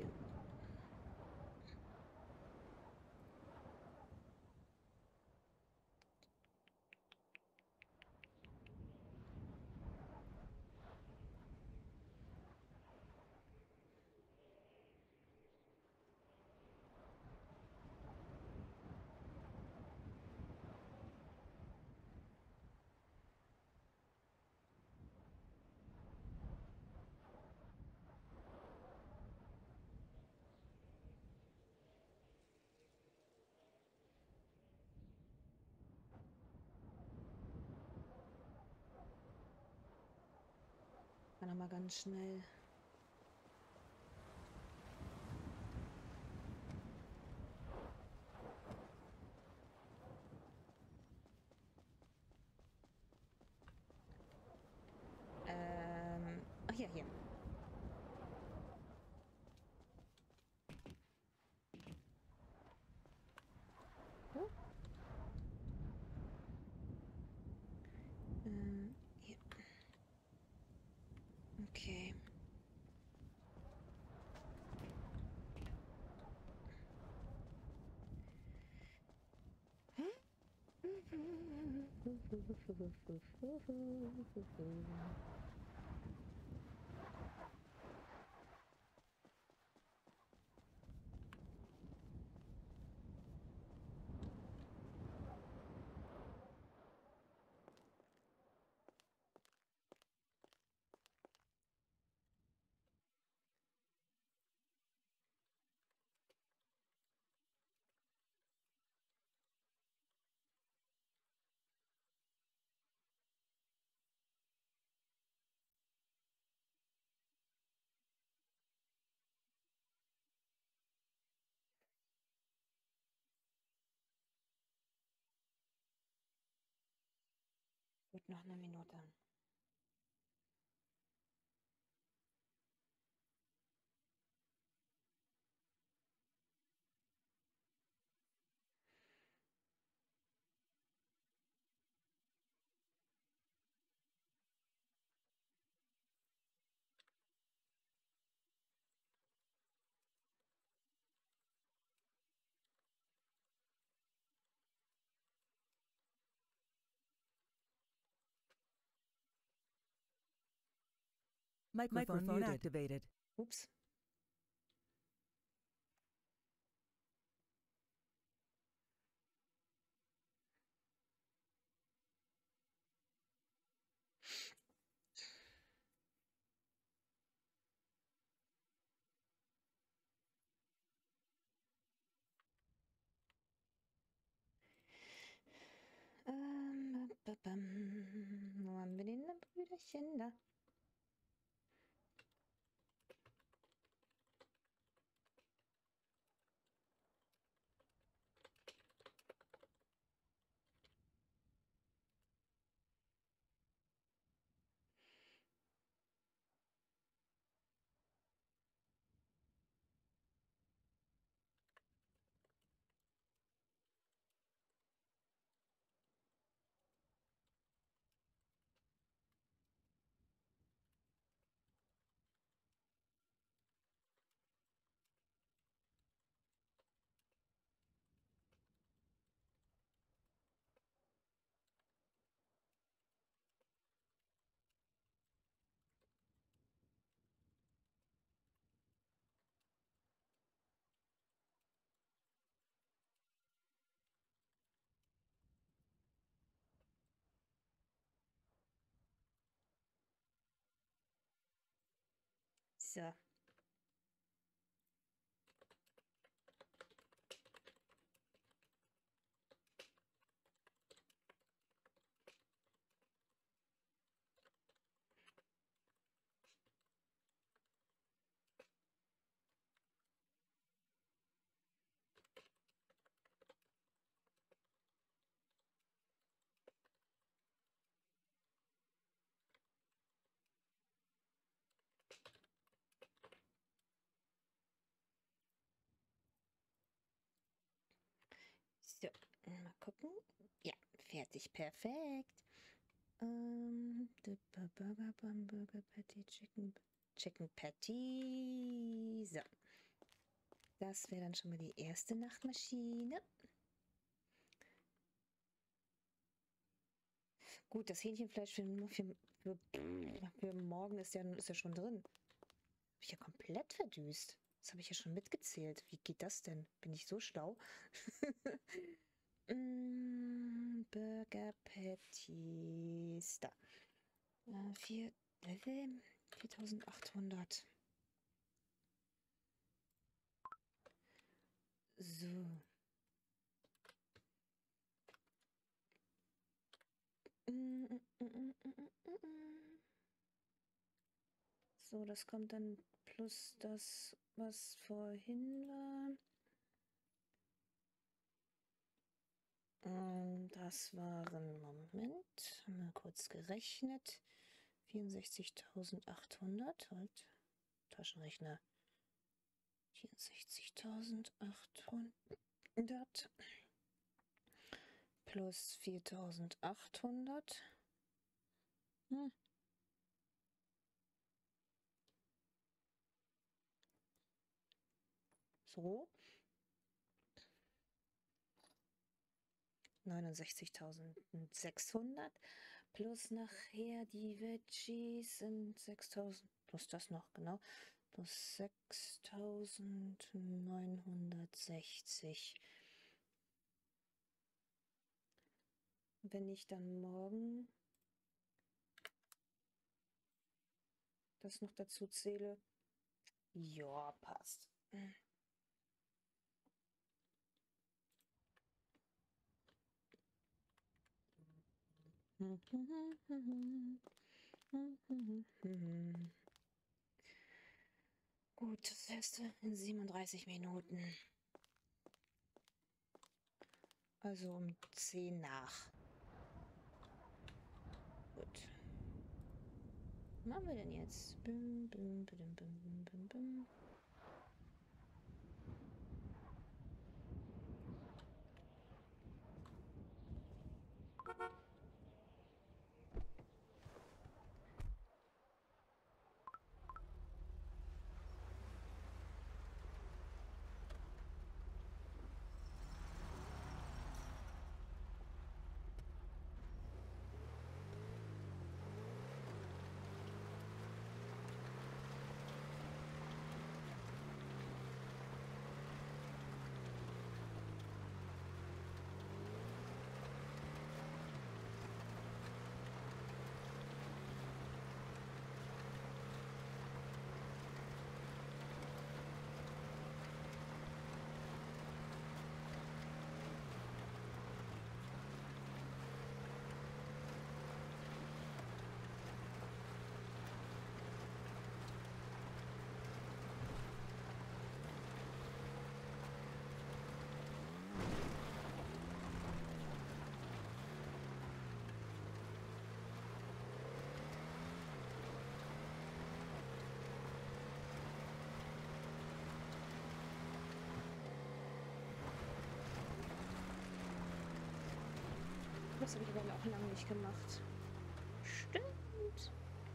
mal noch mal ganz schnell. Ähm, ach ja, hier. Hm? Ähm, hier. Okay. Gut, noch eine Minute. Microphone, Microphone muted. activated. Ups. Ähm, ba- bam. Wo haben wir den Brüderchen da? So. So, mal gucken. Ja, fertig, perfekt. Ähm, the Bu- Burger Bun, Burger Patty, Chicken, Chicken Patty. So. Das wäre dann schon mal die erste Nachtmaschine. Gut, das Hähnchenfleisch für, für, für, für morgen ist ja, ist ja schon drin. Habe ich ja komplett verdüst. Das habe ich ja schon mitgezählt. Wie geht das denn? Bin ich so schlau? Mm, Burger Patties. Da. Äh, vier, äh, viertausendachthundert. So. Mm, mm, mm, mm, mm, mm, mm. So, das kommt dann plus das, was vorhin war. Ähm, Das waren, Moment, mal kurz gerechnet. vierundsechzigtausendachthundert, halt, Taschenrechner. vierundsechzigtausendachthundert plus viertausendachthundert. Hm. So. neunundsechzigtausendsechshundert plus nachher die Veggies sind sechstausend, plus das noch, genau, plus sechstausendneunhundertsechzig. Wenn ich dann morgen das noch dazu zähle, ja, passt. Gut, das erste in siebenunddreißig Minuten. Also um zehn nach. Gut. Was machen wir denn jetzt? Bim, bim, bim, bim, bim, bim, bim. Das habe ich aber auch lange nicht gemacht. Stimmt.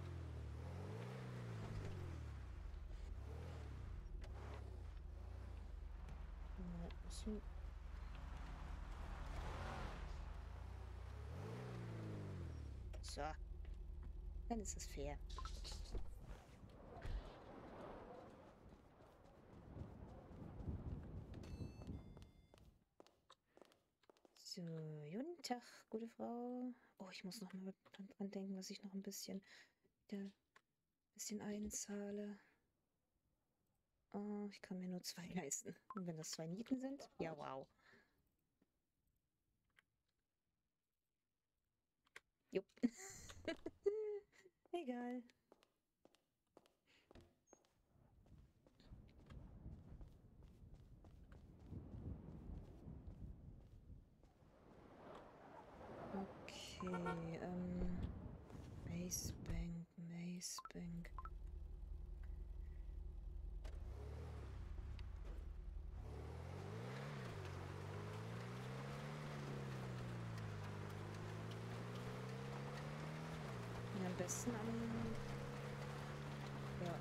So. Dann ist es fair. So, guten Tag, gute Frau. Oh, ich muss noch mal dran denken, dass ich noch ein bisschen, ein bisschen einzahle. Oh, ich kann mir nur zwei leisten. Und wenn das zwei Nieten sind, ja, wow. Jupp. Egal. Okay, ähm, Maze Bank, Maze Bank. Ja, am besten am, ja.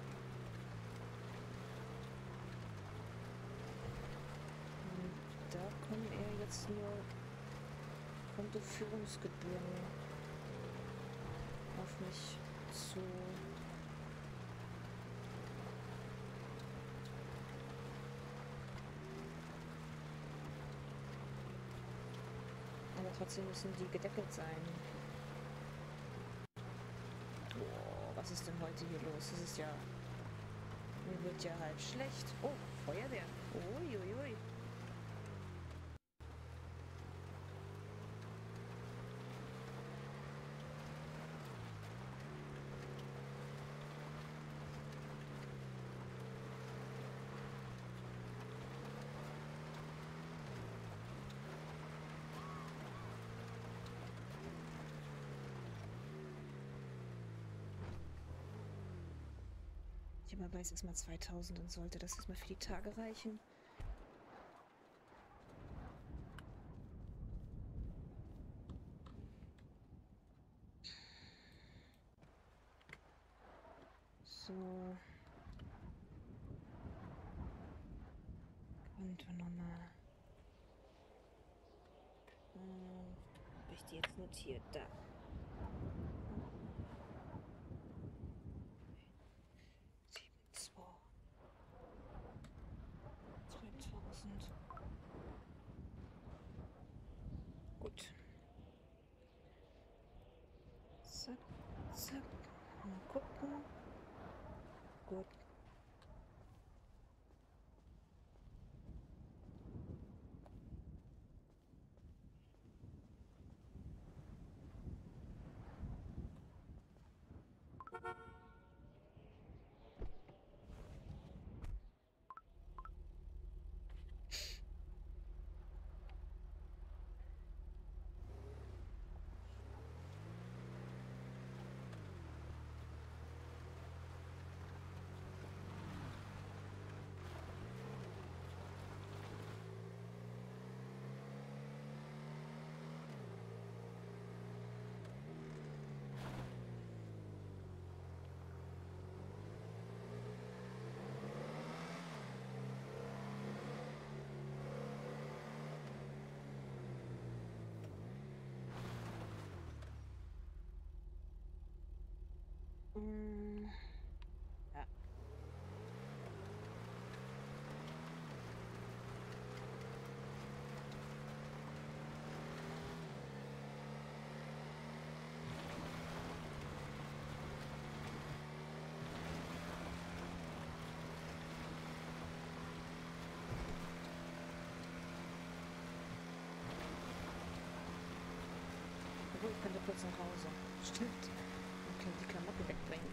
Und da kommen eher jetzt nur Kontoführungsgebühren auf mich zu. Aber trotzdem müssen die gedeckelt sein. Boah, was ist denn heute hier los? Das ist ja... Mir wird ja halb schlecht. Oh, Feuerwehr. Uiuiui. Ich immer weiß, erstmal zweitausend und sollte das erstmal für die Tage reichen. So. Kontonummer. Hm, habe ich die jetzt notiert? Da. sieben zwei. zweitausend. Gut. Zack, zack. Mal gucken. Gut. Mm, ja. Obwohl, ich könnte kurz nach Hause. Stimmt. Ich kann die Klamotten wegbringen.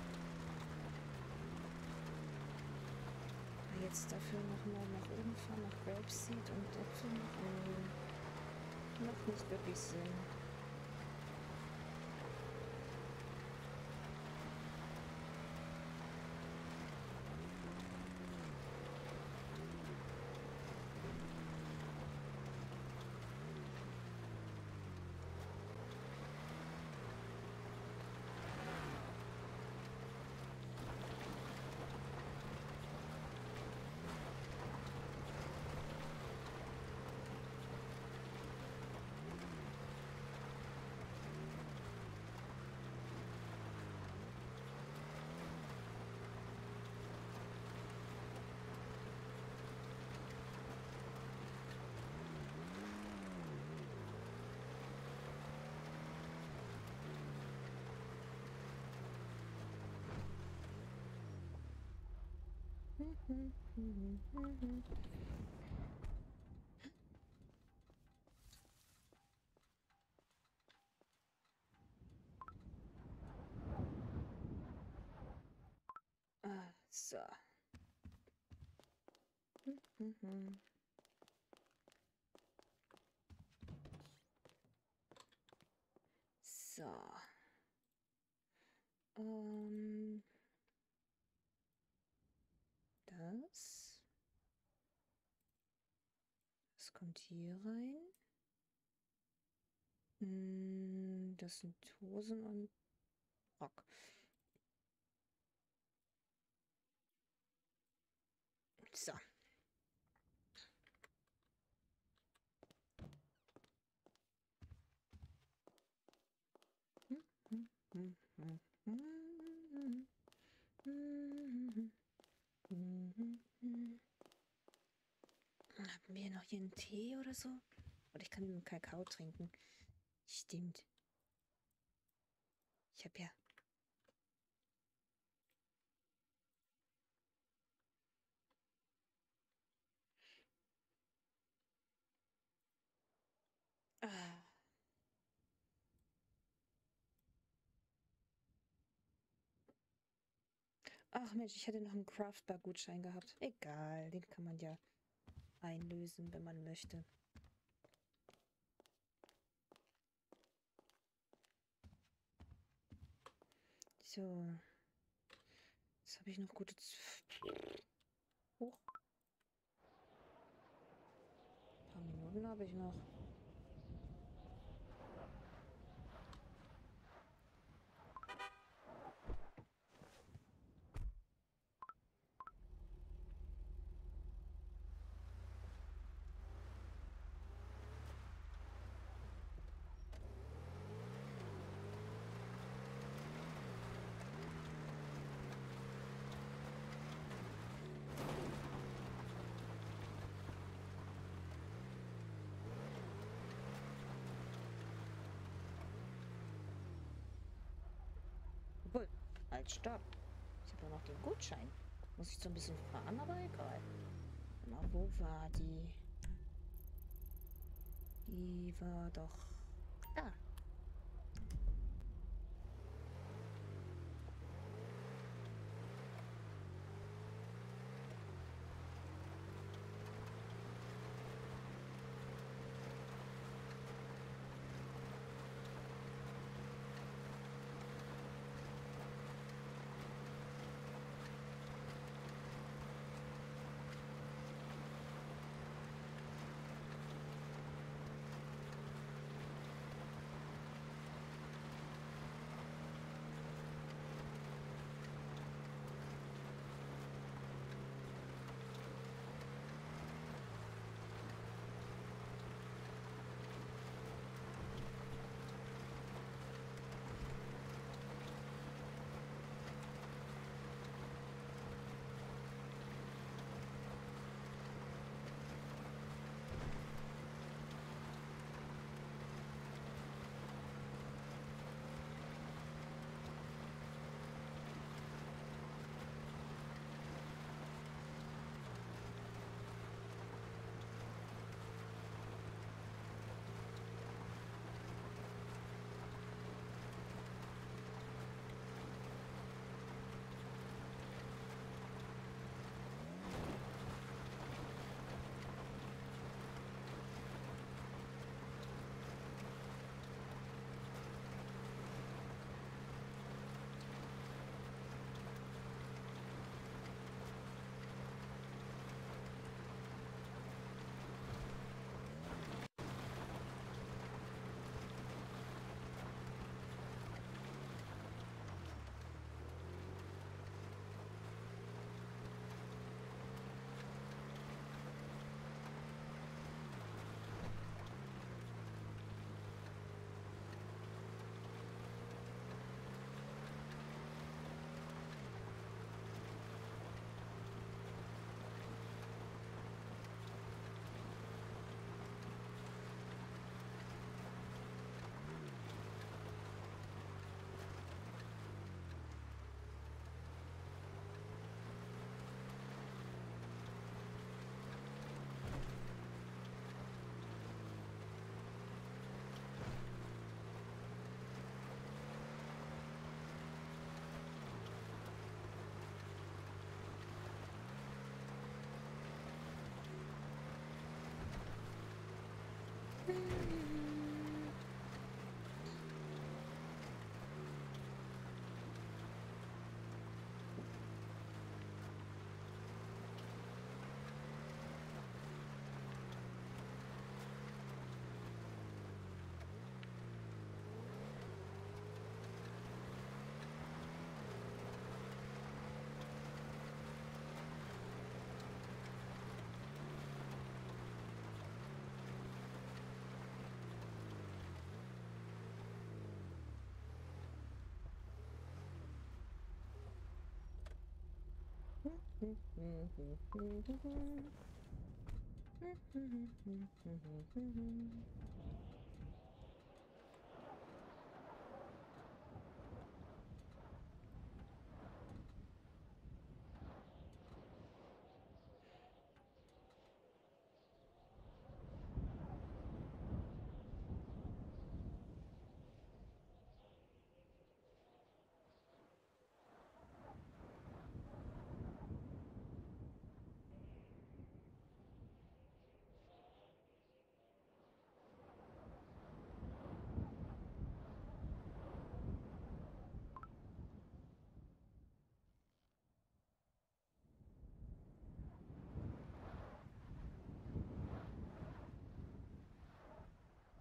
Aber jetzt dafür nochmal nach oben fahren, nach Grapeseed und Äpfel noch angehen. Macht nicht wirklich Sinn. Ah, so. So. Ähm. Das. Das kommt hier rein. Hm, das sind Hosen und Rock. So. Haben wir noch hier einen Tee oder so? Oder ich kann einen Kakao trinken. Stimmt. Ich habe ja. Ah. Ach Mensch, ich hätte noch einen Craftbar-Gutschein gehabt. Egal, den kann man ja einlösen, wenn man möchte. So. Was habe habe ich noch gute... Z Hoch. Ein paar Minuten habe ich noch. Obwohl, halt, stopp. Ich habe ja noch den Gutschein. Muss ich so ein bisschen fahren, aber egal. Na, wo war die? Die war doch da.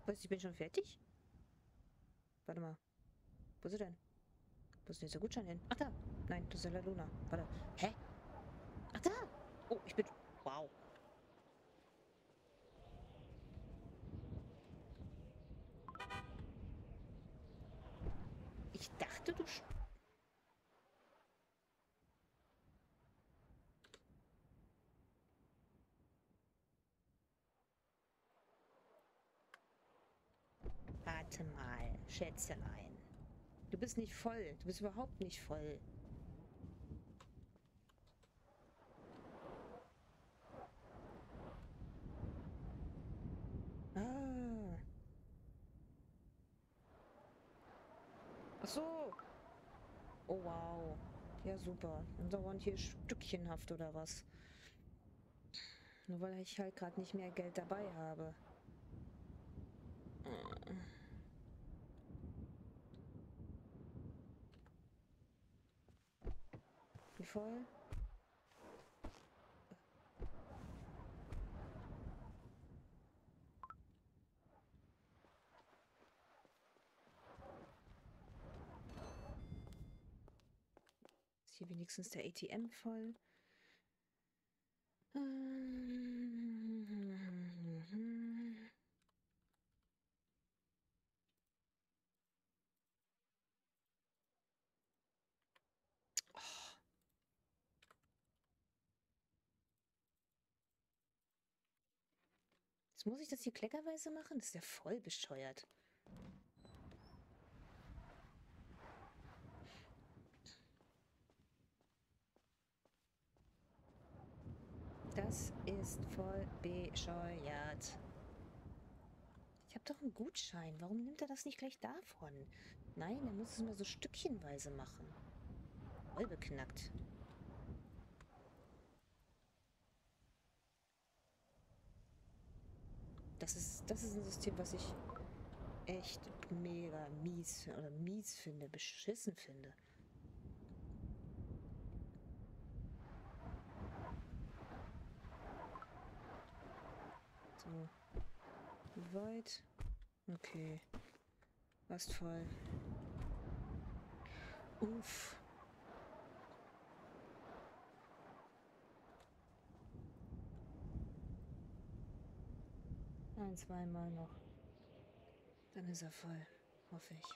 Was, ich bin schon fertig? Warte mal. Wo ist sie denn? Wo ist denn jetzt der Gutschein hin? Ach da. Nein, das ist ja La Luna. Warte. Hä? Ach da. Oh, ich bin... Wow. Ich dachte, du... sch- Warte mal, Schätzelein. Du bist nicht voll. Du bist überhaupt nicht voll. Ah. Ach so. Oh wow. Ja, super. Dann dauernd hier stückchenhaft oder was? Nur weil ich halt gerade nicht mehr Geld dabei habe. Wie voll? Ist hier wenigstens der A T M voll? Jetzt muss ich das hier kleckerweise machen? Das ist ja voll bescheuert. Das ist voll bescheuert. Ich habe doch einen Gutschein. Warum nimmt er das nicht gleich davon? Nein, er muss es mal so stückchenweise machen. Voll beknackt. Das ist, das ist ein System, was ich echt mega mies oder mies finde, beschissen finde. So. Wie weit? Okay. Fast voll. Uff. Ein, zweimal noch. Dann ist er voll. Hoffe ich.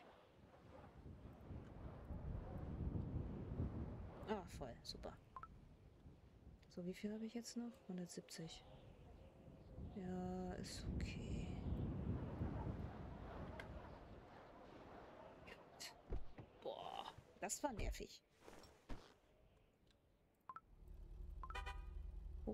Ah, voll. Super. So, wie viel habe ich jetzt noch? hundertsiebzig. Ja, ist okay. Boah, das war nervig. Hoch.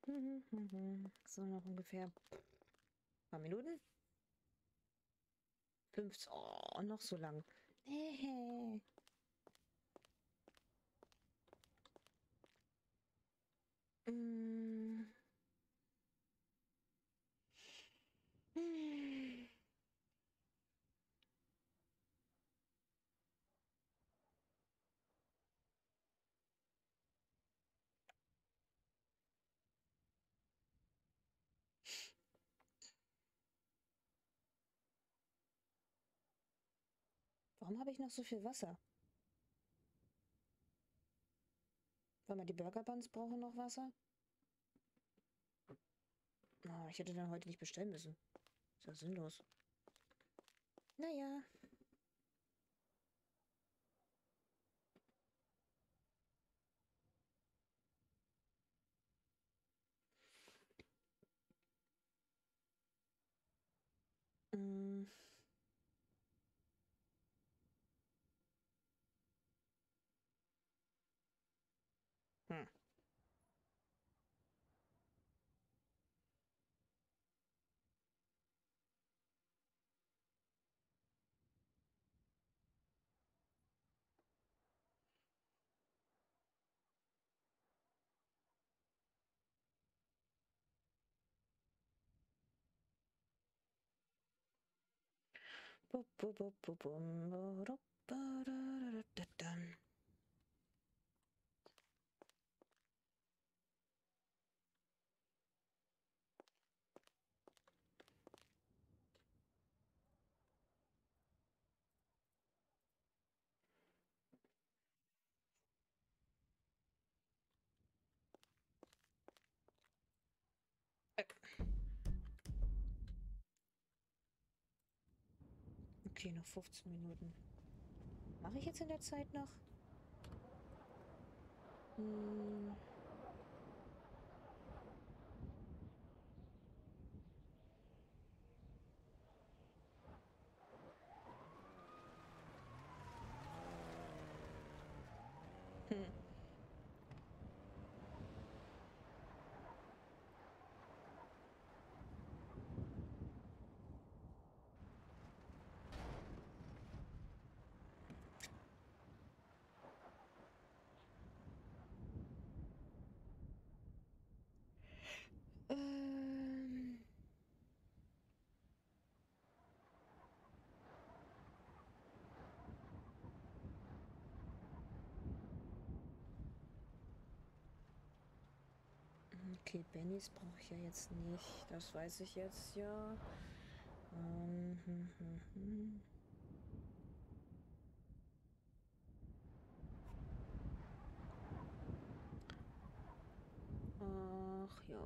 So, noch ungefähr ein paar Minuten. Fünf. Oh, noch so lang. Nee. Mm. Mm. Warum habe ich noch so viel Wasser? Weil mal die Burger Buns brauchen noch Wasser? Oh, ich hätte dann heute nicht bestellen müssen. Ist ja sinnlos. Naja. Mm. Hm. Bu- bu- bu- bu- bum, bu- du- ba- da- da- da- da- dam. Okay, noch fünfzehn Minuten. Mache ich jetzt in der Zeit noch? Hm. Hm. Ähm. Okay, Bennys brauche ich ja jetzt nicht. Das weiß ich jetzt ja. Ähm, hm, hm, hm. Ach ja.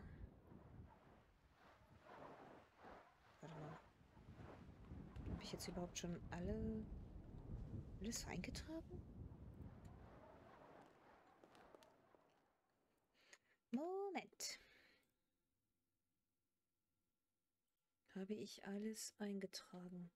Warte mal. Habe ich jetzt überhaupt schon alle alles eingetragen? Moment. Habe ich alles eingetragen?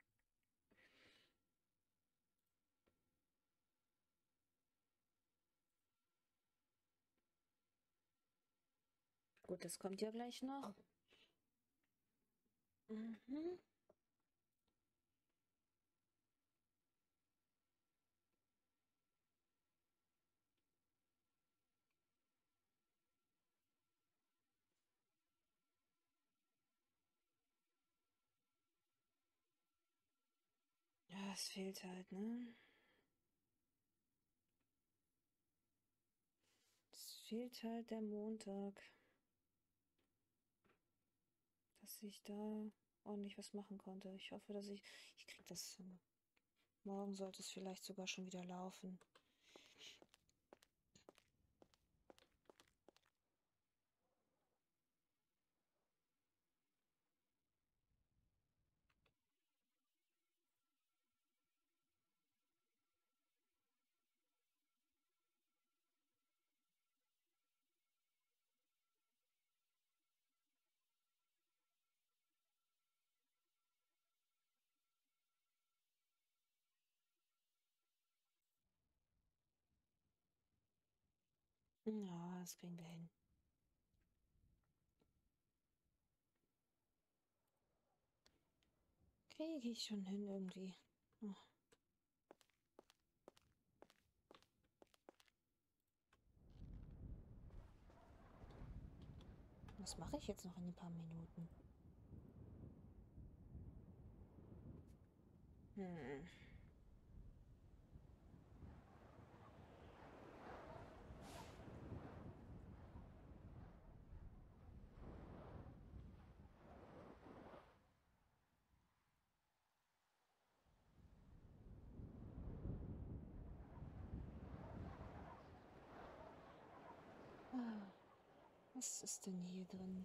Gut, das kommt ja gleich noch. Mhm. Ja, es fehlt halt, ne? Es fehlt halt der Montag. Dass ich da ordentlich was machen konnte. Ich hoffe, dass ich... Ich krieg das hin. Morgen sollte es vielleicht sogar schon wieder laufen. Ja, das kriegen wir hin. Kriege ich schon hin irgendwie. Oh. Was mache ich jetzt noch in ein paar Minuten? Hm. Ah, was ist denn hier drin?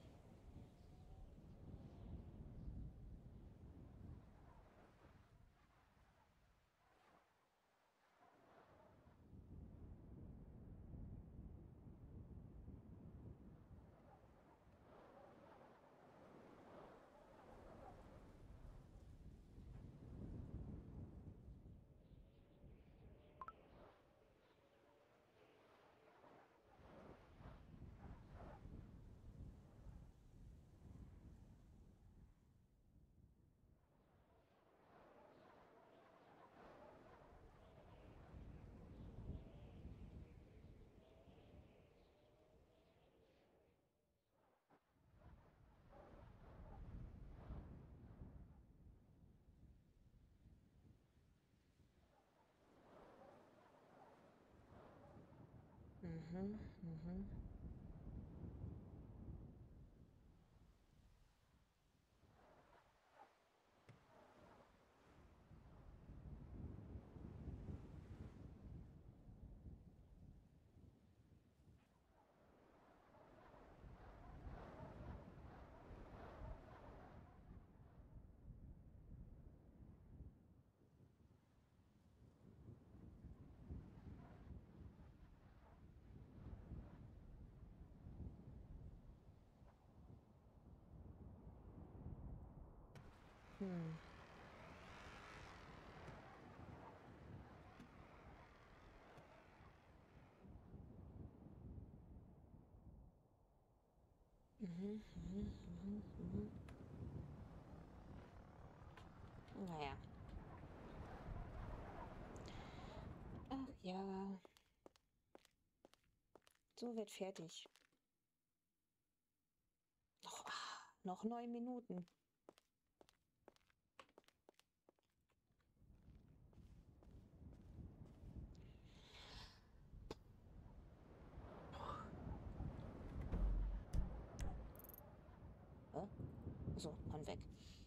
Mhm, mhm. Hm. Mhm, mhm, mhm, mhm. Naja. Ach ja. So wird fertig. Noch, ah, noch neun Minuten. Äh? So, Mann weg.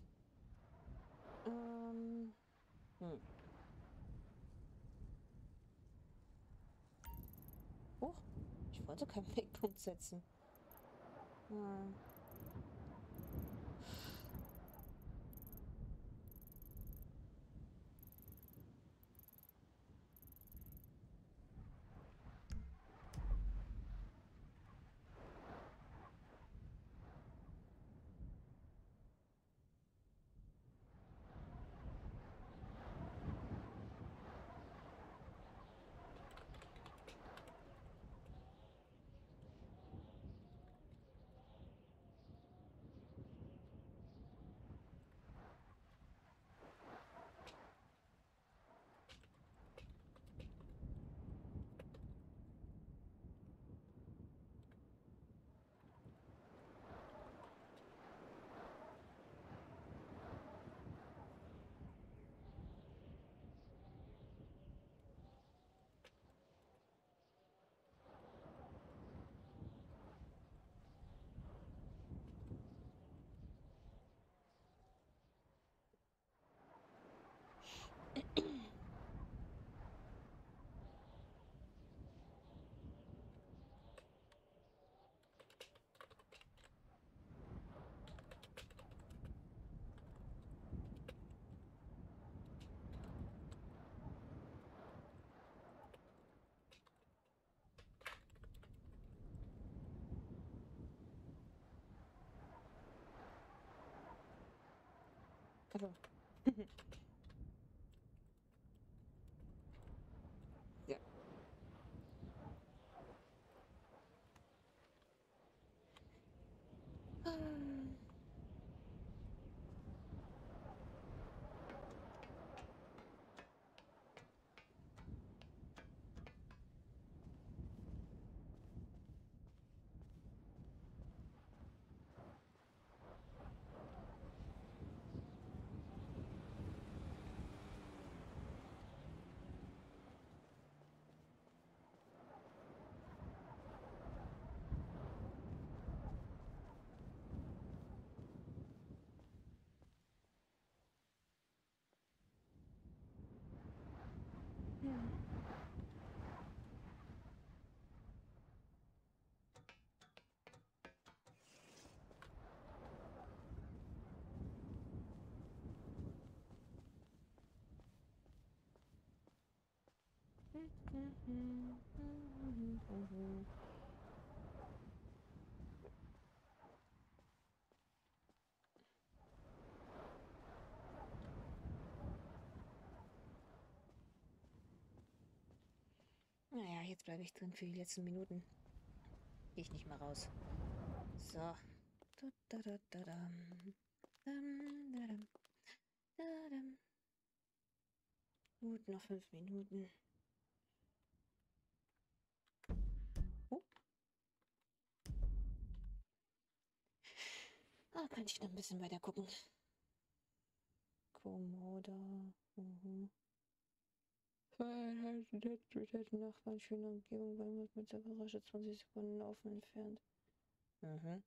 Ähm. Hm. Huch, ich wollte keinen Wegpunkt setzen. Hm. Also. Ja. Naja, jetzt bleibe ich drin für die letzten Minuten. Gehe ich nicht mal raus. So. Da, da, da, da, dam. Dam, da, dam. Da, dam. Gut, noch fünf Minuten. Oh. Ah, kann ich noch ein bisschen weiter gucken. Komoda. Mhm. Nachbarn, schöne Umgebung, weil man mit der Garage zwanzig Sekunden laufen entfernt. Mhm.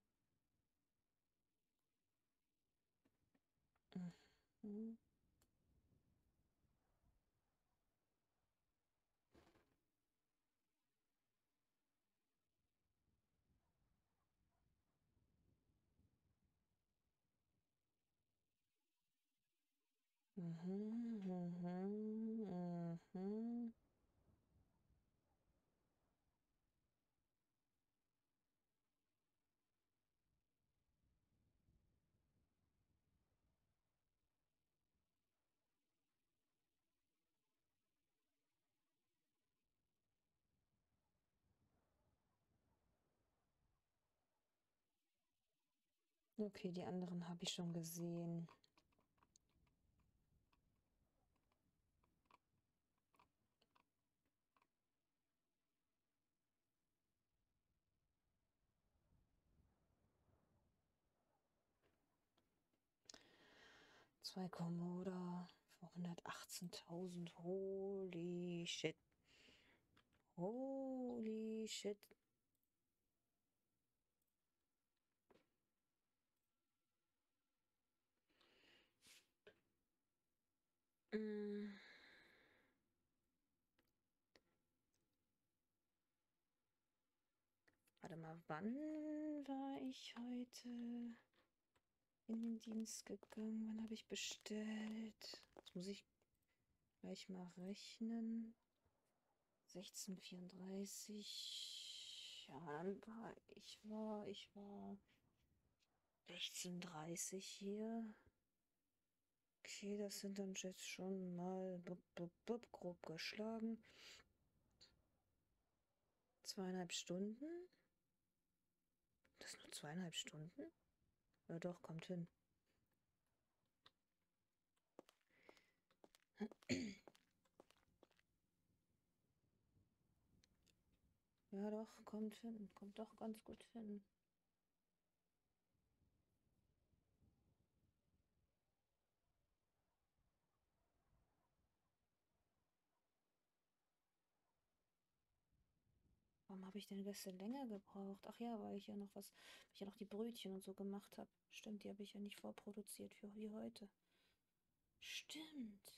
Mhm. Mhm, mhm, mhm. Okay, die anderen habe ich schon gesehen. Zwei Komoda für hundertachtzehntausend. Holy shit. Holy shit. Mm. Warte mal, wann war ich heute in den Dienst gegangen? Wann habe ich bestellt? Das muss ich gleich mal rechnen. sechzehn Uhr vierunddreißig. Ja, dann war ich war, ich war sechzehn Uhr dreißig hier. Okay, das sind dann jetzt schon mal bup, bup, bup, grob geschlagen. Zweieinhalb Stunden? Das nur zweieinhalb Stunden? Ja doch, kommt hin. Ja doch, kommt hin. Kommt doch ganz gut hin. Warum habe ich denn gestern länger gebraucht? Ach ja, weil ich ja noch was, weil ich ja noch die Brötchen und so gemacht habe. Stimmt, die habe ich ja nicht vorproduziert für wie heute. Stimmt.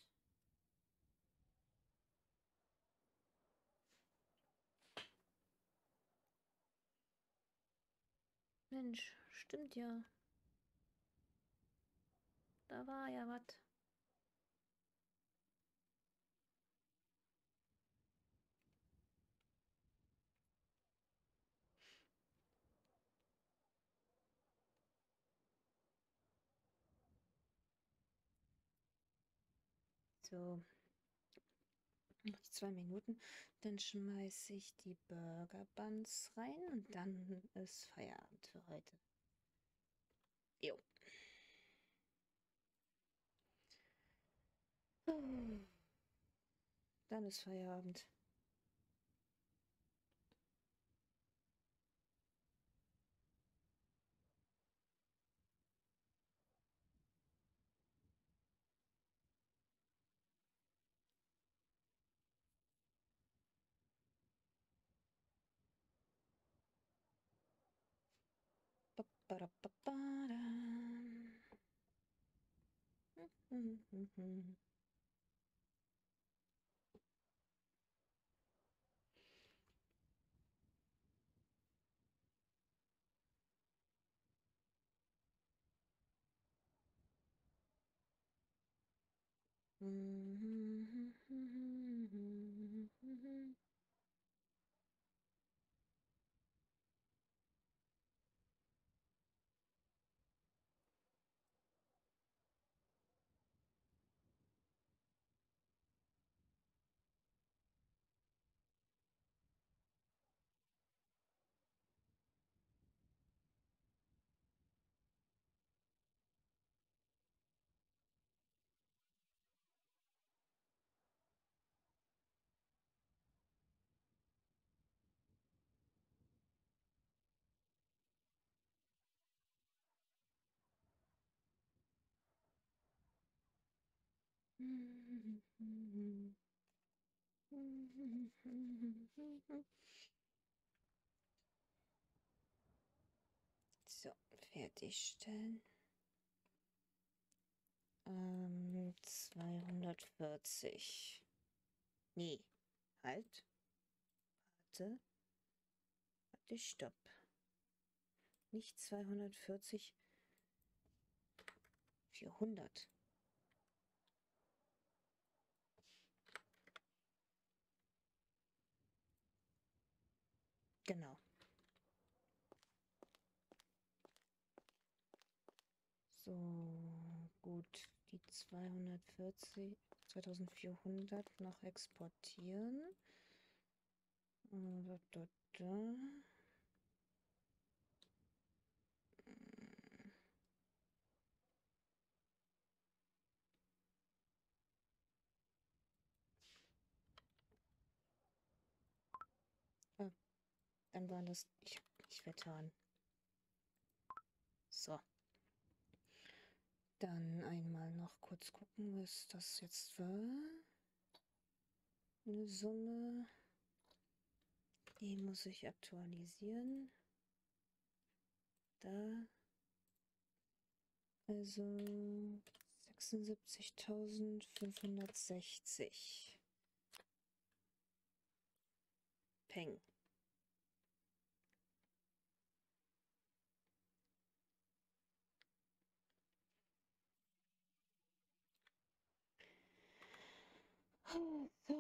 Mensch, stimmt ja. Da war ja was. So. Noch die zwei Minuten. Dann schmeiße ich die Burger Buns rein und dann ist Feierabend für heute. Jo. Dann ist Feierabend. Ba-ba-da-ba-ba-dam. Mhm, mhm, mhm. Mhm, mhm, mhm, mhm. So, fertigstellen. Ähm, zweihundertvierzig. Nee, halt. Warte. Warte, stopp. Nicht zweihundertvierzig. vierhundert. Genau. So, gut. Die zweihundertvierzig, zweitausendvierhundert noch exportieren. Äh, Da, da, da. Ah, dann waren das. Ich hab mich vertan. So. Dann einmal noch kurz gucken, was das jetzt war. Eine Summe. Die muss ich aktualisieren. Da. Also sechsundsiebzigtausendfünfhundertsechzig. Peng. So.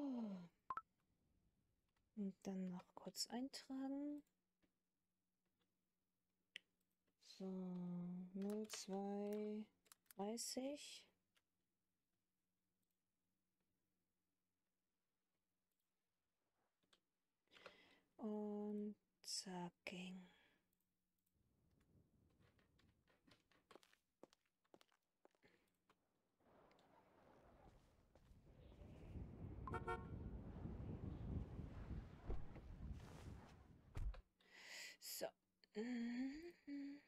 Und dann noch kurz eintragen. So, null zwei dreißig. Und zacking. So. Mhm.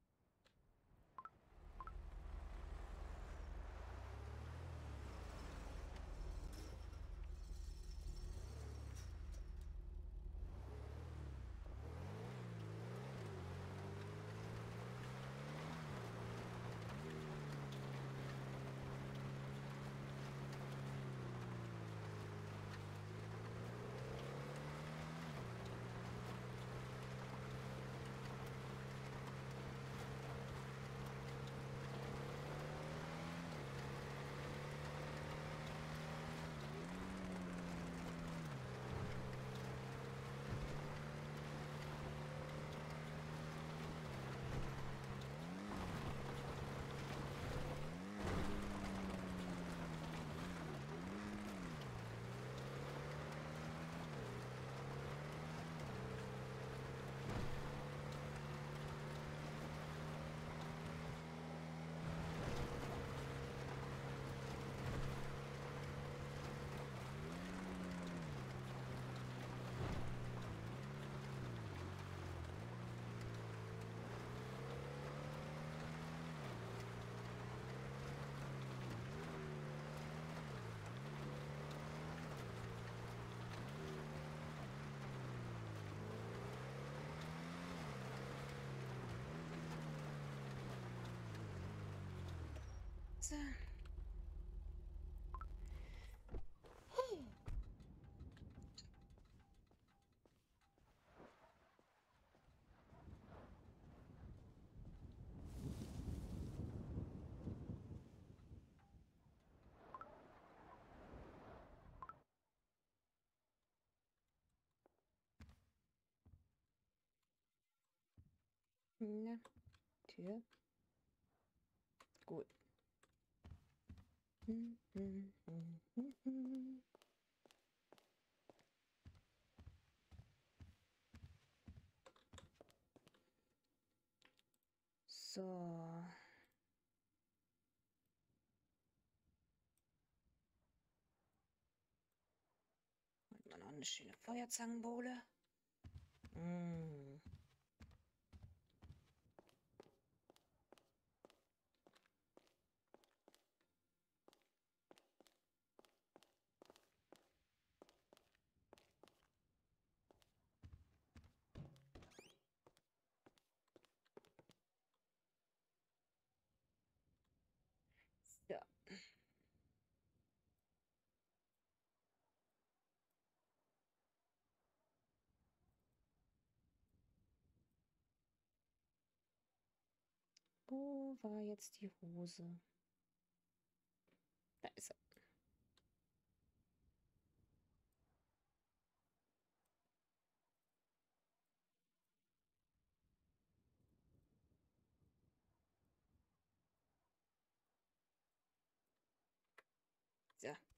So. Na, Tür. Gut. Hm, hm, hm, hm, hm. So. Und mal noch eine schöne Feuerzangenbowle. Mm. Wo war jetzt die Hose? Da ist er. So.